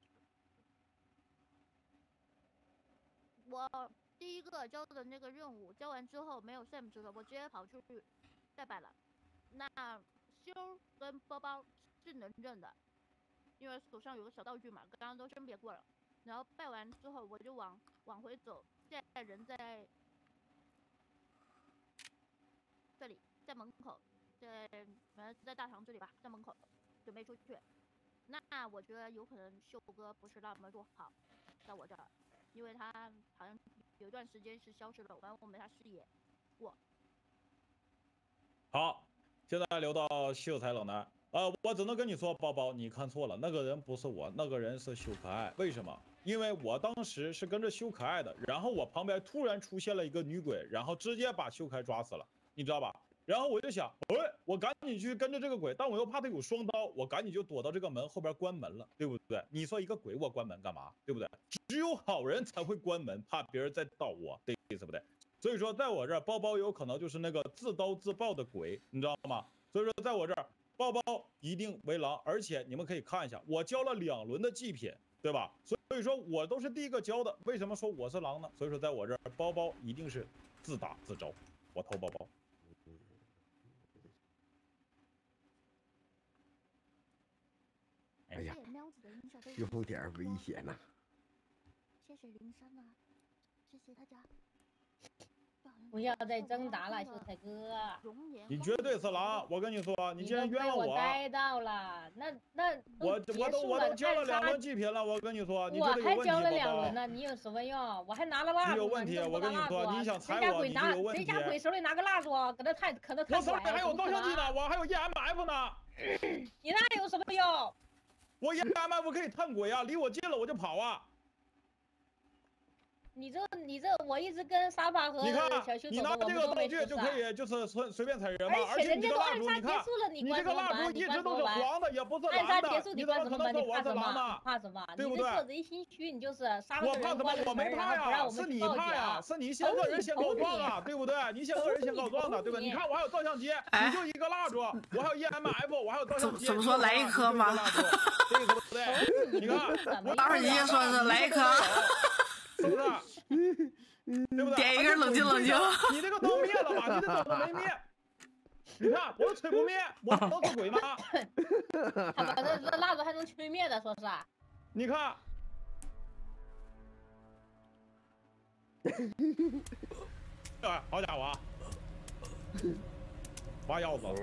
我第一个交的那个任务交完之后没有 Sam 值了，我直接跑出去拜拜了。那修跟包包是能认的，因为手上有个小道具嘛，刚刚都甄别过了。然后拜完之后我就往回走，现在人在这里，在门口，反正在大堂这里吧，在门口准备出去。那我觉得有可能秀哥不是那么做好，在我这儿，因为他好像有一段时间是消失了，完我没他视野。 好，现在留到秀才冷男。我只能跟你说，包包，你看错了，那个人不是我，那个人是秀可爱。为什么？因为我当时是跟着秀可爱的，然后我旁边突然出现了一个女鬼，然后直接把秀可爱抓死了，你知道吧？然后我就想，我赶紧去跟着这个鬼，但我又怕他有双刀，我赶紧就躲到这个门后边关门了，对不对？你说一个鬼我关门干嘛？对不对？只有好人才会关门，怕别人再盗我，对不对？所以说，在我这儿，包包有可能就是那个自刀自爆的鬼，你知道吗？所以说，在我这儿，包包一定为狼，而且你们可以看一下，我交了2轮的祭品，对吧？所以说我都是第一个交的。为什么说我是狼呢？所以说，在我这儿，包包一定是自打自招，我投包包。 哎呀，有点危险呐！ 谢谢林珊啊，谢谢大家。 不要再挣扎了，秀才哥。 你绝对是狼！我跟你说，你竟然冤枉我逮到了，那我都交了2轮祭品了，我跟你说，你这个有问题， 我还交了2轮呢，你有什么用？我还拿了蜡烛， 你有问题，我跟你说，你想踩我，你就有问题。 谁家鬼手里拿个蜡烛，搁那看， 我手里还有照相机呢，我还有 EMF 呢。 你那有什么用？ 我 EMF 可以探鬼啊，离我近了我就跑啊。 你这，我一直跟沙发和小修走的， 你拿这个道具就可以，就是随便踩人嘛。而且你这个蜡烛，你看，你这个蜡烛一直都是黄的，也不是蓝的，你怎么可能说我是狼呢？ 怕什么？ 对不对？ 你这贼心虚，你就是杀我怕什么？我没怕呀，是你怕呀，是你先个人先告状啊，对不对？你先个人先告状的，对吧？你看我还有照相机，你就一个蜡烛，我还有 EMF， 我还有照相机。 怎么说来一颗吗？ 对不对？你看， 我当时也说是来一颗。 是不是？对不对？ 点一根冷静冷静。 你这个灯灭了吧？你这灯没灭。你看我吹不灭，我能是鬼吗？ 他把这蜡烛还能吹灭的，说是。 你看。哎，好家伙啊！挖药子。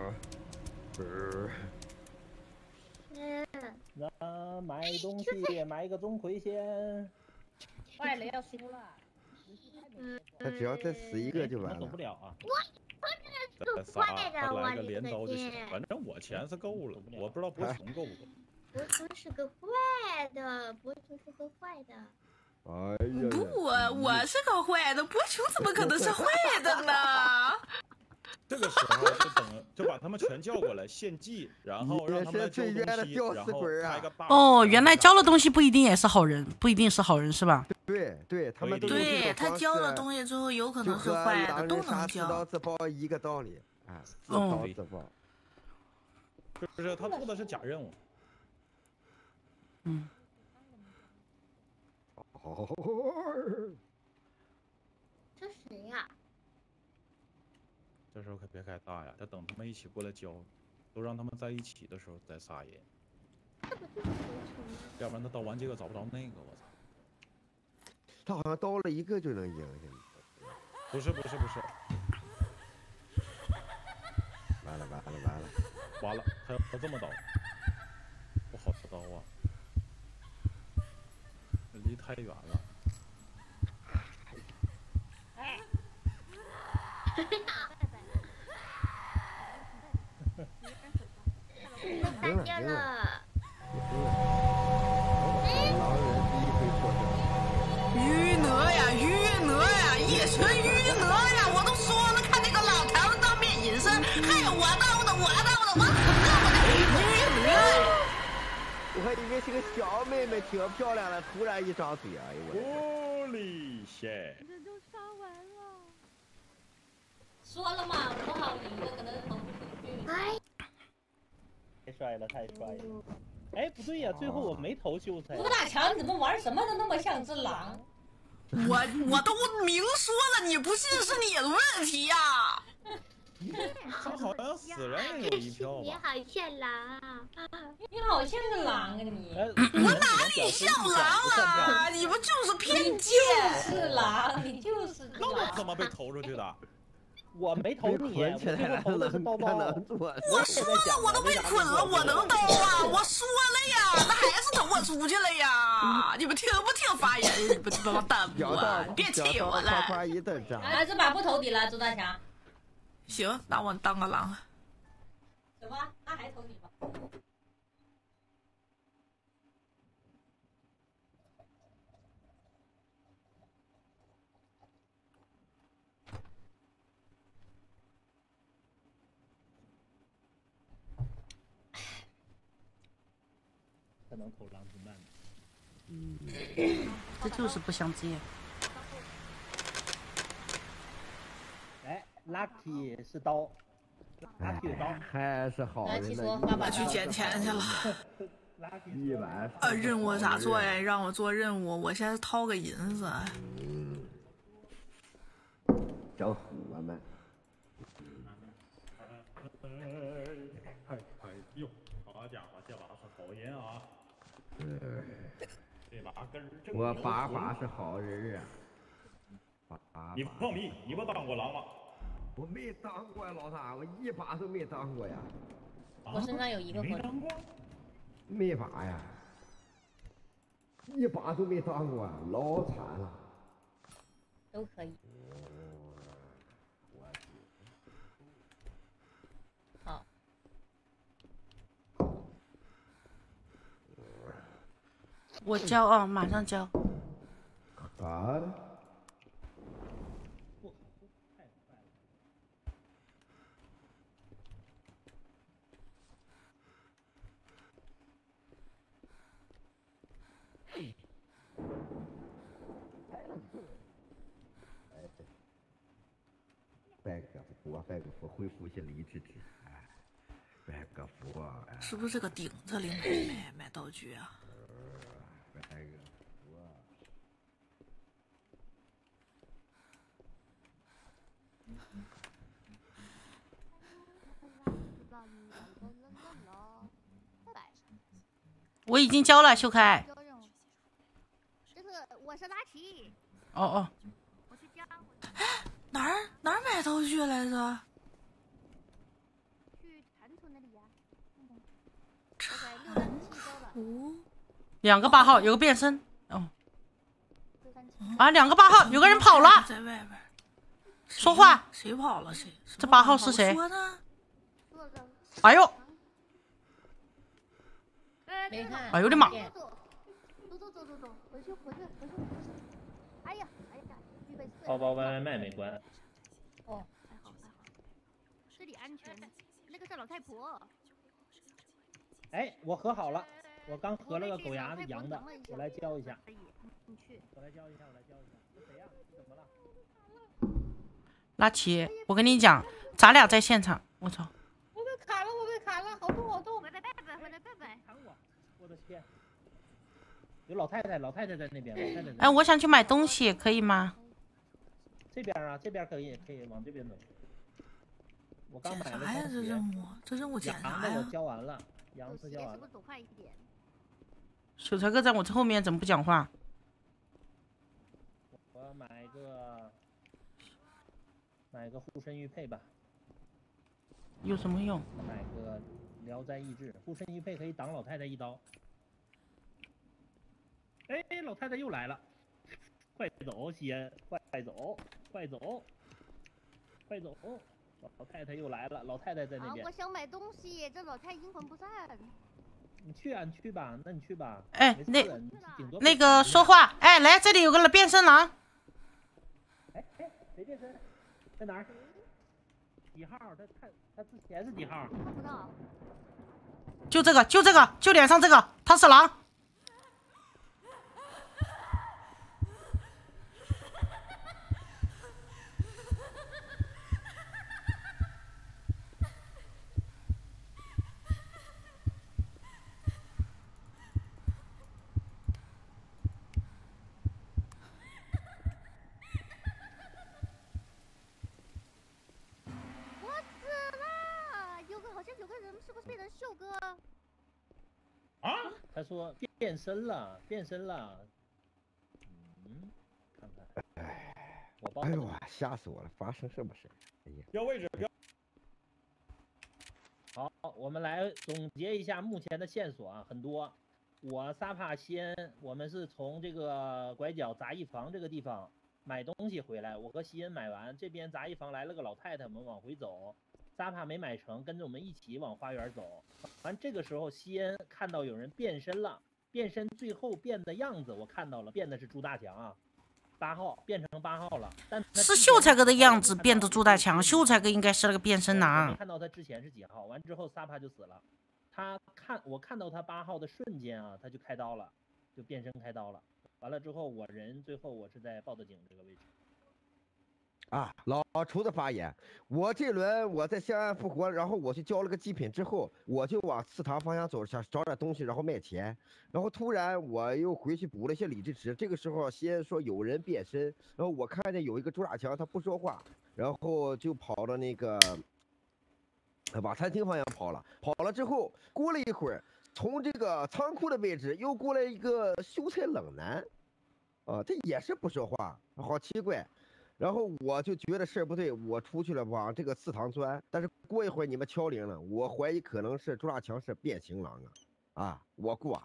那买东西买个钟馗先。 坏了要输了。 他只要再死一个就完了。 走不了啊。 我是坏的， 来个镰刀就行。反正我钱是够了，我不知道博琼够不够。 博琼是个坏的，博琼是个坏的。 哎呀！ 不，我是个坏的，博琼怎么可能是坏的呢？ 这个时候就把他们全叫过来献祭，然后让他们交东西，然后开个大。 哦，原来交了东西不一定也是好人，不一定是好人是吧？ 对，他们对他交了东西之后有可能是坏的，都能交。 自刀自爆一个道理啊，自刀自爆。 就是他做的是假任务。 嗯。 这谁呀？ 这时候可别开大呀，得等他们一起过来交，都让他们在一起的时候再撒野。要不然他刀完这个找不着那个，我操！ 他好像刀了一个就能赢， 不是。 完了， 他要这么刀，不好刀啊，离太远了。 看见了。 鱼哪呀，野生鱼哪呀！我都说了，看那个老头当面隐身，还有我刀的，我死了，鱼哪！ 我还以为是个小妹妹，挺漂亮的，突然一张嘴，哎呦我 ！Holy shit！ 这都杀完了。说了嘛，不好赢的，可能帅了，太帅了！哎，不对呀，最后我没投秀才。 朱大强怎么玩什么都那么像只狼？ 我都明说了，你不信是你的问题呀。 他好像死人也有一票你吧？ 好像狼， 你好像个狼啊你！ 我哪里像狼啊？你们就是偏见。 是狼，你就是狼。 那我怎么被投出去的？ 我没投你，我最后投的是刀刀。 我说了，我都被捆了，我能刀啊！我说了呀，那还是投我出去了呀！你们听不听发言？你们他妈蛋不啊！别气我了。 啊，这把不投你了，朱大强。 行，那我当个狼。 什么？那还投你吧。 不能投狼怎么办？ 这就是不想接。 哎 ，Lucky 是刀 ，Lucky 有刀， 还是好人的。 爸爸去捡钱去了。 100。 任务咋做呀？让我做任务，我先掏个银子。 整虎了们。 哎呦，好家伙，这把是好人啊！这把根儿正。 我爸爸是好人啊。 你放屁！你不当过狼吗？ 我没当过呀，老大，我一把都没当过呀。 我身上有一个魂。 没把呀，一把都没当过，老惨了。 都可以。好。 我交啊，马上交。 好的。拜个佛，拜个佛，恢复一些理智。哎，拜个佛。 是不是这个顶子里买道具啊？ 拜个佛。 我已经交了，秀开。 就是我是拉奇。 哦哦。 我去交。 哪儿买道具来着？ 去蟾蜍那里呀。 2个8号有个变身。哦。啊，2个8号有个人跑了。 在外边。 说话。 谁跑了？谁？ 这8号是谁？ 说呢？ 哎呦！ 没看。 哎呦我的妈！ 走，回去。哎呀，预备。 包包外卖没关。 哦，还好。这里安全。那个是老太婆。 哎，我合好了，我刚合了个狗牙的羊的，我来教一下。 你去。 我来教一下。这谁呀？怎么了？ 拉奇，我跟你讲，咱俩在现场，我操！ 我被砍了，好痛！ 我的贝贝。 砍我！我的天！有老太太在那边， 哎，我想去买东西，可以吗？ 这边啊，这边可以往这边走。我刚买了啥呀？这任务检啥呀？ 羊的我交完了，羊是交完了。 走快一点。 秀才哥在我这后面，怎么不讲话？ 我买个护身玉佩吧。 有什么用？ 买个聊斋意志，护身玉佩可以挡老太太一刀。哎，老太太又来了，快走，西恩，快走！老太太又来了，老太太在那边。 我想买东西，这老太阴魂不散。 你去吧，那你去吧。 哎，那个说话，哎，来这里有个变身狼。 哎，谁变身？在哪儿？几号？他之前是几号？ 看不到。 就这个，就脸上这个，他是狼。 是不是变成秀哥？ 啊？ 他说变身了，变身了。看看。 哎呦啊，吓死我了！发生什么事？哎呀， 标位置标。 好，我们来总结一下目前的线索啊，很多。我萨帕先，我们是从这个拐角杂役房这个地方买东西回来，我和西恩买完，这边杂役房来了个老太太，我们往回走，萨帕没买成，跟着我们一起往花园走。完这个时候，西恩看到有人变身了，变身最后变的样子我看到了，变的是朱大强啊，8号变成8号了，但是秀才哥的样子变的朱大强，秀才哥应该是那个变身男。 没看到他之前是几号，完之后萨帕就死了。我看到他8号的瞬间啊，他就开刀了，就变身开刀了。完了之后，最后我是在报的警这个位置。 啊，老厨子发言，我这轮我在香案复活，然后我去交了个祭品之后，我就往祠堂方向走，想找点东西，然后卖钱。然后突然我又回去补了一些理智值。这个时候先说有人变身，然后我看见有一个朱大强，他不说话，然后就跑到那个往餐厅方向跑了。跑了之后，过了一会儿，从这个仓库的位置又过来一个秀才冷男，他也是不说话，好奇怪。然后我就觉得事儿不对，我出去了往这个祠堂钻，但是过一会儿你们敲铃了，我怀疑可能是朱大强是变形狼啊，我过。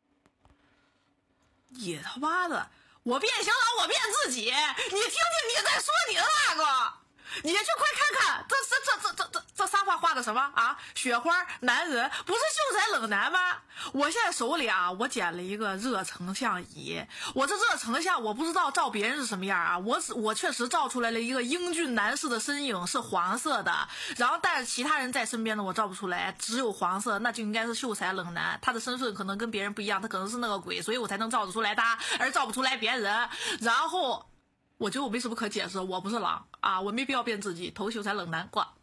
也他妈的，我变形狼，我变自己，你听听你在说你的那个，你去快看看，这沙发画的什么啊？雪花男人不是秀才冷男吗？我现在手里啊，我捡了一个热成像仪，我这热成像我不知道照别人是什么样啊，我确实照出来了一个英俊男士的身影是黄色的，然后但是其他人在身边的我照不出来，只有黄色，那就应该是秀才冷男，他的身份可能跟别人不一样，他可能是那个鬼，所以我才能照得出来他，而照不出来别人。然后我觉得我没什么可解释，我不是狼啊，我没必要变自己，投秀才冷男挂。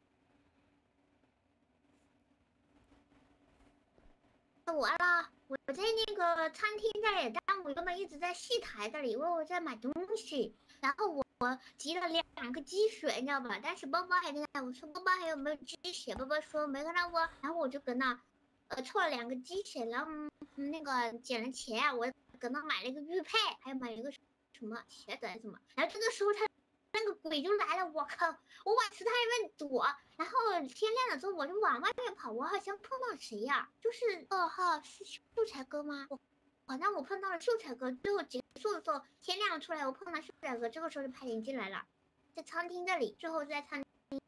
我了，我在那个餐厅这里，但我原本一直在戏台这里，因为我在买东西。然后我集了2个鸡血，你知道吧？但是包包还在那，我说包包还有没有鸡血？包包说没看到过。然后我就搁那，凑了2个鸡血，然后那个捡了钱，我搁那买了一个玉佩，还有买了一个什么鞋子什么。然后这个时候那个鬼就来了，我靠！我往祠堂里面躲，然后天亮了之后我就往外面跑，我好像碰到谁呀？就是2号是秀才哥吗？好像我碰到了秀才哥，最后结束的时候天亮出来，我碰到秀才哥，这个时候就派人进来了，在餐厅这里，最后在餐厅。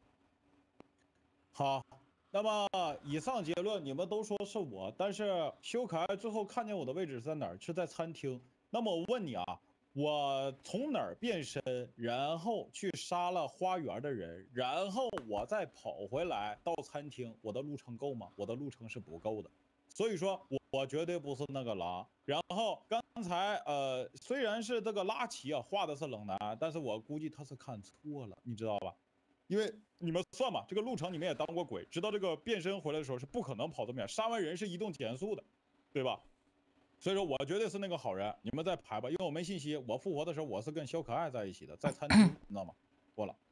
好，那么以上结论你们都说是我，但是修可爱最后看见我的位置是在哪儿？是在餐厅。那么我问你啊。我从哪儿变身，然后去杀了花园的人，然后我再跑回来到餐厅，我的路程够吗？我的路程是不够的，所以说我绝对不是那个狼。然后刚才虽然是这个拉奇啊画的是冷男，但是我估计他是看错了，你知道吧？因为你们算嘛，这个路程你们也当过鬼，知道这个变身回来的时候是不可能跑这么远，杀完人是移动减速的，对吧？所以说我绝对是那个好人，你们再排吧，因为我没信息。我复活的时候我是跟小可爱在一起的，在餐厅，你知道吗？过了。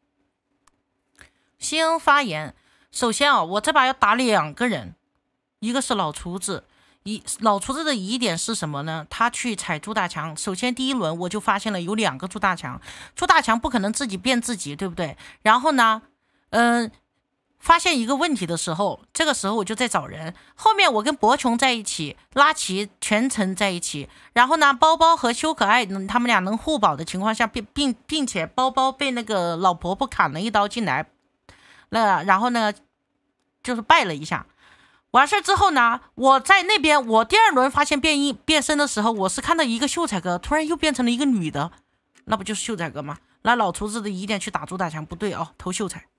先发言，首先啊，我这把要打2个人，一个是老厨子，老厨子的疑点是什么呢？他去踩朱大强，首先第一轮我就发现了有2个朱大强，朱大强不可能自己变自己，对不对？然后呢，发现一个问题的时候，这个时候我就在找人。后面我跟博琼在一起，拉奇全程在一起。然后呢，包包和修可爱他们俩能互保的情况下，并且包包被那个老婆婆砍了一刀进来，然后呢就是败了一下。完事之后呢，我在那边，我第2轮发现变身的时候，我是看到一个秀才哥突然又变成了一个女的，那不就是秀才哥吗？那老厨子的疑点去打朱大强，不对哦，投秀才。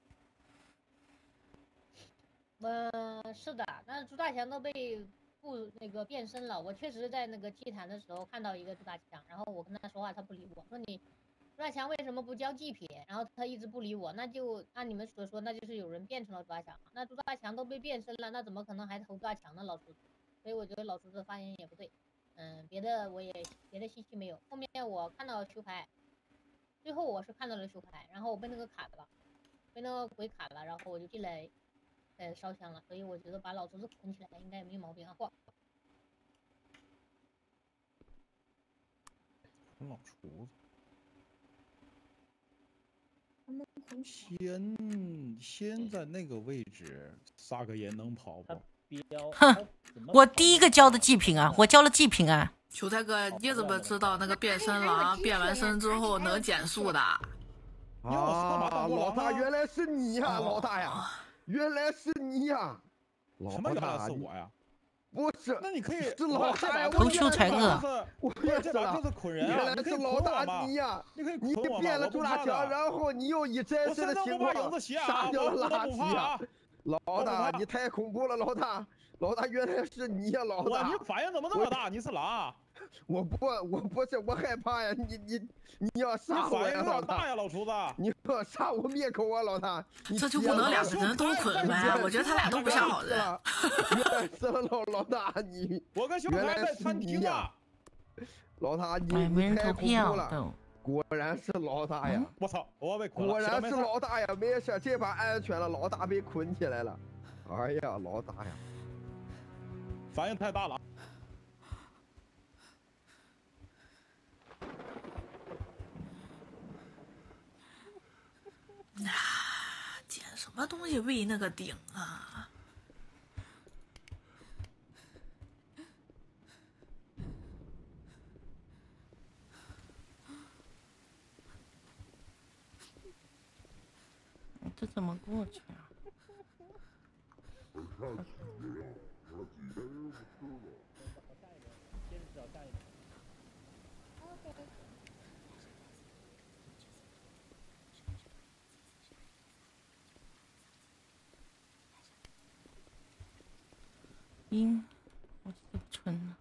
是的，但是朱大强都被那个变身了。我确实在那个祭坛的时候看到一个朱大强，然后我跟他说话，他不理我，说你朱大强为什么不交祭品？然后他一直不理我，那就按你们所说，那就是有人变成了朱大强。那朱大强都被变身了，那怎么可能还投朱大强呢？老厨子，所以我觉得老厨子发言也不对。别的信息没有。后面我看到修牌，最后我是看到了修牌，然后我被那个卡了，被那个鬼卡了，然后我就进来。 开始烧香了，所以我觉得把老厨子捆起来应该也没毛病啊。嚯！ 老厨子，先在那个位置撒个盐能跑不？ 哼，我第一个交的祭品啊，我交了祭品啊。 韭菜哥，你怎么知道那个变身狼变完身之后能减速的？ 啊，老大原来是你呀，老大呀，原来是你呀， 什么原来是我呀？ 不是， 那你可以是老大呀， 偷秀才哥， 我认识了， 就是捆人原啊！ 来是老大你呀，你变了朱大强，然后你又以真实的情况杀掉了垃圾呀，老大你太恐怖了，老大原来是你呀，老大， 你反应怎么那么大？你是狼？ 我不是，我害怕呀！你要杀我呀，老大呀，老厨子！ 你要杀我灭口啊，老大！ 这就不能两个人都捆呗？我觉得他俩都不像好人。 原来是老大你， 我跟小可爱在餐厅啊！ 老大你太恐怖了，果然是老大呀！ 我操，我被捆了！ 果然是老大呀！没事，这把安全了，老大被捆起来了。哎呀，老大呀！ 反应太大了。 捡什么东西喂那个顶啊？ 这怎么过去啊？我这个蠢了。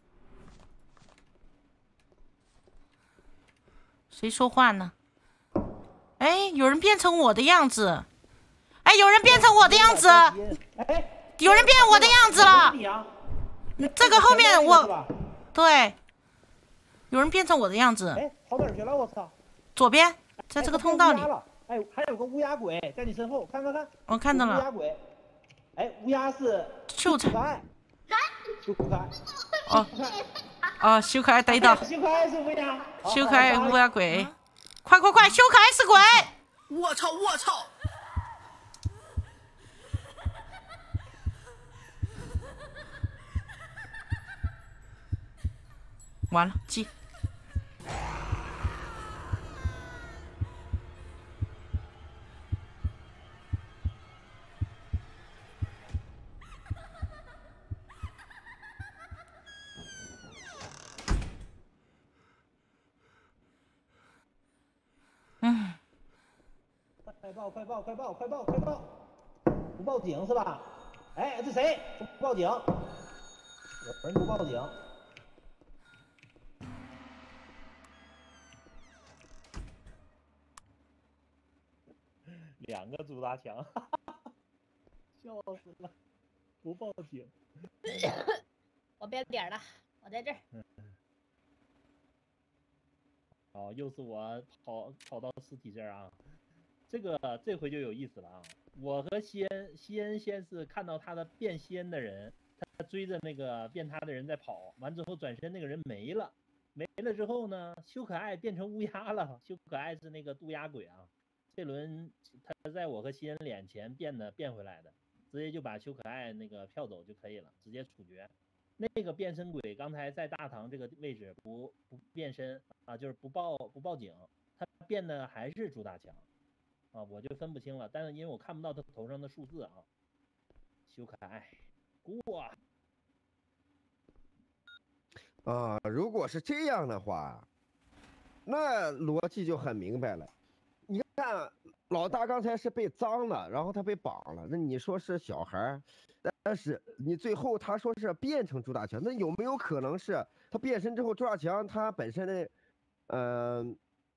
谁说话呢？哎，有人变成我的样子！哎，有人变成我的样子！有人变我的样子了！这个后面我，对，有人变成我的样子。 哎，跑哪儿去了？我操！ 左边，在这个通道里。 哎，还有个乌鸦鬼在你身后，看。 我看到了。 乌鸦鬼。哎，乌鸦是秀才。 秀可爱。 哦，秀可爱逮到。 秀可爱是乌鸦。 秀可爱乌鸦鬼，快！秀可爱是鬼！ 我操！ 完了，记。 快报！不报警是吧？哎，这谁不报警？有人不报警。2个朱大强，笑死了！不报警。 我变点了，我在这儿。 哦，又是我跑到尸体这儿啊！这回就有意思了啊！我和西恩先是看到他的变仙的人，他追着那个变他的人在跑，完之后转身那个人没了之后呢，修可爱变成乌鸦了。修可爱是那个渡鸦鬼啊，这轮他在我和西恩脸前变回来的，直接就把修可爱那个票走就可以了，直接处决。那个变身鬼刚才在大堂这个位置不变身啊，就是不报警，他变的还是朱大强。啊，我就分不清了，但是因为我看不到他头上的数字啊。修可爱，过。 啊，如果是这样的话，那逻辑就很明白了。你看，老大刚才是被脏了，然后他被绑了，那你说是小孩，但是你最后他说是变成朱大强，那有没有可能是他变身之后，朱大强他本身的，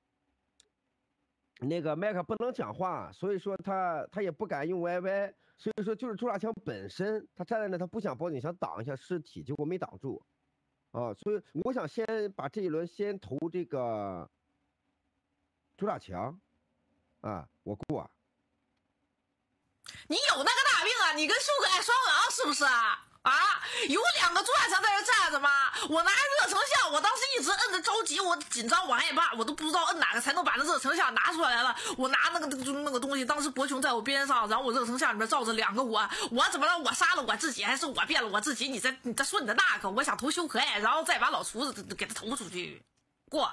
那个麦克不能讲话，所以说他也不敢用 YY， 所以说就是朱大强本身他站在那，他不想报警，想挡一下尸体，结果没挡住，啊，所以我想先把这一轮先投这个朱大强，啊，我过。 你有那个大病啊？你跟秀可爱双狼是不是啊？啊，有2个朱大强在这站着吗？我拿热成像，我当时一直摁着着急，我紧张，我害怕，我都不知道摁哪个才能把那热成像拿出来了。我拿那个东西，当时博琼在我边上，然后我热成像里面照着2个我怎么了？我杀了我自己，还是我变了我自己？你在说你的那个，我想投秀可爱，然后再把老厨子给他投出去，过。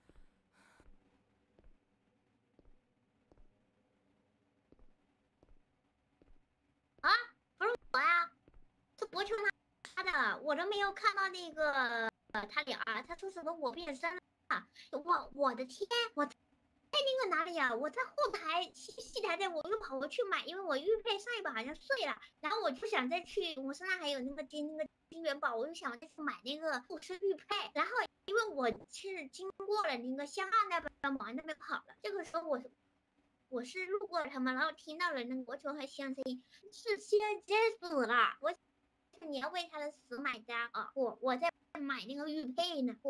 啊，不是我呀，是博琼他的，我都没有看到那个他俩，他说什么我变身了，我的天，我在那个哪里呀？我在后台戏台在，我又跑过去买，因为我玉佩上一把好像碎了，然后我就想再去，我身上还有那个金元宝，我就想再去买那个护身玉佩，然后因为我是经过了那个香岸那边往那边跑了，这个时候我是路过他们，然后听到了那个国球和香声音，是现在死了。你要为他的死买单啊！我在买那个玉佩呢。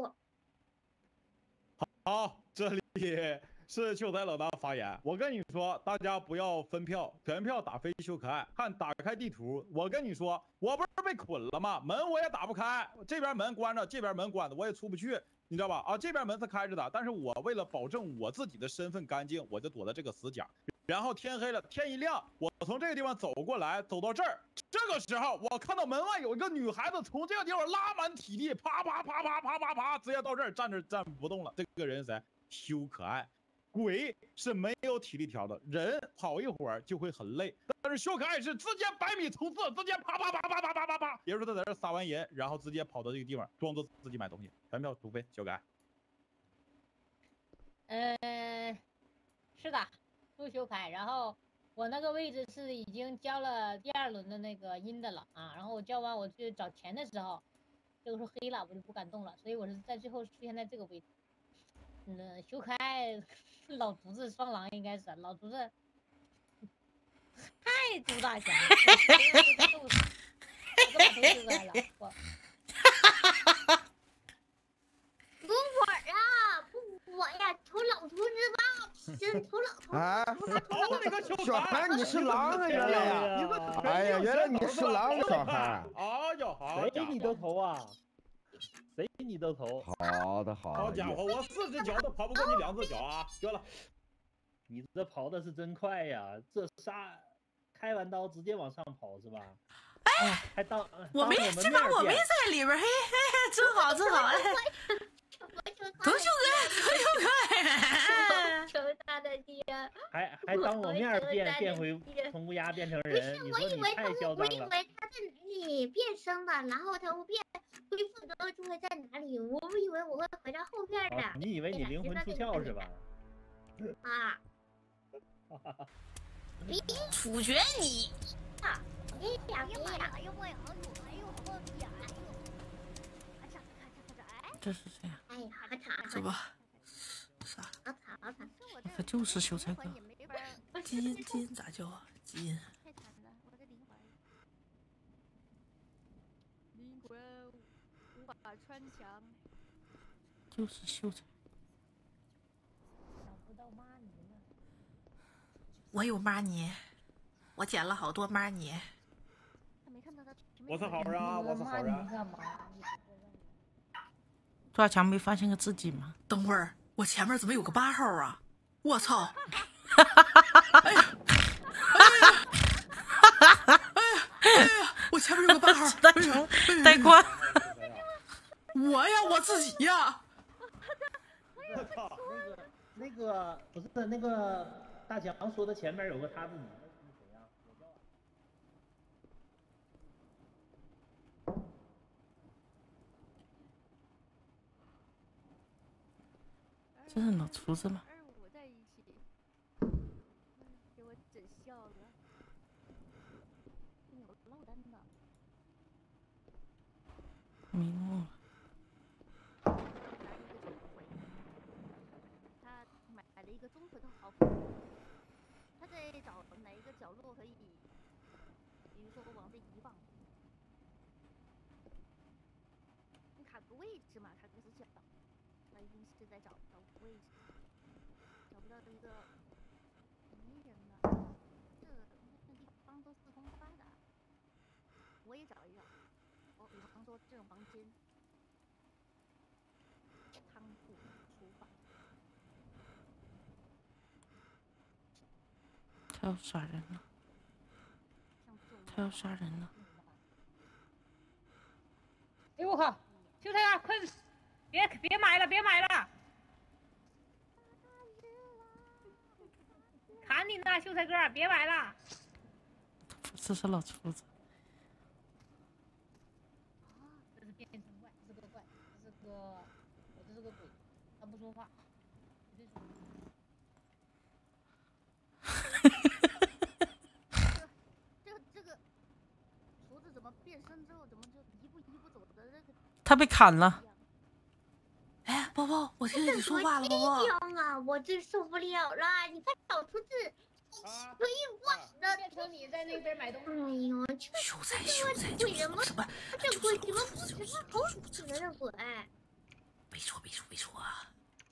好，这里是秀才老大发言。我跟你说，大家不要分票，全票打飞秀可爱。看打开地图，我跟你说，我不是被捆了吗？门我也打不开，这边门关着，这边门关着，我也出不去。你知道吧？啊，这边门是开着的，但是我为了保证我自己的身份干净，我就躲在这个死角。然后天黑了，天一亮，我从这个地方走过来，走到这儿，这个时候我看到门外有一个女孩子从这个地方拉满体力，啪啪啪啪啪啪啪，直接到这儿站不动了。这个人是谁？修可爱。鬼是没有体力条的，人跑一会儿就会很累，但是修可爱是直接100米冲刺，直接啪啪啪啪啪啪啪啪，也就是他在这撒完银，然后直接跑到这个地方，装作自己买东西，全票除非修可爱。是的，朱修凯。然后我那个位置是已经交了第2轮的那个阴的了啊，然后我交完我去找钱的时候，这个时候黑了，我就不敢动了，所以我是在最后出现在这个位置。修可爱。老犊子双狼应该是老犊子，太朱大强了，我把头丢来了， 等会儿啊，不我呀，投老犊子吧，先投老犊子。 啊，小孩你是狼啊，原来呀！哎呀，原来你是狼，小孩。 哎呦，好谁你都投啊？谁你都投。 好的，好。 好家伙，我4只脚都跑不过你2只脚啊！得了。 你这跑的是真快呀！这开完刀直接往上跑是吧？ 哎， 还当我没在里边，嘿嘿嘿，真好真好！哎，多秀哥， 求他的爹！ 还当我面变回从乌鸦变成人，你说你太嚣张了。 我以为他在哪里变身的，然后他会恢复之后就会在哪里，我以为我会回到后面的。 你以为你灵魂出窍是吧？ 啊！ 处决你！ 啊！哎呀！ 这是谁呀？ 哎呀，好惨！ 是吧？啥？ 好惨！ 可就是秀才哥。 基因咋叫啊？基因。 灵魂无法穿墙。 就是秀才。 我有玛尼，我捡了好多玛尼。 我是好人啊，我是好人。 朱大强没发现个自己吗？ 等会儿，我前面怎么有个8号啊？我操！哎呀！我前面有个8号， 大强带关。 我呀，我自己呀。 那个不是那个。大强说的前面有个他自己，那是谁呀？ 这是老厨子吗？ 给我整笑了。 迷路了。 他买了一个综合的好服。他在找哪一个角落可以，比如说往这移吧，你卡个位置嘛，卡个死角，他一定是在找位置，找不到一个迷人的，这地方我也找一找。我比方说这种房间、仓库、厨房。 他要杀人了！他要杀人了！ 哎我靠！秀才啊，快别买了，别买了！砍你呢，秀才哥，别买了！ 这是老厨子。 这是变成怪，这是个怪，这是个鬼，他不说话。 这个厨子怎么变身之后怎么就一步一步走的这个？ 他被砍了。 哎，包包，我听见你说话了，包包。 啊，我真受不了了！你看老厨子，所以我的变成你在那边买东西。 哎呦， 秀才， 鬼人吗？这鬼怎么不知道好死了？这鬼！ 没错啊。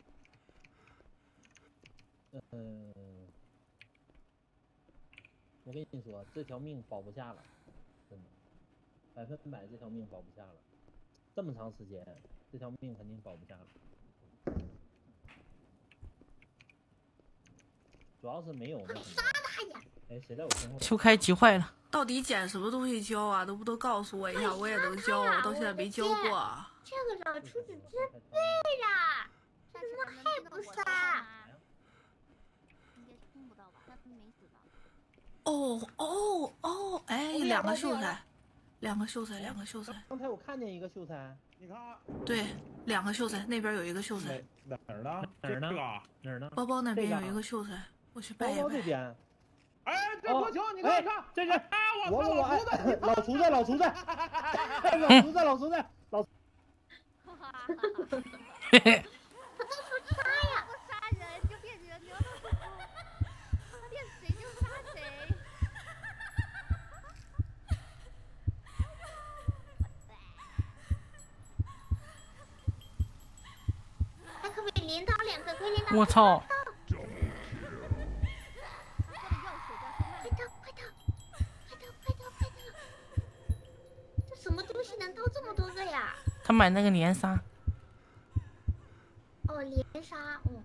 我跟你说，这条命保不下了，真的，100%这条命保不下了。这么长时间，这条命肯定保不下了。主要是没有那什么。哎，谁在我身后？ 秋开急坏了。 到底捡什么东西教啊？都不都告诉我一下，我也能教。我到现在没教过。 这个老厨子真废了，怎么还不杀？ 应该听不到吧？他没死吧？ 哦，哎，两个秀才。 刚才我看见一个秀才， 你看。 对，两个秀才，那边有一个秀才。 哪儿呢？ 哪儿呢？ 包包那边有一个秀才，我去拜一拜。 包包这边。 哎，这国球，你看， 这是我老厨子，老厨子。 嘿嘿。他呀，不杀人就变人了，他变谁就杀谁。 还可以连到2个，可以连到。 我操！ 这什么东西能套这么多个呀？ 他买那个连杀。 哦，连杀哦。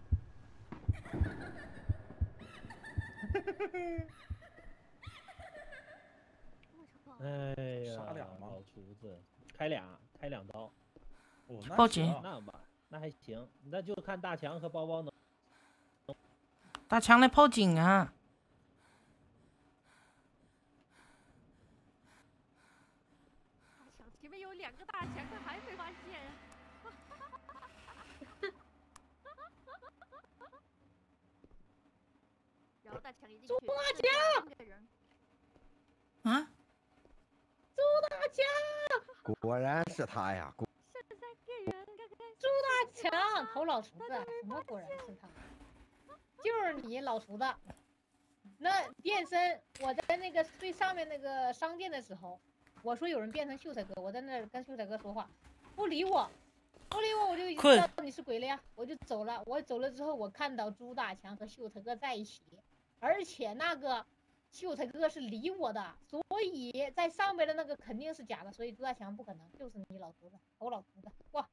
哎呀，老厨子，开两刀。 报警。 那还行，那就看大强和包包能。 大强来报警啊！ 大强前面有2个大强，他还没发现。然后大强一进去， 朱大强， 啊， 朱大强， 果然是他呀！ 朱大强投老厨子，什么果然是他？就是你老厨子。那变身，我在那个最上面那个商店的时候，我说有人变成秀才哥，我在那跟秀才哥说话，不理我，我就已经知道你是鬼了呀，我就走了。我走了之后，我看到朱大强和秀才哥在一起，而且那个秀才哥是理我的，所以在上面的那个肯定是假的，所以朱大强不可能，就是你老厨子，投老厨子，哇！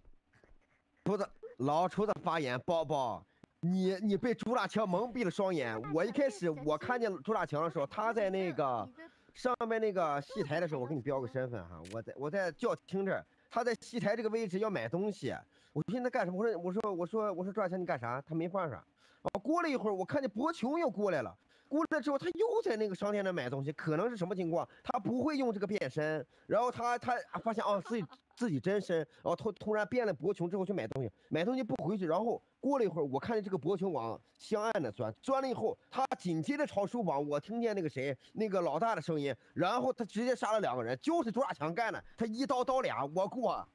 老厨子发言，包包，你被朱大强蒙蔽了双眼。我一开始我看见朱大强的时候，他在那个上面那个戏台的时候，我给你标个身份哈，我在教厅这儿，他在戏台这个位置要买东西。我说现在干什么？我说朱大强你干啥？他没放上。然后过了一会儿，我看见博琼又过来了。过来之后，他又在那个商店那买东西，可能是什么情况？他不会用这个变身，然后他发现啊自己真身，然后突然变了博琼之后去买东西不回去，然后过了一会儿，我看见这个博琼往香案那钻了以后，他紧接着朝书房，我听见那个老大的声音，然后他直接杀了2个人，就是朱大强干的，他一刀刀俩，我过。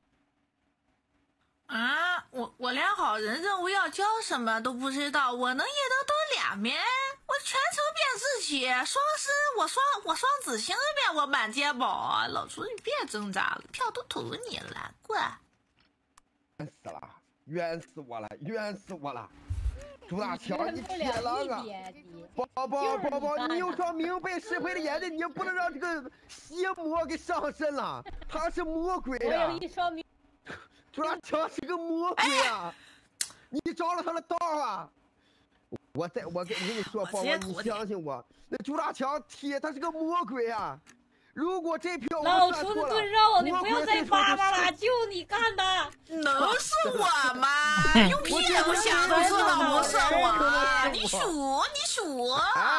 啊，我连好人任务要交什么都不知道，我能一刀刀2面？我全程变自己，双尸我双子星变我满街跑，老厨你别挣扎了，票都投你了，滚！ 冤死我了！ 朱大强，你天狼啊！宝宝，你有双明白是非的眼睛，你不能让这个邪魔给上身了。他是魔鬼啊！ 我有一双明。 朱大强是个魔鬼啊！你着了他的道啊！我跟你说，宝宝，你相信我，那朱大强他是个魔鬼啊！如果这票老厨子炖肉，你不要再叭叭了，就你干的， 能是我吗？有屁不想都知道不是我，你数，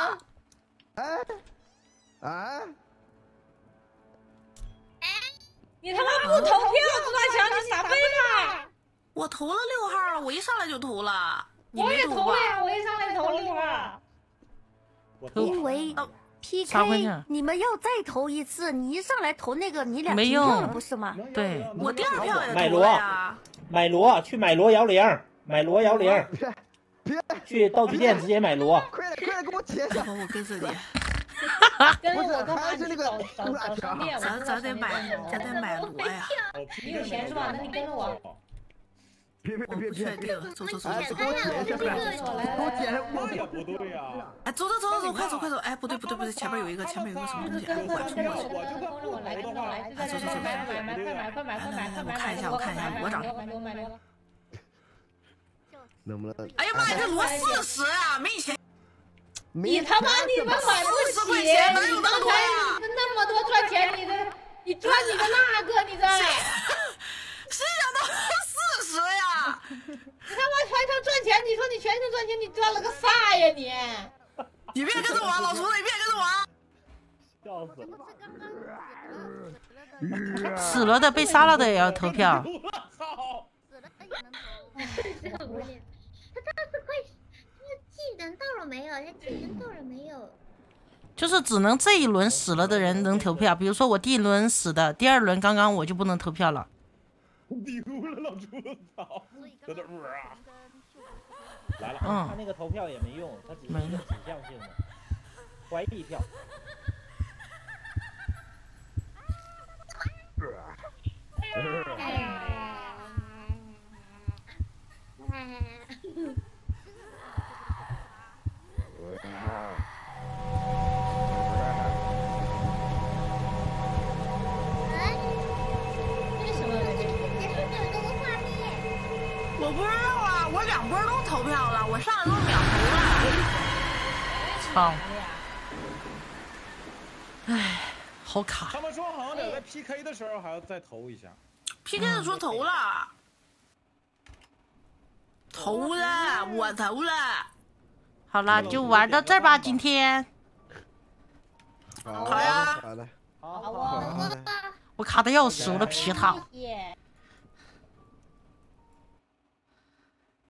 你他妈不投票，朱大强，你傻废吧？ 我投了6号了，我一上来就投了。 我也投了呀，我一上来投6号。 因为。PK， 你们要再投一次，你一上来投那个，你俩没用了不是吗？ 对， 我第2票也投了呀。 买螺，去买螺摇铃，买螺摇铃，去道具店直接买螺。 快点给我解释， 我跟着你。 跟着我还是那个找商店， 咱得买螺呀。 你有钱是吧？那你跟着我。 别， 走， 给我解释， 我也不对呀。 哎，走，快走！哎，不对，前面有一个什么东西，快冲过去！我看一下，我找。 能不能？ 哎呀妈呀，这螺40啊，没钱！ 你他妈你们买不起！你刚才那么多赚钱，你赚你个那个，你这谁想到40呀？ 你他妈全程赚钱，你说你全程赚钱，你赚了个啥呀你？ 你别跟着我，老厨子，你别跟着我！笑死了！死了的被杀了的也要投票。 死了的也能投。他当时快，技能到了没有？他技能到了没有？ 就是只能这一轮死了的人能投票，比如说我第1轮死的，第2轮刚刚我就不能投票了。 丢了，老猪操！在这来了。 他那个投票也没用，他只是一个指向性的怀疑票。 我不知道啊，我2波都投票了，我上来都秒投了。 操！唉，好卡。 他们说好像得在 PK 的时候还要再投一下。 PK 的时候投了，我投了。 好了，就玩到这儿吧，今天。 好呀， 好， 我卡的要死，我的皮套。